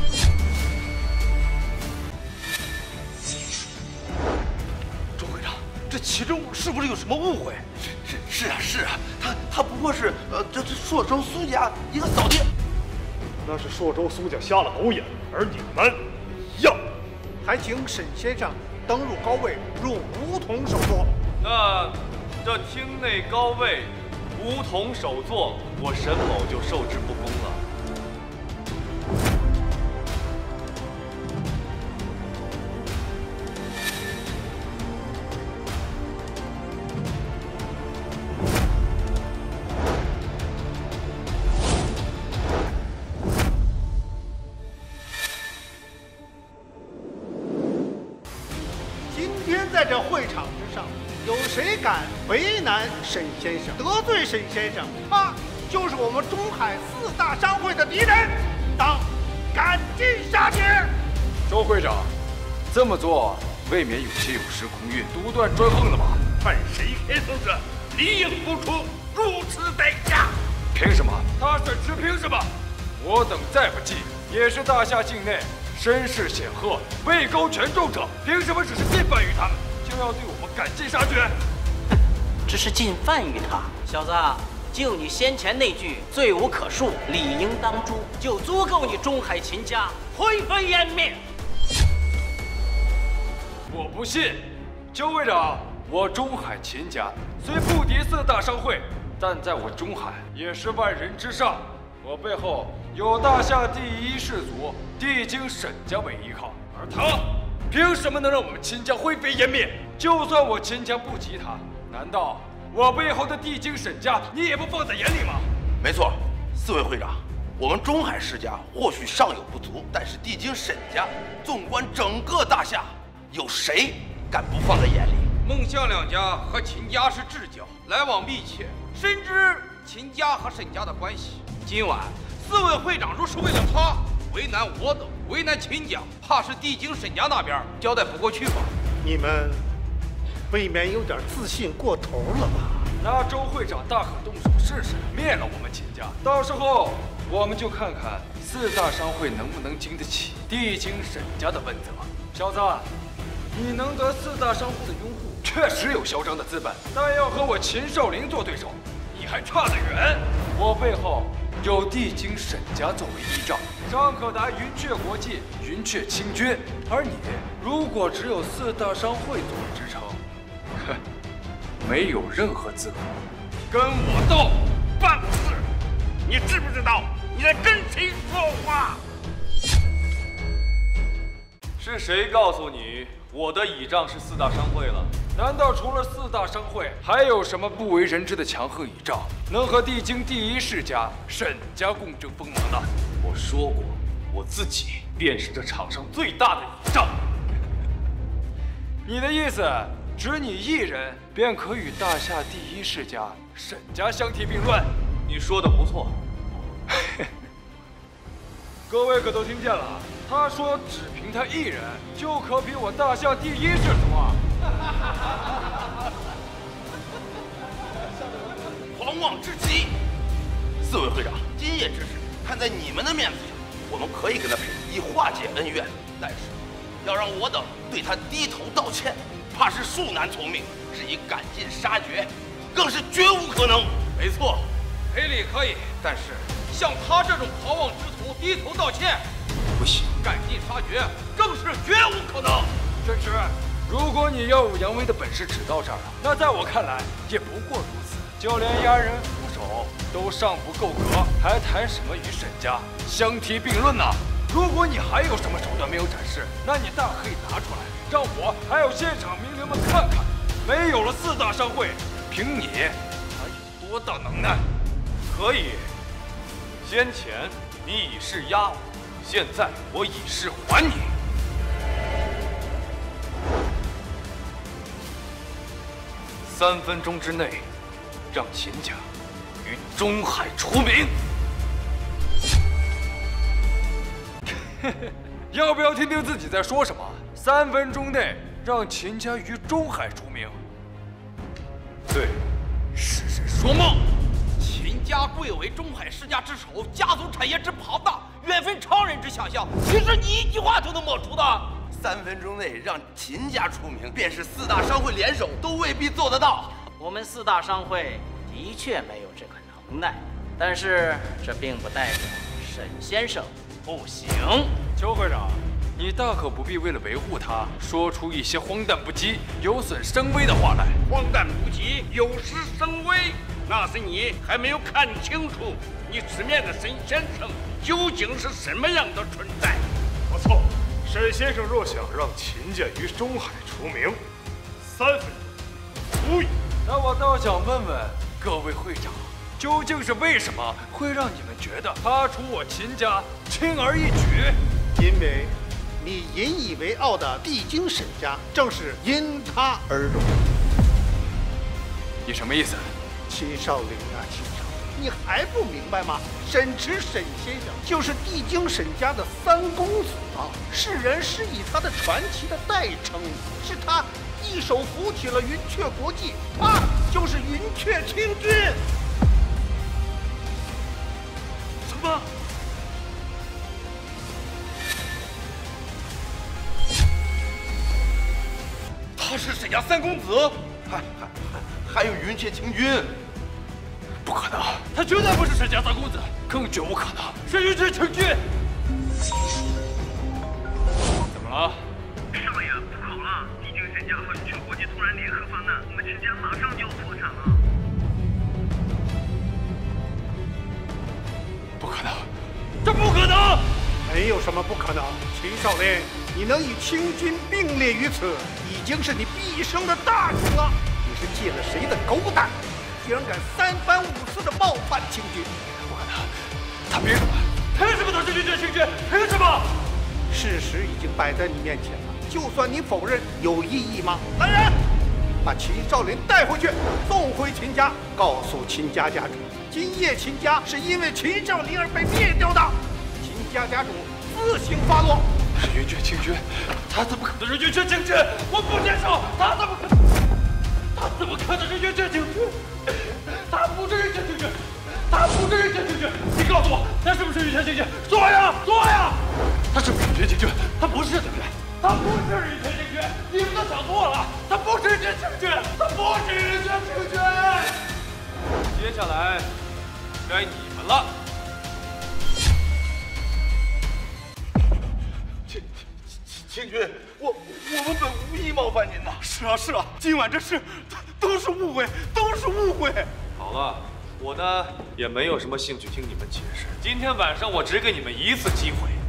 周会长，这其中是不是有什么误会？是是是啊是啊，他他不过是呃这这朔州苏家一个扫地。 那是朔州苏家瞎了狗眼，而你们要还请沈先生登入高位，入梧桐首座。 那这厅内高位，梧桐首座，我沈某就受之不恭了。 在这会场之上，有谁敢为难沈先生、得罪沈先生，他就是我们中海四大商会的敌人，当赶尽杀绝。 周会长，这么做未免有些有失公允、独断专横了吧？ 看谁天生者，理应付出如此代价。 凭什么？他沈池凭什么？我等再不济，也是大夏境内身世显赫、位高权重者，凭什么只是进犯于他们，就要对我们赶尽杀绝？ 只是进犯于他，小子，就你先前那句“罪无可恕，理应当诛”，就足够你中海秦家灰飞烟灭。 我不信，邱会长，我中海秦家虽不敌四大商会，但在我中海也是万人之上。我背后有大夏第一氏族帝京沈家为依靠，而他凭什么能让我们秦家灰飞烟灭？就算我秦家不及他，难道我背后的帝京沈家你也不放在眼里吗？ 没错，四位会长，我们中海世家或许尚有不足，但是帝京沈家，纵观整个大夏，有谁敢不放在眼里？ 孟项两家和秦家是至交，来往密切，深知秦家和沈家的关系。今晚四位会长若是为了他为难我等，为难秦家，怕是帝京沈家那边交代不过去吧？ 你们未免有点自信过头了吧？ 那周会长大可动手试试，灭了我们秦家，到时候我们就看看四大商会能不能经得起帝京沈家的问责。小子，你能得四大商会的拥护，确实有嚣张的资本，但要和我秦少林做对手，你还差得远。我背后有帝京沈家作为依仗，上可达云雀国际、云雀清军，而你如果只有四大商会作为支撑，哼，没有任何资格跟我斗，办事。你知不知道你在跟谁说话？ 是谁告诉你我的倚仗是四大商会了？ 难道除了四大商会，还有什么不为人知的强横倚仗，能和帝京第一世家沈家共争锋芒呢？ 我说过，我自己便是这场上最大的倚仗。 你的意思，只你一人便可与大夏第一世家沈家相提并论？ 你说的不错。 各位可都听见了？他说只凭他一人就可比我大象第一氏族啊！ 狂妄至极！四位会长，今夜之事，看在你们的面子上，我们可以跟他赔，以化解恩怨。但是，要让我等对他低头道歉，怕是恕难从命，是以赶尽杀绝，更是绝无可能。 没错，赔礼可以，但是像他这种狂妄之徒低头道歉，不行，赶尽杀绝更是绝无可能。 真是，如果你耀武扬威的本事只到这儿了，那在我看来也不过如此。就连压人扶手都尚不够格，还谈什么与沈家相提并论呢？如果你还有什么手段没有展示，那你大可以拿出来，让我还有现场名流们看看。没有了四大商会，凭你还有多大能耐？ 可以。先前你以势压我，现在我以势还你。三分钟之内，让秦家于中海除名。 要不要听听自己在说什么？三分钟内让秦家于中海除名。 对， 是是说梦。秦家贵为中海世家之首，家族产业之庞大，远非常人之想象。其实你一句话都能抹除的。 三分钟内让秦家出名，便是四大商会联手都未必做得到。 我们四大商会的确没有这个能耐，但是这并不代表沈先生不行。 邱会长，你大可不必为了维护他，说出一些荒诞不羁、有损声威的话来。 荒诞不羁，有失声威，那是你还没有看清楚你直面的沈先生究竟是什么样的存在。 不错，沈先生若想让秦家于中海除名，三分钟足矣。 那我倒想问问各位会长，究竟是为什么会让你们觉得他除我秦家轻而易举？ 因为你引以为傲的帝京沈家，正是因他而荣。 你什么意思？ 秦少陵啊，秦少陵，你还不明白吗？沈池沈先生就是帝京沈家的三公子啊，世人是以他的传奇的代称，是他一手扶起了云雀国际，他就是云雀清君。 什么？ 他是沈家三公子，还还还还有云雀清君。 不可能，他绝对不是沈家三公子，更绝无可能是云雀清君。怎么了？ 少爷，不好了！帝京沈家和云雀国际突然联合发难，我们秦家马上就要破产了。 不可能，这不可能！ 没有什么不可能。秦少林，你能与清军并列于此，已经是你毕生的大功了。你是借了谁的狗胆，居然敢三番五次的冒犯清军？ 不可能，他凭什么？凭什么他是云雀清军？凭什么？ 事实已经摆在你面前了，就算你否认，有意义吗？来人，把秦少林带回去，送回秦家，告诉秦家家主，今夜秦家是因为秦少林而被灭掉的。秦家家主自行发落。 是云雀清军，他怎么可能是云雀清军？我不接受！他怎么可？他怎么可能是云雀清军？他不是云雀清军，他不是云雀清军！你告诉我，他是不是云雀清军？说呀，说呀！他是不是云雀清军？他不是，对不对？他不是云雀清军！你们都想错了，他不是云雀清军，他不是云雀清军！接下来该你们了。 清君，我我们本无意冒犯您呐。是啊是啊，今晚这事都是误会，都是误会。 好了，我呢也没有什么兴趣听你们解释。今天晚上我只给你们一次机会。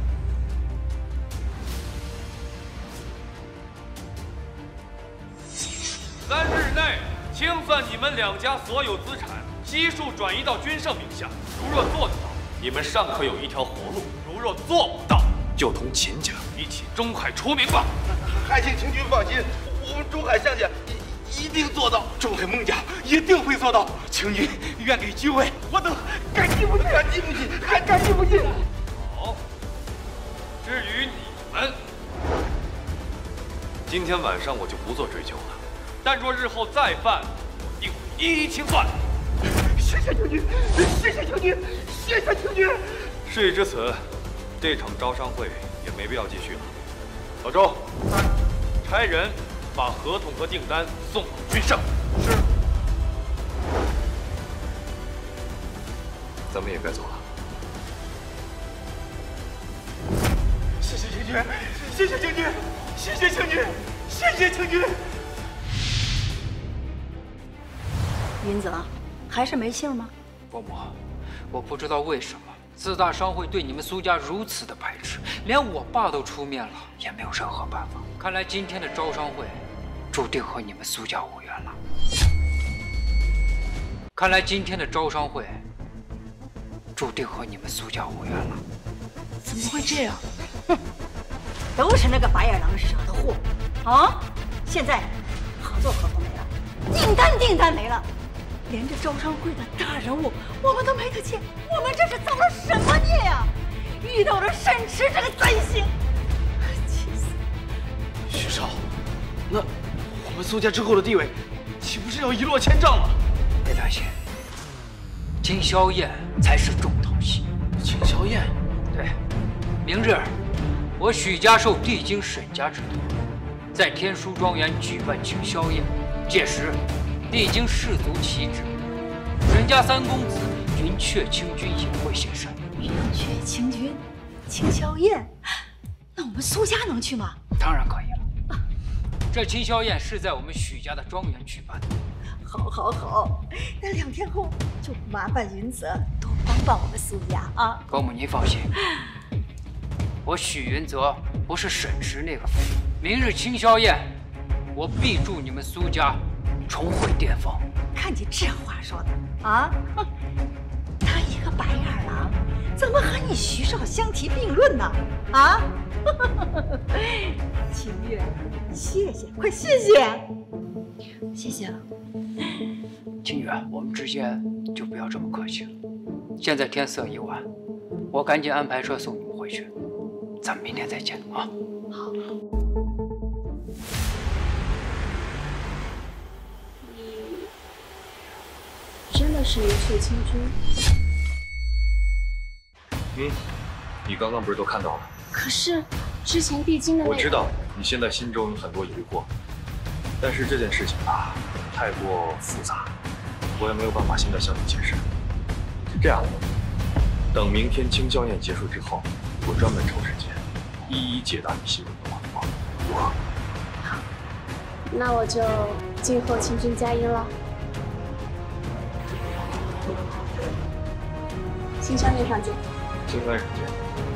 三日内清算你们两家所有资产，悉数转移到君胜名下。如若做得到，你们尚可有一条活路；如若做不到，就同秦家一起中海除名吧。 还请清君放心，我们中海相家一一定做到，中海孟家一定会做到。请您愿给机会，我等感激不尽，感激不尽，还感激不尽。 好， 至于你们，今天晚上我就不做追究了。但若日后再犯，我定会一一清算。 谢谢将军，谢谢将军，谢谢将军。 事已至此，这场招商会也没必要继续了。老周，差人把合同和订单送往军上。是。咱们也该走了。 谢谢将军，谢谢将军，谢谢将军，谢谢将军。 云泽，还是没信吗？ 伯母，我不知道为什么四大商会对你们苏家如此的排斥，连我爸都出面了，也没有任何办法。看来今天的招商会，注定和你们苏家无缘了。看来今天的招商会，注定和你们苏家无缘了。 怎么会这样？哼，都是那个白眼狼惹的祸啊！现在合作合作没了，订单订单没了。连这招商会的大人物，我们都没得见，我们这是造了什么孽呀？遇到了沈池这个灾星，气死！ 徐少，那我们苏家之后的地位，岂不是要一落千丈了？ 别担心，金宵宴才是重头戏。 金宵宴？ 对，明日我许家受帝京沈家之托，在天书庄园举办金宵宴，届时。帝京士族齐至，沈家三公子云雀清君也会现身。 云雀清君，清宵宴，那我们苏家能去吗？ 当然可以了。这清宵宴是在我们许家的庄园举办的。 好，好，好，那两天后就麻烦云泽多帮帮我们苏家啊！ 伯母您放心，我许云泽不是沈池那个废物。明日清宵宴，我必助你们苏家。重回巅峰。 看你这话说的啊！他一个白眼狼，怎么和你徐少相提并论呢？啊！清月，谢谢，快谢谢， 谢谢了。 清月，我们之间就不要这么客气了。现在天色已晚，我赶紧安排车送你们回去。咱们明天再见啊！ 好。真的是云雀清君。 嗯，你刚刚不是都看到了？ 可是之前必经的那个…… 我知道你现在心中有很多疑惑，但是这件事情啊，太过复杂，我也没有办法现在向你解释。这样，等明天清宵宴结束之后，我专门抽时间，一一解答你心中的疑惑，如何？ 好，那我就静候清君佳音了。清宵宴上见。 清宵宴上见。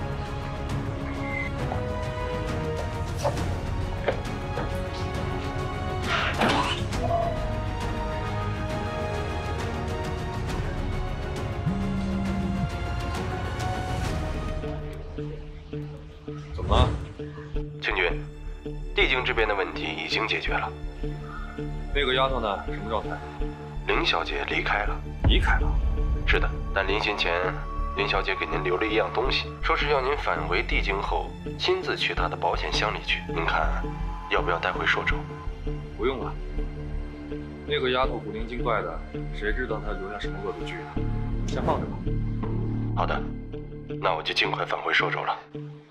怎么了？ 清君，帝京这边的问题已经解决了。 那个丫头呢？什么状态？ 林小姐离开了。 离开了？ 是的，但临行前，林小姐给您留了一样东西，说是要您返回帝京后亲自去她的保险箱里去。您看，要不要带回朔州？ 不用了。那个丫头古灵精怪的，谁知道她留下什么恶作剧啊？先放着吧。 好的，那我就尽快返回朔州了。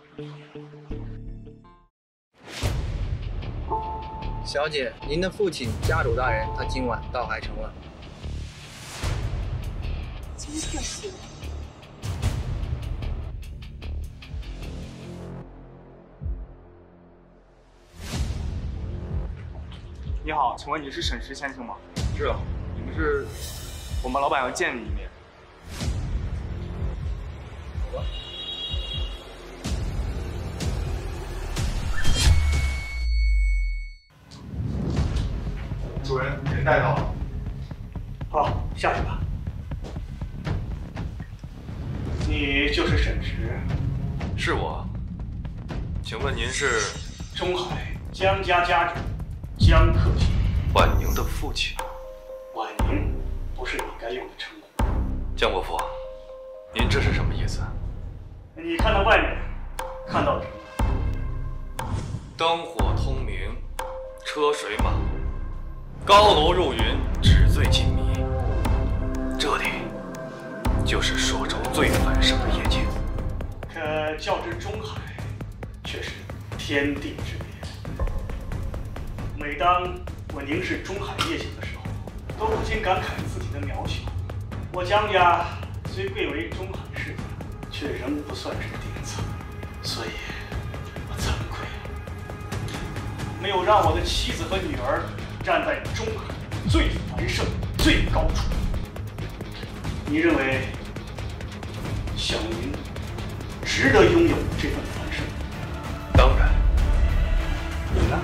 小姐，您的父亲家主大人，他今晚到海城了。 真可惜。 你好，请问你是沈石先生吗？ 是啊，你们是？ 我们老板要见你一面。 好吧。 主人，人带到了。 好，下去吧。你就是沈石？ 是我。请问您是？ 中海江家家主江克勤。 婉宁的父亲。 婉宁不是你该用的称呼。 江伯父，您这是什么意思？ 你看到外面，看到的什么？ 灯火通明，车水马龙，高楼入云，纸醉金迷。这里就是朔州最繁盛的夜间。 可较之中海，却是天地之别。每当我凝视中海夜景的时候，都不禁感慨自己的渺小。我江家虽贵为中海世家，却仍不算是顶层，所以我惭愧了，没有让我的妻子和女儿站在中海最繁盛、最高处。你认为小明值得拥有这份繁盛？ 当然。 你呢？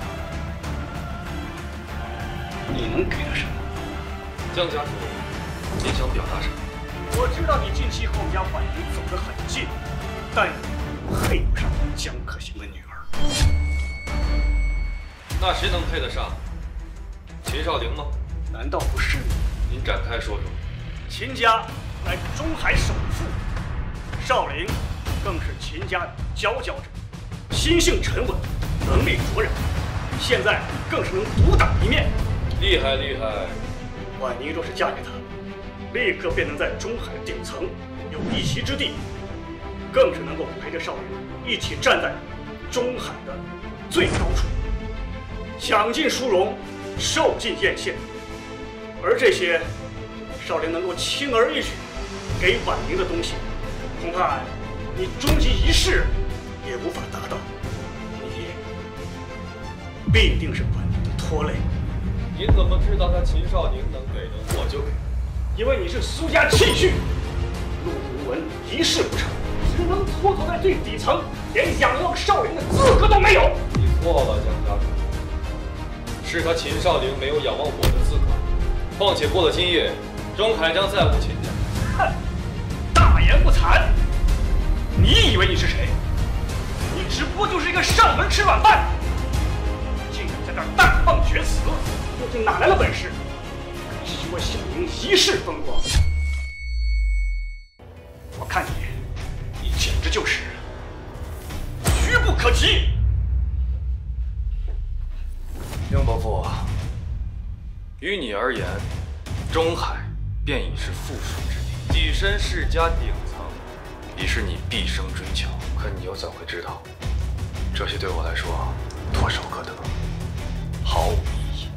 你能给他什么？ 江家主，您想表达什么？ 我知道你近期和我们家婉莹走得很近，但你配不上江可行的女儿。 那谁能配得上？秦少陵吗？ 难道不是你？ 您展开说说。 秦家乃中海首富，少陵更是秦家的佼佼者，心性沉稳，能力卓然，现在更是能独当一面。 厉害厉害！ 婉妮若是嫁给他，立刻便能在中海顶层有一席之地，更是能够陪着少陵一起站在中海的最高处，享尽殊荣，受尽艳羡。而这些少陵能够轻而易举给婉宁的东西，恐怕你终其一世也无法达到。你必定是婉宁的拖累。 您怎么知道他秦少宁能给的我就给？ 因为你是苏家弃婿，陆无闻一事不成，只能蹉跎在最底层，连仰望少陵的资格都没有。 你错了，江家主，是他秦少陵没有仰望我的资格。况且过了今夜，中海将再无秦家。 哼，大言不惭！你以为你是谁？你只不过就是一个上门吃软饭，竟然在这儿大放厥词，究竟哪来的本事？许我小明一世风光！我看你，你简直就是愚不可及。 英伯父，于你而言，中海便已是附属之地，跻身世家顶层，已是你毕生追求。可你又怎会知道，这些对我来说唾手可得，毫无意义。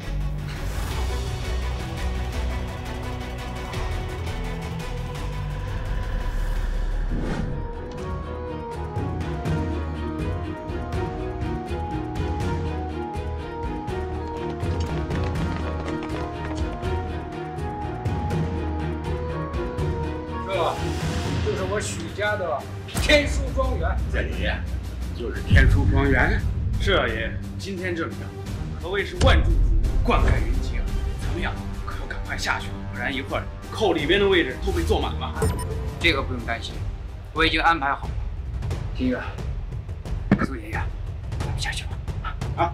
这就是我许家的天书庄园。 这里就是天书庄园。 是啊，爷，今天这里啊，可谓是万众瞩目，灌溉云集啊。怎么样？可要赶快下去，不然一会儿扣里边的位置都被坐满了。 这个不用担心，我已经安排好了。金月，苏爷爷，咱们下去吧。啊。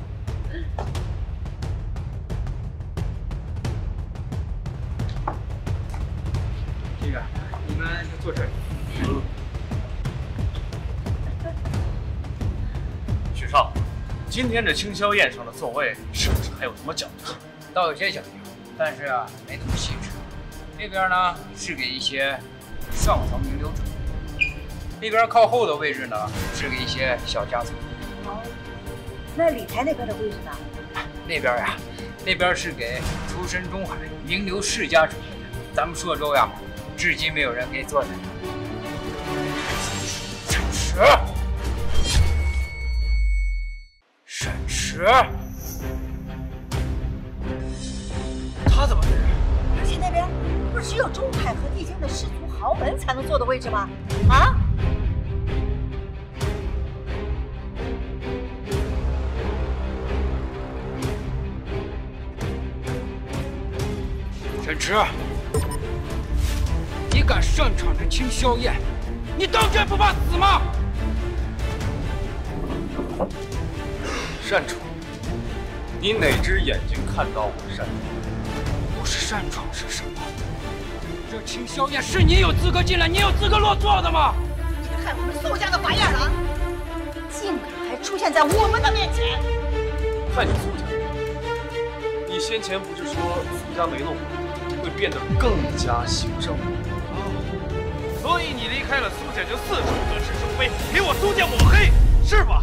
金月，你们就坐这里。 许少，今天这清宵宴上的座位是不是还有什么讲究？ 倒有些讲究，但是啊，没那么细致。这边呢是给一些上层名流者，那边靠后的位置呢是给一些小家族。 哦，那里台那边的位置呢？ 那边呀，那边是给出身中海名流世家准备的。咱们朔州呀，至今没有人可以坐在那。沈池，沈池， 他怎么是？而且那边不是只有中海和帝京的氏族豪门才能坐的位置吗？啊？ 沈池，你敢上场这清宵宴，你当真不怕死吗？ 擅闯，你哪只眼睛看到我擅闯？ 不是擅闯是什么？这清宵宴是你有资格进来，你有资格落座的吗？ 你个害我们苏家的白眼狼，竟然还出现在我们的面前。 害你苏家，你先前不是说苏家没落会变得更加兴盛吗？ 哦，所以你离开了苏家就四处得势生非，给我苏家抹黑，是吧？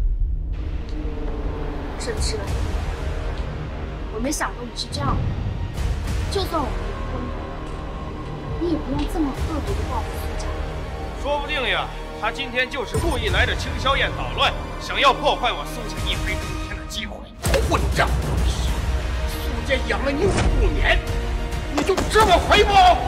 沈池，我没想过你是这样的。就算我们离婚了，你也不用这么恶毒的报复苏家。 说不定呀，他今天就是故意来这清宵宴捣乱，想要破坏我苏家一飞冲天的机会。 混账东西！苏家养了你五年，你就这么回报？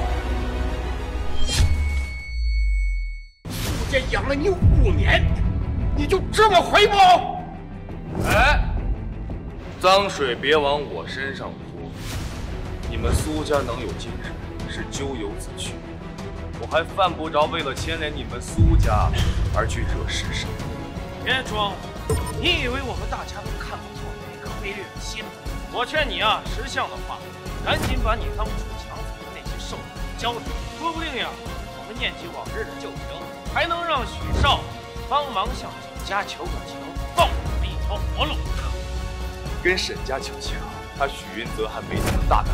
苏家养了你五年，你就这么回报？ 哎，脏水别往我身上泼！你们苏家能有今日，是咎由自取。我还犯不着为了牵连你们苏家而去惹是生。 别装了，你以为我们大家都看不透你那颗卑劣的心？我劝你啊，识相的话，赶紧把你当初抢走的那些兽人交出，说不定呀，我们念起往日的旧情，还能让许少帮忙向沈家求个情，放我们一条活路。 跟沈家求情，他许云泽还没那么大胆。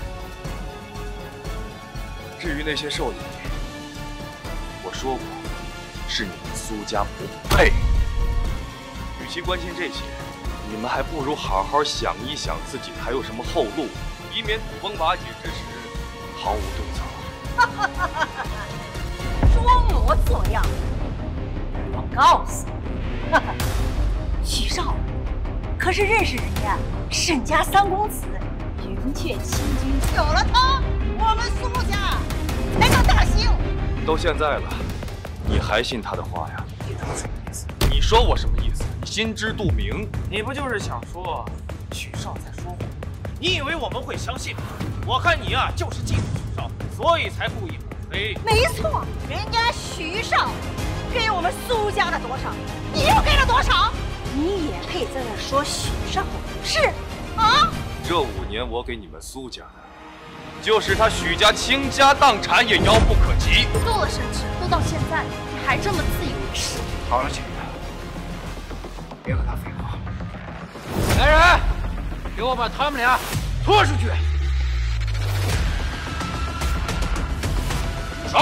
至于那些兽女，我说过，是你们苏家不配。与其关心这些，你们还不如好好想一想自己还有什么后路，以免土崩瓦解之时毫无对策。 装模作样，我告诉你，许少可是认识人家沈家三公子云雀清君，有了他，我们苏家才能大兴。 都现在了，你还信他的话呀？你他妈什么意思？你说我什么意思？你心知肚明。 你不就是想说许少在说谎？你以为我们会相信吗？我看你啊，就是嫉妒许少，所以才故意抹黑。 没错，人家许少给我们苏家的多少，你又给了多少？你也配在这说许少的不是啊？ 这五年我给你们苏家的，就是他许家倾家荡产也遥不可及。 够了，沈池，都到现在了，你还这么自以为是。 好了，姐姐，别和他废话。来人，给我把他们俩拖出去！ 住手！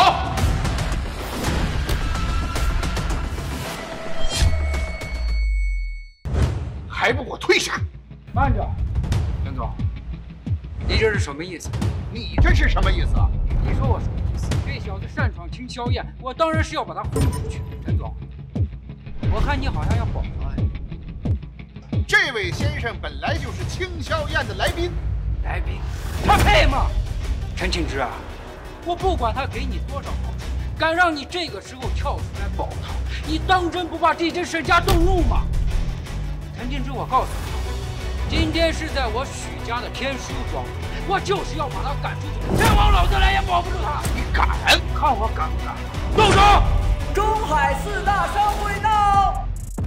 还不给我退下！ 慢着，袁总，你这是什么意思？ 你这是什么意思？ 你说我什么意思？这小子擅闯清宵宴，我当然是要把他轰出去。陈总，我看你好像要保他呀。 这位先生本来就是清宵宴的来宾。 来宾？他配吗？陈庆之啊，我不管他给你多少好处，敢让你这个时候跳出来保他，你当真不怕这只沈家动怒吗？陈庆之，我告诉你，今天是在我许家的天书庄，我就是要把他赶出去，谁往老子来也保不住他。 你敢？ 看我敢不敢！动手！ 中海四大商会到。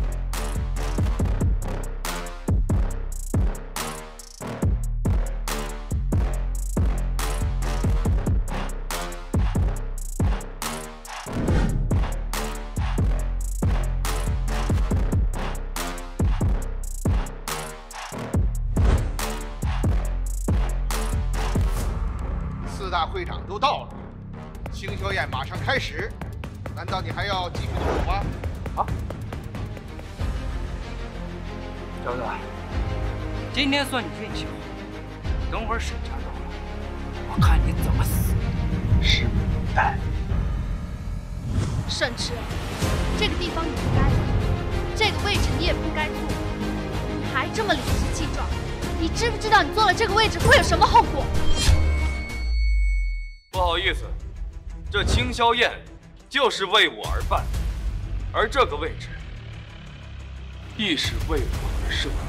四大会长都到了，清宵宴马上开始，难道你还要继续动手吗？ 好，小子，今天算你运气好，等会儿沈家到了，我看你怎么死。拭目以待。 沈池，这个地方你不该来，这个位置你也不该坐，你还这么理直气壮，你知不知道你坐了这个位置会有什么后果？ 不好意思，这清宵宴就是为我而办，而这个位置亦是为我而设。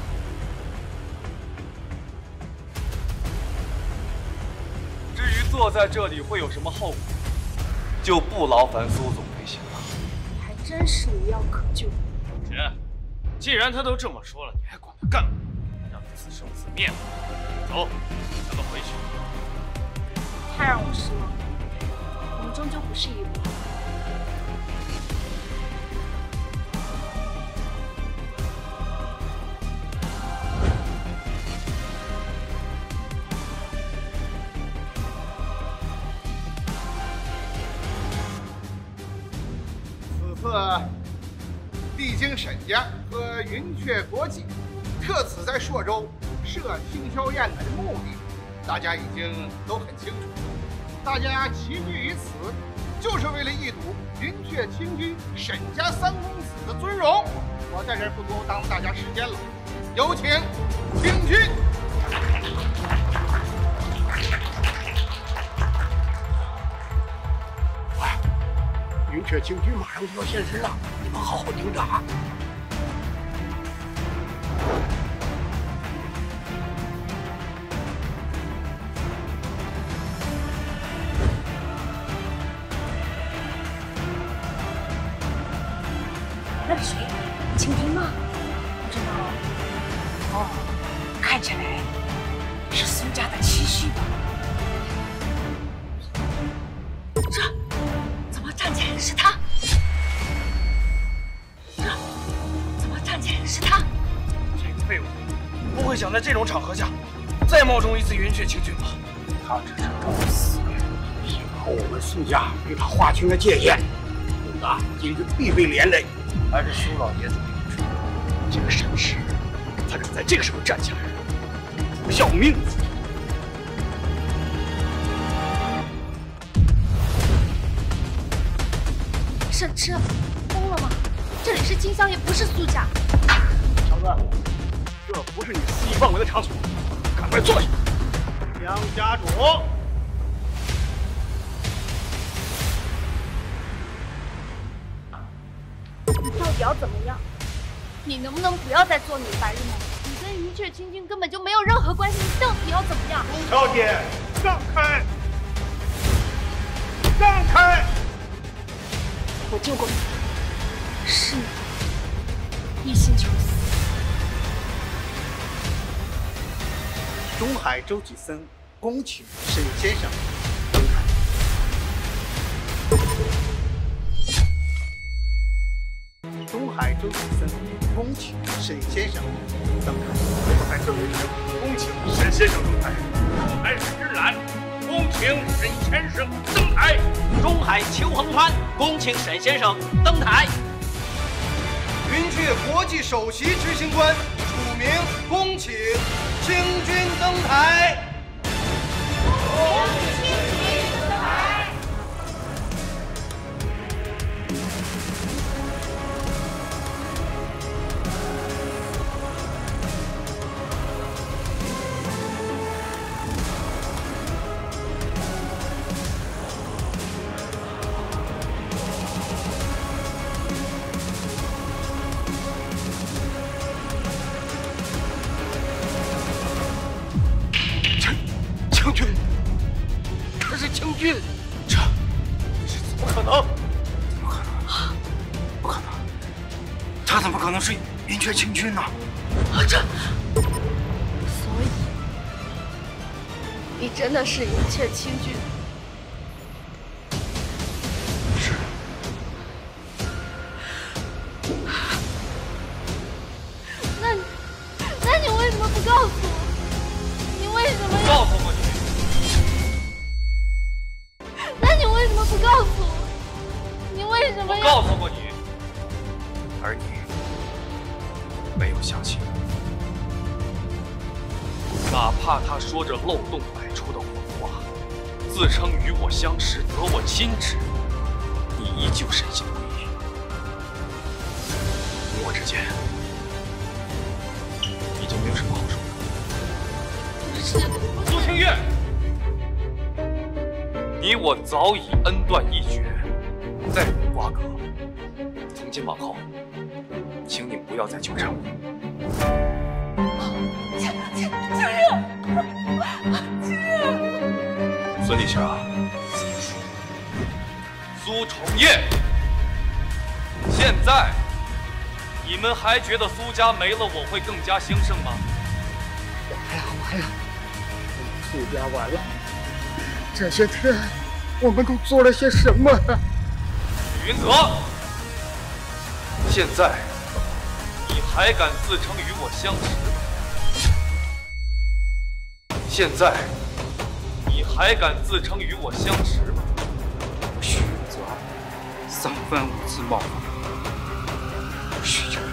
至于坐在这里会有什么后果，就不劳烦苏总就行了。 你还真是无药可救。 姐，既然他都这么说了，你还管他干嘛？让他自生自灭吧。走，咱们回去。 太让我失望了，我们终究不是一路。 次历经沈家和云雀国际特此在朔州设听宵宴的目的，大家已经都很清楚。大家齐聚于此，就是为了一睹云雀清军沈家三公子的尊容。我在这儿不多耽误大家时间了，有请清军。 云雀清军马上就要现身了，你们好好盯着啊！ 那是谁？清军吗？不知道。哦，看起来是苏家的妻婿吧？这怎么站起来是他？这怎么站起来是他？ 这个废物不会想在这种场合下再冒充一次云雀清军吧？ 他只是找死，幸好我们苏家对他划清了界限，否则今日必被连累。 还是苏老爷子明智，这个沈氏，他敢在这个时候站起来，不要命！ 沈吃，疯了吗？这里是金乡，也不是苏家。 小子，这不是你肆意妄为的场所，赶快坐下。 梁家主， 到底要怎么样？你能不能不要再做你的白日梦？你跟云雀清军根本就没有任何关系，你到底要怎么样？ 朱小姐，让开！让开！ 我救过你，是你一心求死。 中海周启森恭请沈先生登台。中海周启森恭请沈先生登台。 中海周启森恭请沈先生登台。中海石兰恭请沈先生登台。 中海邱恒川恭请沈先生登台。 云雀国际首席执行官楚明恭请清军登台。 恭请清军登台。 清军，他是清军，这这怎么可能？怎么可能？不可能！他怎么可能是云雀清军呢？ 啊，这，所以你真的是云雀清军？ 是。 那你，那你为什么不告诉我？你为什么要告诉过你？ 那你为什么不告诉我？你为什么要？ 告诉过你，而你没有相信。哪怕他说着漏洞百出的谎话，自称与我相识，得我亲旨，你依旧深信不疑。你我之间已经没有什么好说的。 是苏清月，你我早已恩断义绝，再无瓜葛。从今往后，请你不要再纠缠我。 清清清月，清月， 孙丽霞，苏崇业，现在你们还觉得苏家没了我会更加兴盛吗？ 完了完了，苏家完了！这些天我们都做了些什么？ 许云泽，现在你还敢自称与我相识吗？现在你还敢自称与我相识吗？ 许云泽， 丧犯无字冒犯，许家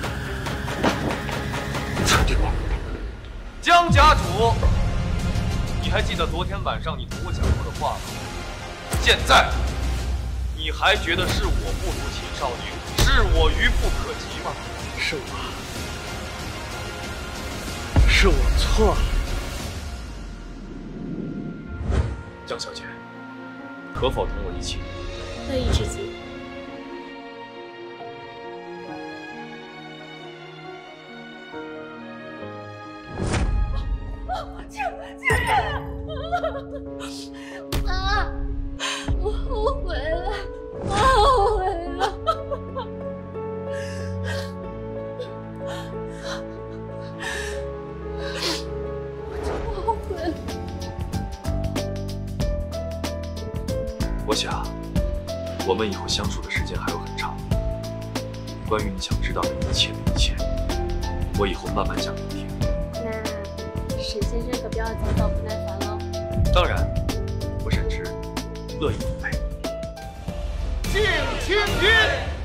彻底亡。 江家主，你还记得昨天晚上你同我讲过的话吗？现在，你还觉得是我不如秦少宁，是我愚不可及吗？ 是我，是我错了。 江小姐，可否同我一起？ 乐意至极。 救救人！妈，我后悔了，我后悔了。我真后悔了。 我想，我们以后相处的时间还有很长。关于你想知道的一切的一切，我以后慢慢讲给你听。 那沈先生可不要焦躁不耐烦喽。 当然，我沈直乐意奉陪。 敬青云。